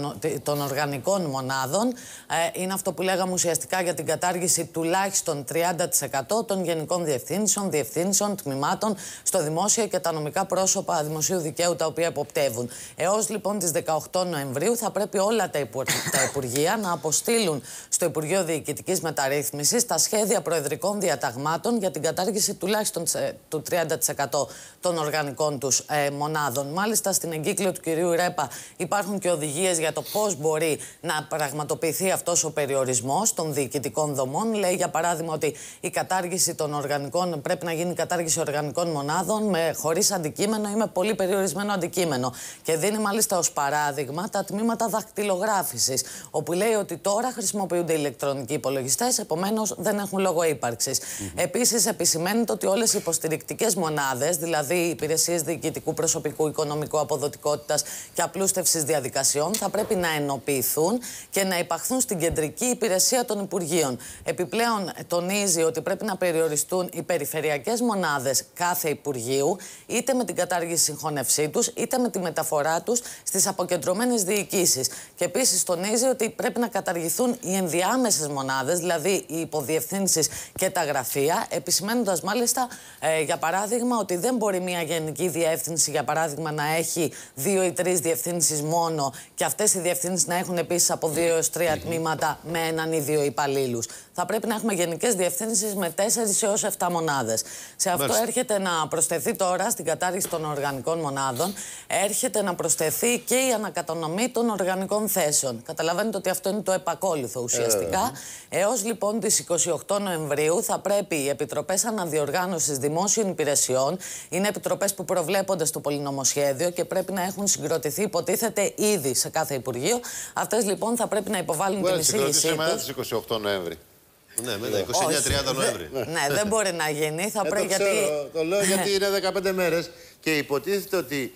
των οργανικών μονάδων. Είναι αυτό που λέγαμε ουσιαστικά για την κατάργηση τουλάχιστον 30% των γενικών διευθύνσεων, τμήματων στο δημόσιο και τα νομικά πρόσωπα δημοσίου δικαίου τα οποία εποπτεύουν. Έως λοιπόν τις 18 Νοεμβρίου θα πρέπει όλα τα υπουργεία να αποστείλουν στο Υπουργείο Διοικητικής Μεταρρύθμισης τα σχέδια προεδρικών διαταγμάτων για την κατάργηση τουλάχιστον του 30% των οργανικών τους μονάδων. Μάλιστα, στην εγκύκλιο του κυρίου Ρέπα υπάρχουν και οδηγίες για το πώς μπορεί να πραγματοποιηθεί αυτός ο περιορισμός των διοικητικών δομών. Λέει, για παράδειγμα, ότι η κατάργηση των οργανικών πρέπει να γίνει κατάργηση οργανικών μονάδων χωρίς αντικείμενο ή με πολύ περιορισμένο αντικείμενο. Και δίνει μάλιστα ως παράδειγμα τα τμήματα δακτυλογράφησης, όπου λέει ότι τώρα χρησιμοποιούνται ηλεκτρονικοί υπολογιστές, επομένως δεν έχουν λόγο ύπαρξης. Επίσης, επισημαίνεται ότι όλες οι υποστηρικτικές μονάδες, δηλαδή οι υπηρεσίες διοικητικού προσωπικού, οικονομικού, αποδοτικότητας και απλούστευσης διαδικασιών, θα πρέπει να ενοποιηθούν και να υπαχθούν στην κεντρική υπηρεσία των Υπουργείων. Επιπλέον, τονίζει ότι πρέπει να περιοριστούν οι περιφερειακές μονάδες κάθε Υπουργείου, είτε με την κατάργηση συγχώνευσή τους, είτε με τη μεταφορά τους στις αποκεντρωμένες διοικήσεις. Και επίσης τονίζει ότι πρέπει να καταργηθούν οι ενδιάμεσες μονάδες, δηλαδή οι υποδιευθύνσεις και τα γραφεία, επισημαίνοντας μάλιστα, για παράδειγμα, ότι δεν μπορεί μια γενική διεύθυνση, για παράδειγμα, να έχει 2 ή 3 διευθύνσεις μόνο και αυτές οι διευθύνσεις να έχουν επίσης από 2 έως 3 τμήματα με 1 ή 2 υπαλλήλους. Θα πρέπει να έχουμε γενικές διευθύνσεις με 4 έως 7 μονάδες. Σε αυτό έρχεται να προσθεθεί τώρα, στην κατάργηση των οργανικών μονάδων, έρχεται να προσθεθεί και η ανακατανομή των οργανικών θέσεων. Καταλαβαίνετε ότι αυτό είναι το επακόλουθο ουσιαστικά. Έως λοιπόν τις 28 Νοεμβρίου θα πρέπει οι επιτροπές αναδιοργάνωσης δημόσιων υπηρεσιών, είναι επιτροπές που προβλέπονται στο πολυνομοσχέδιο και πρέπει να έχουν συγκροτηθεί, υποτίθεται, ήδη σε κάθε Υπουργείο. Αυτές λοιπόν θα πρέπει να υποβάλουν την εισήγησή τους. Μετά τις 28 Νοέμβρη. Ναι, μετά 29-30 Νοέμβρη. Ναι, δεν μπορεί να γίνει. Θα πρέπει, το λέω γιατί είναι 15 μέρες και υποτίθεται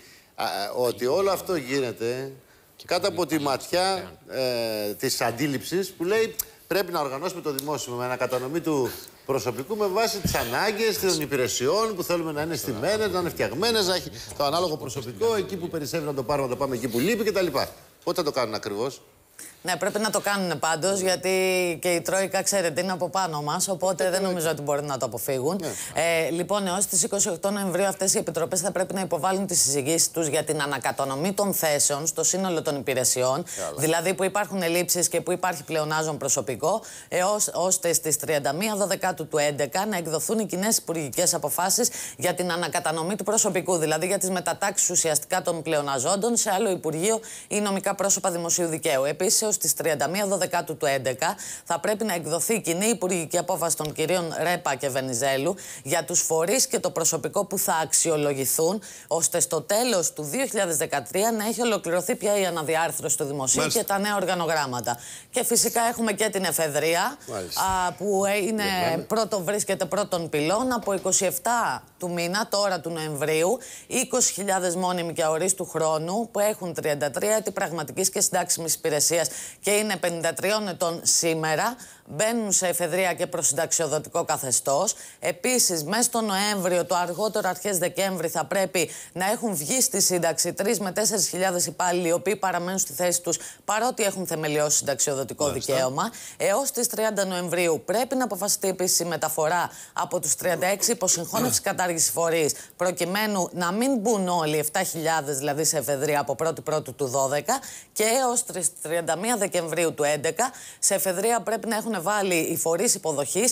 ότι όλο αυτό γίνεται κάτω από τη ματιά της αντίληψης που λέει πρέπει να οργανώσουμε το δημόσιο με ανακατανομή του προσωπικού με βάση τις ανάγκες των υπηρεσιών που θέλουμε να είναι στημένες, να είναι φτιαγμένες, να έχει το ανάλογο προσωπικό, εκεί που περισσεύει να το πάρουμε, να το πάμε εκεί που λείπει κτλ. Πότε θα το κάνουν ακριβώς? Ναι, πρέπει να το κάνουν πάντως, γιατί και η Τρόικα, ξέρετε, είναι από πάνω μας, οπότε δεν νομίζω ότι μπορεί να το αποφύγουν. Λοιπόν, έως τις 28 Νοεμβρίου αυτές οι επιτροπές θα πρέπει να υποβάλουν τις συζητήσεις τους για την ανακατανομή των θέσεων στο σύνολο των υπηρεσιών, δηλαδή που υπάρχουν ελλείψεις και που υπάρχει πλεονάζον προσωπικό, ώστε στις 31 Δεκάτου του 2011 να εκδοθούν οι κοινές υπουργικές αποφάσεις για την ανακατανομή του προσωπικού, δηλαδή για τις μετατάξεις ουσιαστικά των πλεοναζόντων σε άλλο Υπουργείο ή νομικά πρόσωπα δημοσίου δικαίου. Επίσης, στις 31 Δεκάτου του 2011 θα πρέπει να εκδοθεί κοινή υπουργική απόφαση των κυρίων Ρέπα και Βενιζέλου για τους φορείς και το προσωπικό που θα αξιολογηθούν, ώστε στο τέλος του 2013 να έχει ολοκληρωθεί πια η αναδιάρθρωση του δημοσίου και τα νέα οργανογράμματα. Και φυσικά έχουμε και την εφεδρεία, που βρίσκεται πρώτον πυλών από 27 του μήνα, τώρα του Νοεμβρίου, 20.000 μόνιμοι και αορίστου χρόνου που έχουν 33 έτη πραγματικής και συντάξιμης υπηρεσίας και είναι 53 ετών σήμερα, μπαίνουν σε εφεδρεία και προσυνταξιοδοτικό καθεστώς. Επίσης, μέσα στο Νοέμβριο, το αργότερο αρχές Δεκέμβρη, θα πρέπει να έχουν βγει στη σύνταξη 3 με 4.000 υπάλληλοι, οι οποίοι παραμένουν στη θέση τους παρότι έχουν θεμελιώσει συνταξιοδοτικό δικαίωμα. Έως τις 30 Νοεμβρίου πρέπει να αποφασιστεί επίσης η μεταφορά από τους 36 υποσυγχώνευση κατάργηση φορείς, προκειμένου να μην μπουν όλοι 7.000 δηλαδή σε εφεδρεία από 1η του 12, και έως 31 Δεκεμβρίου του 2011 σε εφεδρεία πρέπει να έχουν βάλει οι φορείς υποδοχής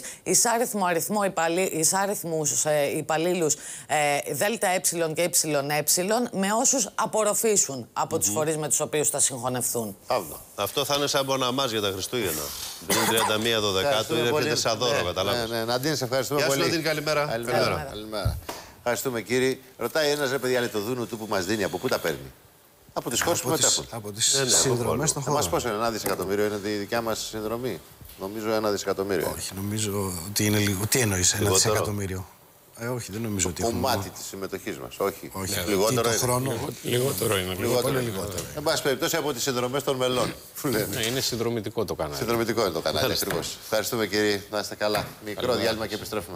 εισάριθμους υπαλλήλους ΔΕ και ΕΕ με όσους απορροφήσουν από τους φορείς με τους οποίους θα συγχωνευτούν. Αυτό θα είναι σαν μποναμάζ για τα Χριστούγεννα. Πριν 31 Δεκάτου έρχεται σαν δώρο, καταλάβεις. Ναντίνη, σε ευχαριστούμε πολύ. Γεια σου, Ναντίνη, καλημέρα. Καλημέρα. Ευχαριστούμε, κύριε. Ρωτάει ένας, ρε παιδιά, λέει, το δούνο του που μας δίνει, από πού τα παίρνει? Από τις χώρες που μετέχουν. Από τις συνδρομές των χωρών. Μας πόσο είναι, 1 δισεκατομμύριο είναι η δικιά μας συνδρομή? Νομίζω 1 δισεκατομμύριο. Όχι, νομίζω ότι είναι λίγο. Τι εννοείς, 1 δισεκατομμύριο? Όχι, δεν νομίζω ότι έχουμε. Κομμάτι της συμμετοχής μας. Όχι. Λιγότερο είναι. Χρόνο. Λιγότερο είναι. Λιγότερο. Εν πάση περιπτώσει, από τις συνδρομές των μελών. Είναι συνδρομητικό το κανάλι. Συνδρομητικό είναι το κανάλι, ακριβώς. Ευχαριστούμε, κύριε. Να είστε καλά. Μικρό διάλειμμα και επιστρέφουμε.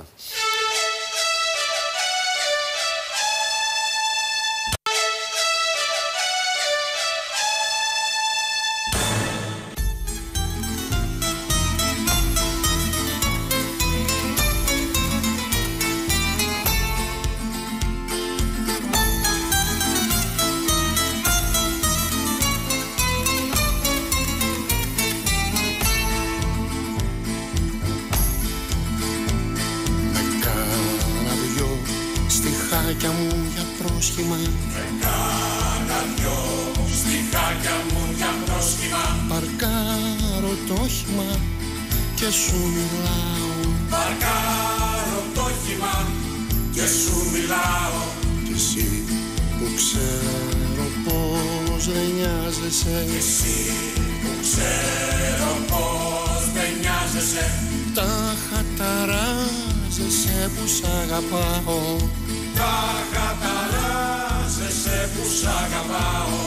στιχάκια μου για πρόσχημα. Και κάνα δυο στιχάκια μου για πρόσχημα. Παρκάρω το όχημα και σου μιλάω. Παρκάρω το όχημα και σου μιλάω. Κι εσύ που ξέρω πως δεν νοιάζεσαι. Κι εσύ που ξέρω πως δεν νοιάζεσαι. Τα χαταράζεσαι που σ' αγαπάω. Τα χαταράζεσαι που σ' αγαπάω.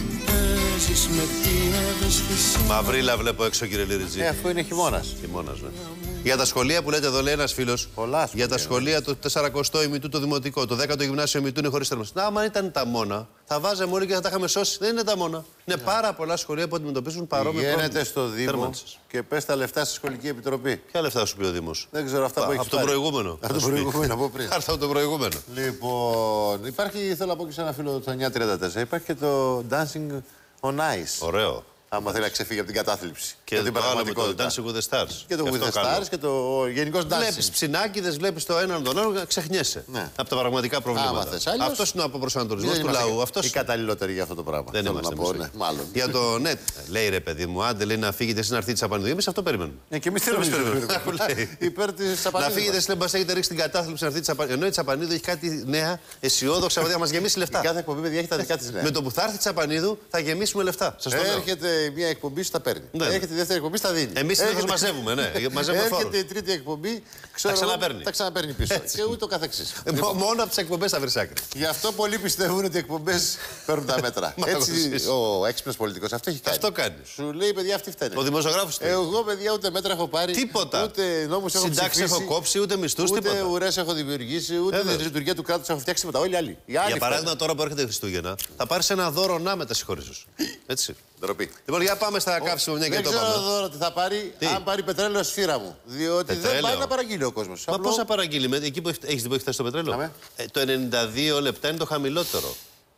Παίζεις με την ευαισθησία. Μαυρίλα βλέπω έξω, κύριε Λιριτζή. Αφού είναι χειμώνας. Χειμώνας, ναι. Για τα σχολεία που λέτε εδώ, λέει ένας φίλος. Για τα σχολεία το 40ο ημιτού το δημοτικό, το 10ο γυμνάσιο ημιτού είναι χωρίς θέρμανση. Να, άμα ήταν τα μόνα, θα βάζαμε όλοι και θα τα είχαμε σώσει. Δεν είναι τα μόνα. Είναι πάρα πολλά σχολεία που αντιμετωπίζουν παρόμοιο πρόβλημα. Πηγαίνετε στο Δήμο και πες τα λεφτά στη σχολική επιτροπή. Ποια λεφτά σου πει ο Δήμος? Δεν ξέρω, αυτά που έχει. Από τον προηγούμενο. Από τον προηγούμενο, από πριν. Από τον προηγούμενο. Λοιπόν, υπάρχει, θέλω να πω και σε ένα φίλο του 934, υπάρχει και το Dancing on Ice. Ωραίο. Άμα θέλει να ξεφύγει από την κατάθλιψη. Και την πραγματικότητα. Dancing with the Stars. Και το with the Stars και το γενικός dancing. Βλέπεις ψινάκιδες, βλέπεις το έναν τον άλλο, ξεχνιέσαι. Ναι. Από τα πραγματικά προβλήματα. Αυτός είναι ο προσανατολισμός του λαού. Οι καταλληλότεροι για αυτό το πράγμα. Δεν είμαστε εμείς. Ναι, μάλλον. Για το net, λέει ρε παιδί μου, άντε λέει να φύγετε εσείς να έρθετε Τσαπανίδου. Εμείς αυτό περιμένουμε. Και εμείς θέλουμε. Υπέρ της Τσαπανίδου. Να φύγετε εσείς, λέμε, έχετε ρίξει την κατάθλιψη να έρθετε Τσαπανίδου. Ενώ η Τσαπανίδου έχει κάτι νέα, αισιόδοξα, θα μας γεμίσει λεφτά. Κάθε εκπομπή, παιδιά, έχει τα δικά της νέα. Με το που θα έρθει Τσαπανίδου θα γεμίσουμε λεφτά. Έρχεται μια εκπομπή, στα παίρνει. Ναι. Έρχεται η δεύτερη εκπομπή, στα δίνει. Εμείς συνήθως μαζεύουμε, ναι. Μαζεύουμε φόρους. Έρχεται η τρίτη εκπομπή, ξέρω, τα ξαναπαίρνει πίσω. Και ούτω καθεξής. Μόνο από τις εκπομπές θα βρεις άκρη. Γι' αυτό πολλοί πιστεύουν ότι οι εκπομπές παίρνουν τα μέτρα. Έτσι ο έξυπνος πολιτικός αυτό έχει κάνει. Αυτό κάνει. Σου λέει, παιδιά, αυτοί φταίνε. Ο δημοσιογράφος του. Εγώ, παιδιά, ούτε μέτρα έχω πάρει. Τίποτα. Ούτε νόμους έχω ψηφίσει. Συντάξεις έχω κόψει, ούτε μισθούς, τίποτα. Ούτε ουρές έχω δημιουργήσει, ούτε τη λειτουργία του κράτους έχω φτιάξει τίποτα. Όλοι οι άλλοι. Για παράδειγμα, τώρα που έρχεται Χριστούγεννα, θα πάρεις ένα δώρο να με τα συγχωρήσεις. Έτσι. Ντροπή. Λοιπόν, για πάμε στα καύσιμα, μια και το πάμε. Δεν ξέρω δώρο τι θα πάρει, αν πάρει πετρέλαιο σφύρα μου. Διότι δεν πάει να παραγγείλει ο κόσμος. Μα πώς θα παραγγείλει, εκεί που έχεις δει που έχει φτάσει το πετρέλαιο. Το 92 λεπτά είναι το χαμηλότερο.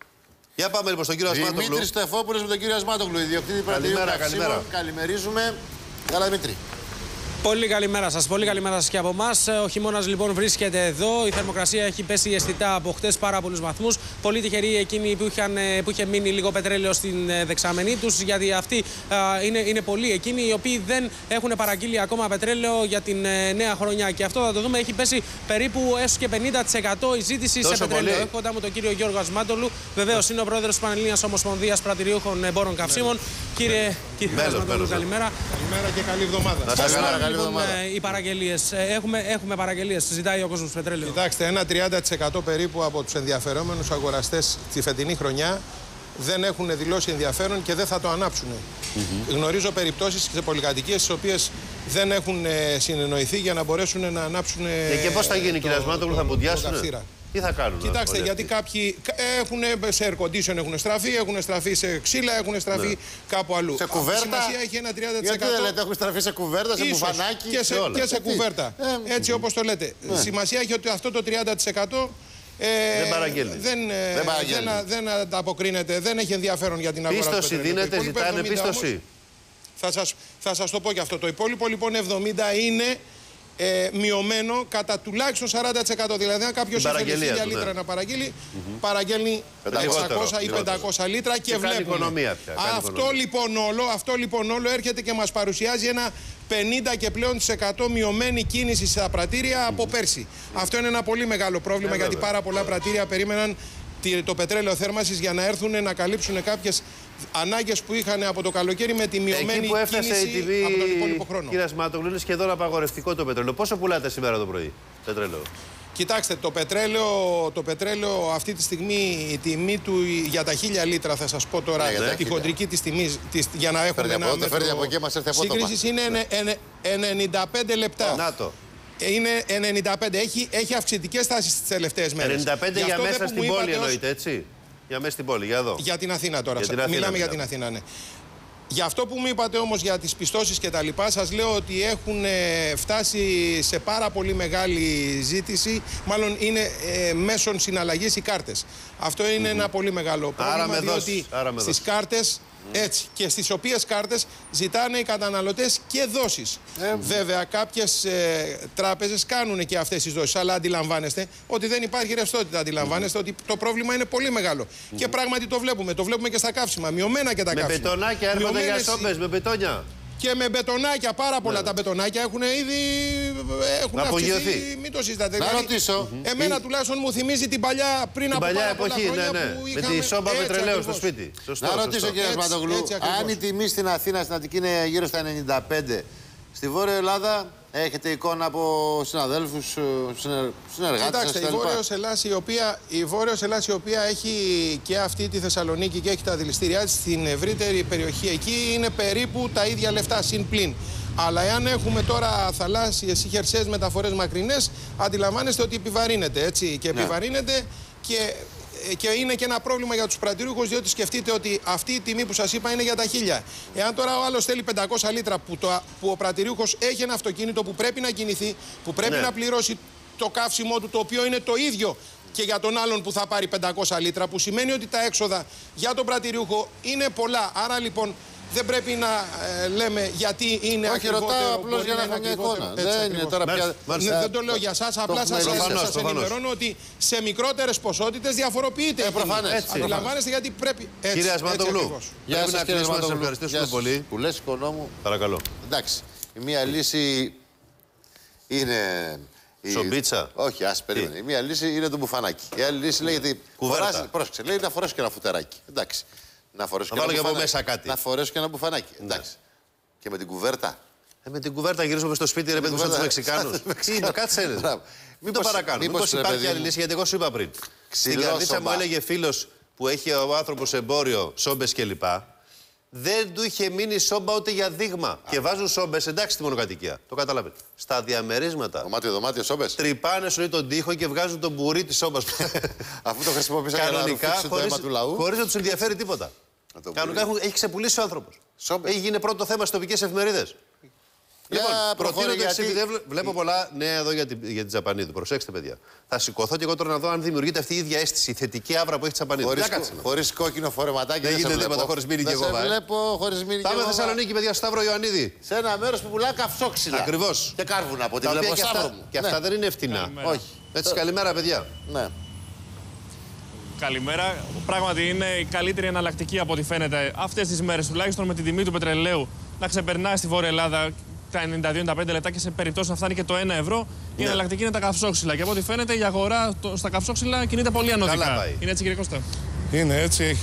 Για πάμε λοιπόν στον κύριο Ασμάτογλου. Δημήτρης Στεφόπουλος με τον κύριο Ασμάτογλου, ιδιοκτήτη πρατηρίου καυσίμων. Καλημερίζουμε. Καλά, Δημήτρη. Πολύ καλημέρα σας, πολύ καλημέρα σας και από εμάς. Ο χειμώνας λοιπόν βρίσκεται εδώ. Η θερμοκρασία έχει πέσει αισθητά από χτες πάρα πολλούς βαθμούς. Πολύ τυχεροί εκείνοι που είχε μείνει λίγο πετρέλαιο στην δεξαμενή τους, γιατί αυτοί είναι πολλοί εκείνοι οι οποίοι δεν έχουν παραγγείλει ακόμα πετρέλαιο για την νέα χρονιά. Και αυτό θα το δούμε, έχει πέσει περίπου έως και 50% η ζήτηση σε πετρέλαιο. Έχω κοντά μου τον κύριο Γιώργο Ασμάτογλου, βεβαίως είναι ο πρόεδρος της Πανελλήνιας Ομοσπονδίας Πρατηριούχων Εμπόρων Καυσίμων. Κύριε Ασμάτογλου, καλημέρα. Καλημέρα και καλή εβδομάδα. Λοιπόν, οι παραγγελίες. Έχουμε παραγγελίες. Ζητάει ο κόσμος πετρέλαιο. Κοιτάξτε, ένα 30% περίπου από τους ενδιαφερόμενους αγοραστές τη φετινή χρονιά δεν έχουν δηλώσει ενδιαφέρον και δεν θα το ανάψουν. Γνωρίζω περιπτώσεις σε πολυκατοικίες στις οποίες δεν έχουν συνεννοηθεί για να μπορέσουν να ανάψουν. Και πώς θα γίνει, κύριε Ασμάτογλου, θα ποντιάσουν? Τι θα κάνουν? Κοιτάξτε, γιατί κάποιοι σε air condition έχουν στραφεί σε ξύλα, έχουν στραφεί κάπου αλλού. Σε κουβέρτα. Σημασία έχει ένα 30%. Γιατί δεν λέτε, έχουν στραφεί σε κουβέρτα, σε μπουφανάκι. Και σε κουβέρτα. Έτσι όπως το λέτε. Σημασία έχει ότι αυτό το 30% δεν ανταποκρίνεται, δεν έχει ενδιαφέρον για την αγορά. Πίστοση δίνεται, ζητάνε πίστοση. Θα σας το πω και αυτό. Το υπόλοιπο λοιπόν 70 είναι μειωμένο κατά τουλάχιστον 40%. Δηλαδή, αν κάποιος θέλει 1000 λίτρα να παραγγείλει, παραγγέλνει 600 ή 500 λίτρα και βλέπουμε. Αυτό λοιπόν όλο έρχεται και μας παρουσιάζει ένα 50 και πλέον % μειωμένη κίνηση στα πρατήρια από πέρσι. Αυτό είναι ένα πολύ μεγάλο πρόβλημα, γιατί πάρα πολλά πρατήρια περίμεναν το πετρέλαιο θέρμανσης για να έρθουν να καλύψουν κάποιες ανάγκες που είχαν από το καλοκαίρι με τη μειωμένη κίνηση από τον υπόλοιπο χρόνο. Κύριε Ασμάτογλου, είναι σχεδόν απαγορευτικό το πετρέλαιο. Πόσο πουλάτε σήμερα το πρωί πετρέλαιο? Κοιτάξτε, το πετρέλαιο αυτή τη στιγμή, η τιμή του για τα 1000 λίτρα, θα σας πω τώρα, τη χοντρική της τιμής, για να έχουμε ένα μέτρο σύγκρισης, είναι 95 λεπτά. Να το. Είναι 95. Έχει αυξητικές τάσεις τις τελευταίες μέρες. 95 για μέσα στην πόλη εννοείται, έτσι? Για μέσα στην πόλη, για εδώ. Για την Αθήνα τώρα. Μιλάμε για την Αθήνα, ναι. Για αυτό που μου είπατε όμως για τις πιστώσεις και τα λοιπά, σας λέω ότι έχουν φτάσει σε πάρα πολύ μεγάλη ζήτηση. Μάλλον είναι μέσον συναλλαγής οι κάρτες. Αυτό είναι ένα πολύ μεγάλο πρόβλημα, διότι στις κάρτες Έτσι. Και στις οποίες κάρτες ζητάνε οι καταναλωτές και δόσεις. Βέβαια, κάποιες τράπεζες κάνουν και αυτές τις δόσεις. Αλλά αντιλαμβάνεστε ότι δεν υπάρχει ρευστότητα. Αντιλαμβάνεστε ότι το πρόβλημα είναι πολύ μεγάλο. Και πράγματι το βλέπουμε. Το βλέπουμε και στα καύσιμα. Μειωμένα και τα καύσιμα. Με μπετονάκια έρχονται για σόμπες, με μπετόνια. Και με μπετονάκια, πάρα πολλά τα μπετονάκια έχουν ήδη αυξηθεί. Μην το συζητάτε. Να ρωτήσω. Εμένα τουλάχιστον μου θυμίζει την παλιά πριν από πάρα πολλά χρόνια που είχαμε. Με τη σόμπα πετρελαίου στο σπίτι. Να ρωτήσω κύριε Ασματογλου, αν η τιμή στην Αθήνα, στην Αττική είναι γύρω στα 95, στη Βόρεια Ελλάδα έχετε εικόνα από συναδέλφους, συνεργάτες? Κοιτάξτε, η Βόρειος Ελλάς η οποία έχει και αυτή τη Θεσσαλονίκη και έχει τα δηληστήριά της, στην ευρύτερη περιοχή εκεί είναι περίπου τα ίδια λεφτά συν πλην. Αλλά εάν έχουμε τώρα θαλάσσιες ή χερσαίες μεταφορές μακρινές, αντιλαμβάνεστε ότι επιβαρύνεται, έτσι, και επιβαρύνεται και είναι και ένα πρόβλημα για τους πρατηριούχους, διότι σκεφτείτε ότι αυτή η τιμή που σας είπα είναι για τα 1000. Εάν τώρα ο άλλος θέλει 500 λίτρα που ο πρατηριούχος έχει ένα αυτοκίνητο που πρέπει να κινηθεί, που πρέπει να πληρώσει το καύσιμό του, το οποίο είναι το ίδιο και για τον άλλον που θα πάρει 500 λίτρα, που σημαίνει ότι τα έξοδα για τον πρατηριούχο είναι πολλά. Άρα λοιπόν δεν πρέπει να λέμε γιατί είναι ακριβότερο. Όχι, ρωτάω απλώς για να έχω μια εικόνα. Δεν είναι τώρα πια... Δεν το λέω για εσάς, απλά σας ενημερώνω ότι σε μικρότερες ποσότητες διαφοροποιείται. Προφανές. Αντιλαμβάνεστε γιατί πρέπει έτσι. Κύριε Ασματογλου, γεια σας κύριε Ασματογλου. Ευχαριστήσουμε πολύ. Που λες οικονόμου. Παρακαλώ. Εντάξει, η μία λύση είναι... Σομπίτσα. Όχι, ας περίμενε. Η μία λύση είναι το μπουφανάκι. Η άλλη λύση λέγεται... Πρόσεξε, λέει να φορέσω και ένα φουτεράκι. Εντάξει. Να φορέσω και ένα μπουφανάκι. Εντάξει. Και με την κουβέρτα. Με την κουβέρτα γυρίζουμε στο σπίτι, ρε παιδί μου, σαν τους Μεξικάνους. Κάτσε. Μην το παρακάνω. Μήπως υπάρχει άλλη λύση, γιατί εγώ σου είπα πριν. Στην καρδίτσα μου έλεγε φίλος που έχει ο άνθρωπος εμπόριο, σόμπες κλπ. Δεν του είχε μείνει σόμπα ούτε για δείγμα. Και βάζουν σόμπες, εντάξει, στη μονοκατοικία. Το κατάλαβε. Στα διαμερίσματα. Δωμάτιο σόμπες. Τρυπάνε σου τον τοίχο και βγάζουν τον μπουρί τη σόμπα. Αφού το χρησιμοποίησαν κανονικά, χωρίς να του ενδιαφέρει τίποτα. Κανονικά έχει ξεπουλήσει ο άνθρωπος. Έχει γίνει πρώτο θέμα στις τοπικές εφημερίδες. Λοιπόν, προτείνω το εξής. Βλέπω πολλά νέα εδώ για την Τζαπανίδου. Προσέξτε, παιδιά. Θα σηκωθώ και εγώ τώρα να δω αν δημιουργείται αυτή η ίδια αίσθηση, η θετική άβρα που έχει Τζαπανίδου. Χωρίς κόκκινο φορεματάκι δεν γίνεται τίποτα χωρίς μήνυ και εγώ. Δεν βλέπω χωρίς μήνυ και εγώ. Πάμε Θεσσαλονίκη, παιδιά, στο Σταύρο Ιωαννίδη. Σε ένα μέρος που πουλά καυσόξυλα. Ακριβώς. Και κάρβουνα από ό,τι βλέπω Σταύρο μου. Και αυτά δεν είναι φτηνά. Όχι. Έτσι, καλημέρα, παιδιά. Ναι. Καλημέρα. Πράγματι είναι η καλύτερη εναλλακτική από ό,τι φαίνεται αυτές τις μέρες, τουλάχιστον με την τιμή του πετρελαίου να ξεπερνάει στη Βόρεια Ελλάδα τα 92-95 λεπτά και σε περιπτώσει να φτάνει και το 1 ευρώ. Η εναλλακτική είναι τα καυσόξυλα. Και από ό,τι φαίνεται η αγορά στα καυσόξυλα κινείται πολύ ανωδικά. Είναι έτσι, κύριε Κώστα? Είναι έτσι.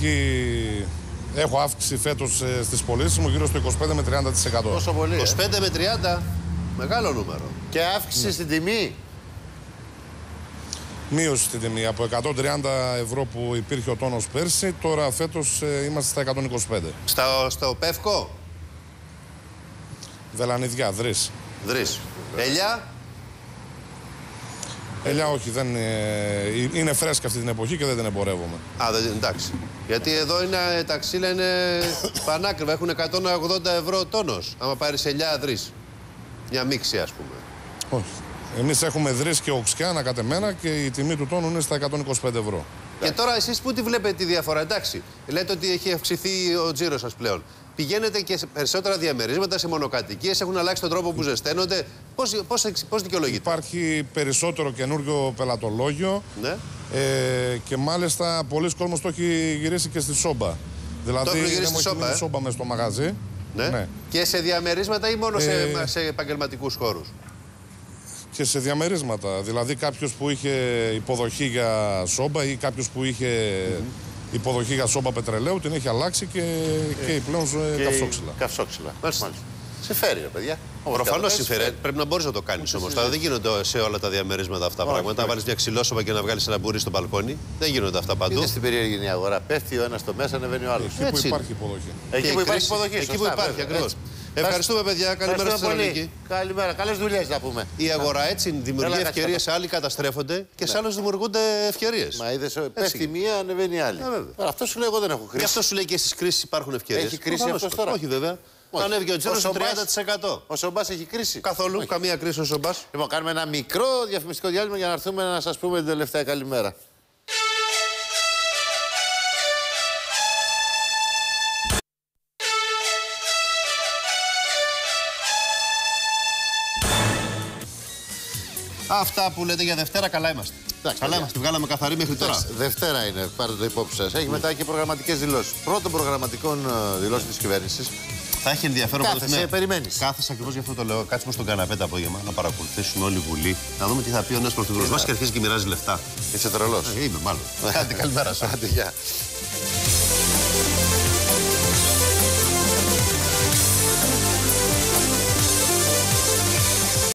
Έχω αύξηση φέτος στις πωλήσεις μου γύρω στο 25 με 30%. Πόσο πολύ? 25 με 30. Μεγάλο νούμερο. Και αύξηση στην τιμή. Μείωση στην τιμή. Από 130 ευρώ που υπήρχε ο τόνος πέρσι, τώρα φέτος είμαστε στα 125. Στο Πεύκο. Βελανιδιά, Δρύς. Ελιά. Ελιά όχι, δεν είναι φρέσκα αυτή την εποχή και δεν την εμπορεύομαι. Εντάξει. Γιατί εδώ είναι, τα ξύλα είναι πανάκριβα, έχουν 180 ευρώ τόνος. Άμα πάρεις ελιά, Δρύς. Μια μίξη, ας πούμε. Όχι. Εμείς έχουμε Δρύς και οξιά ανακατεμένα και η τιμή του τόνου είναι στα 125 ευρώ. Και τώρα εσείς πού τη βλέπετε τη διαφορά? Εντάξει, λέτε ότι έχει αυξηθεί ο τζίρος σας πλέον. Πηγαίνετε και σε περισσότερα διαμερίσματα, σε μονοκατοικίες, έχουν αλλάξει τον τρόπο που ζεσταίνονται. Πώς δικαιολογείται? Υπάρχει περισσότερο καινούργιο πελατολόγιο. Ναι. Και μάλιστα πολλοί κόσμος το έχει γυρίσει και στη σόμπα. Δηλαδή είναι σόμπα μες στο μαγαζί. Ναι. Και σε διαμερίσματα ή μόνο σε επαγγελματικούς χώρους? Και σε διαμερίσματα. Δηλαδή κάποιος που είχε υποδοχή για σόμπα ή κάποιος που είχε υποδοχή για σόμπα πετρελαίου την έχει αλλάξει και πλέον καυσόξυλα. Καυσόξυλα. Μάλιστα. Συμφέρει, ρε παιδιά. Προφανώς συμφέρει. Πρέπει να μπορείς να το κάνεις όμως. Δεν γίνονται σε όλα τα διαμερίσματα αυτά πράγματα. Να βάλεις μια ξυλόσομπα και να βγάλεις ένα μπουρί στο μπαλκόνι. Δεν γίνονται αυτά παντού. Είναι στην περίεργη αγορά. Πέφτει ο ένας στο μέσα, ανεβαίνει ο άλλος. Εκεί που υπάρχει υποδοχή. Εκεί που υπάρχει υποδοχή. Εκεί που υπάρχει, ακριβώς. Ευχαριστούμε, παιδιά. Καλημέρα στη Θεσσαλονίκη. Καλημέρα. Καλές δουλειές να πούμε. Η αγορά έτσι δημιουργεί ευκαιρίες. Άλλοι καταστρέφονται και σε άλλους δημιουργούνται ευκαιρίες. Μα είδες, πέφτει μία, ανεβαίνει η άλλη. Αυτό σου λέει, εγώ δεν έχω κρίση. Γι' αυτό σου λέει και στις κρίσεις υπάρχουν ευκαιρίες. Έχει κρίση αυτό τώρα? Όχι, βέβαια. Ανέβηκε ο τζίρος στο 30%. Ο Σομπάς έχει κρίση? Καθόλου. Καμία κρίση ο Σομπάς. Λοιπόν, κάνουμε ένα μικρό διαφημιστικό διάλειμμα για να έρθουμε να σας πούμε την τελευταία καλημέρα. Αυτά που λέτε για Δευτέρα, καλά είμαστε. Καλά είμαστε, βγάλαμε καθαρή μέχρι τώρα. Δευτέρα είναι, πάρτε το υπόψη σας. Έχει μετά και προγραμματικές δηλώσεις. Πρώτων προγραμματικών δηλώσεων της κυβέρνησης. Θα έχει ενδιαφέρον Κάθεσαι, περιμένεις. Κάθεσαι ακριβώς γι' αυτό το λέω. Κάτσουμε στον καναπέ το απόγευμα να παρακολουθήσουμε όλη η Βουλή, να δούμε τι θα πει ο νέος πρωθυπουργός μας και αρχίζει και μοιράζει λεφτά. Είσαι τρελός. Είμαι, μάλλον. Άντε, καλημέρα σου. Άντε, γεια.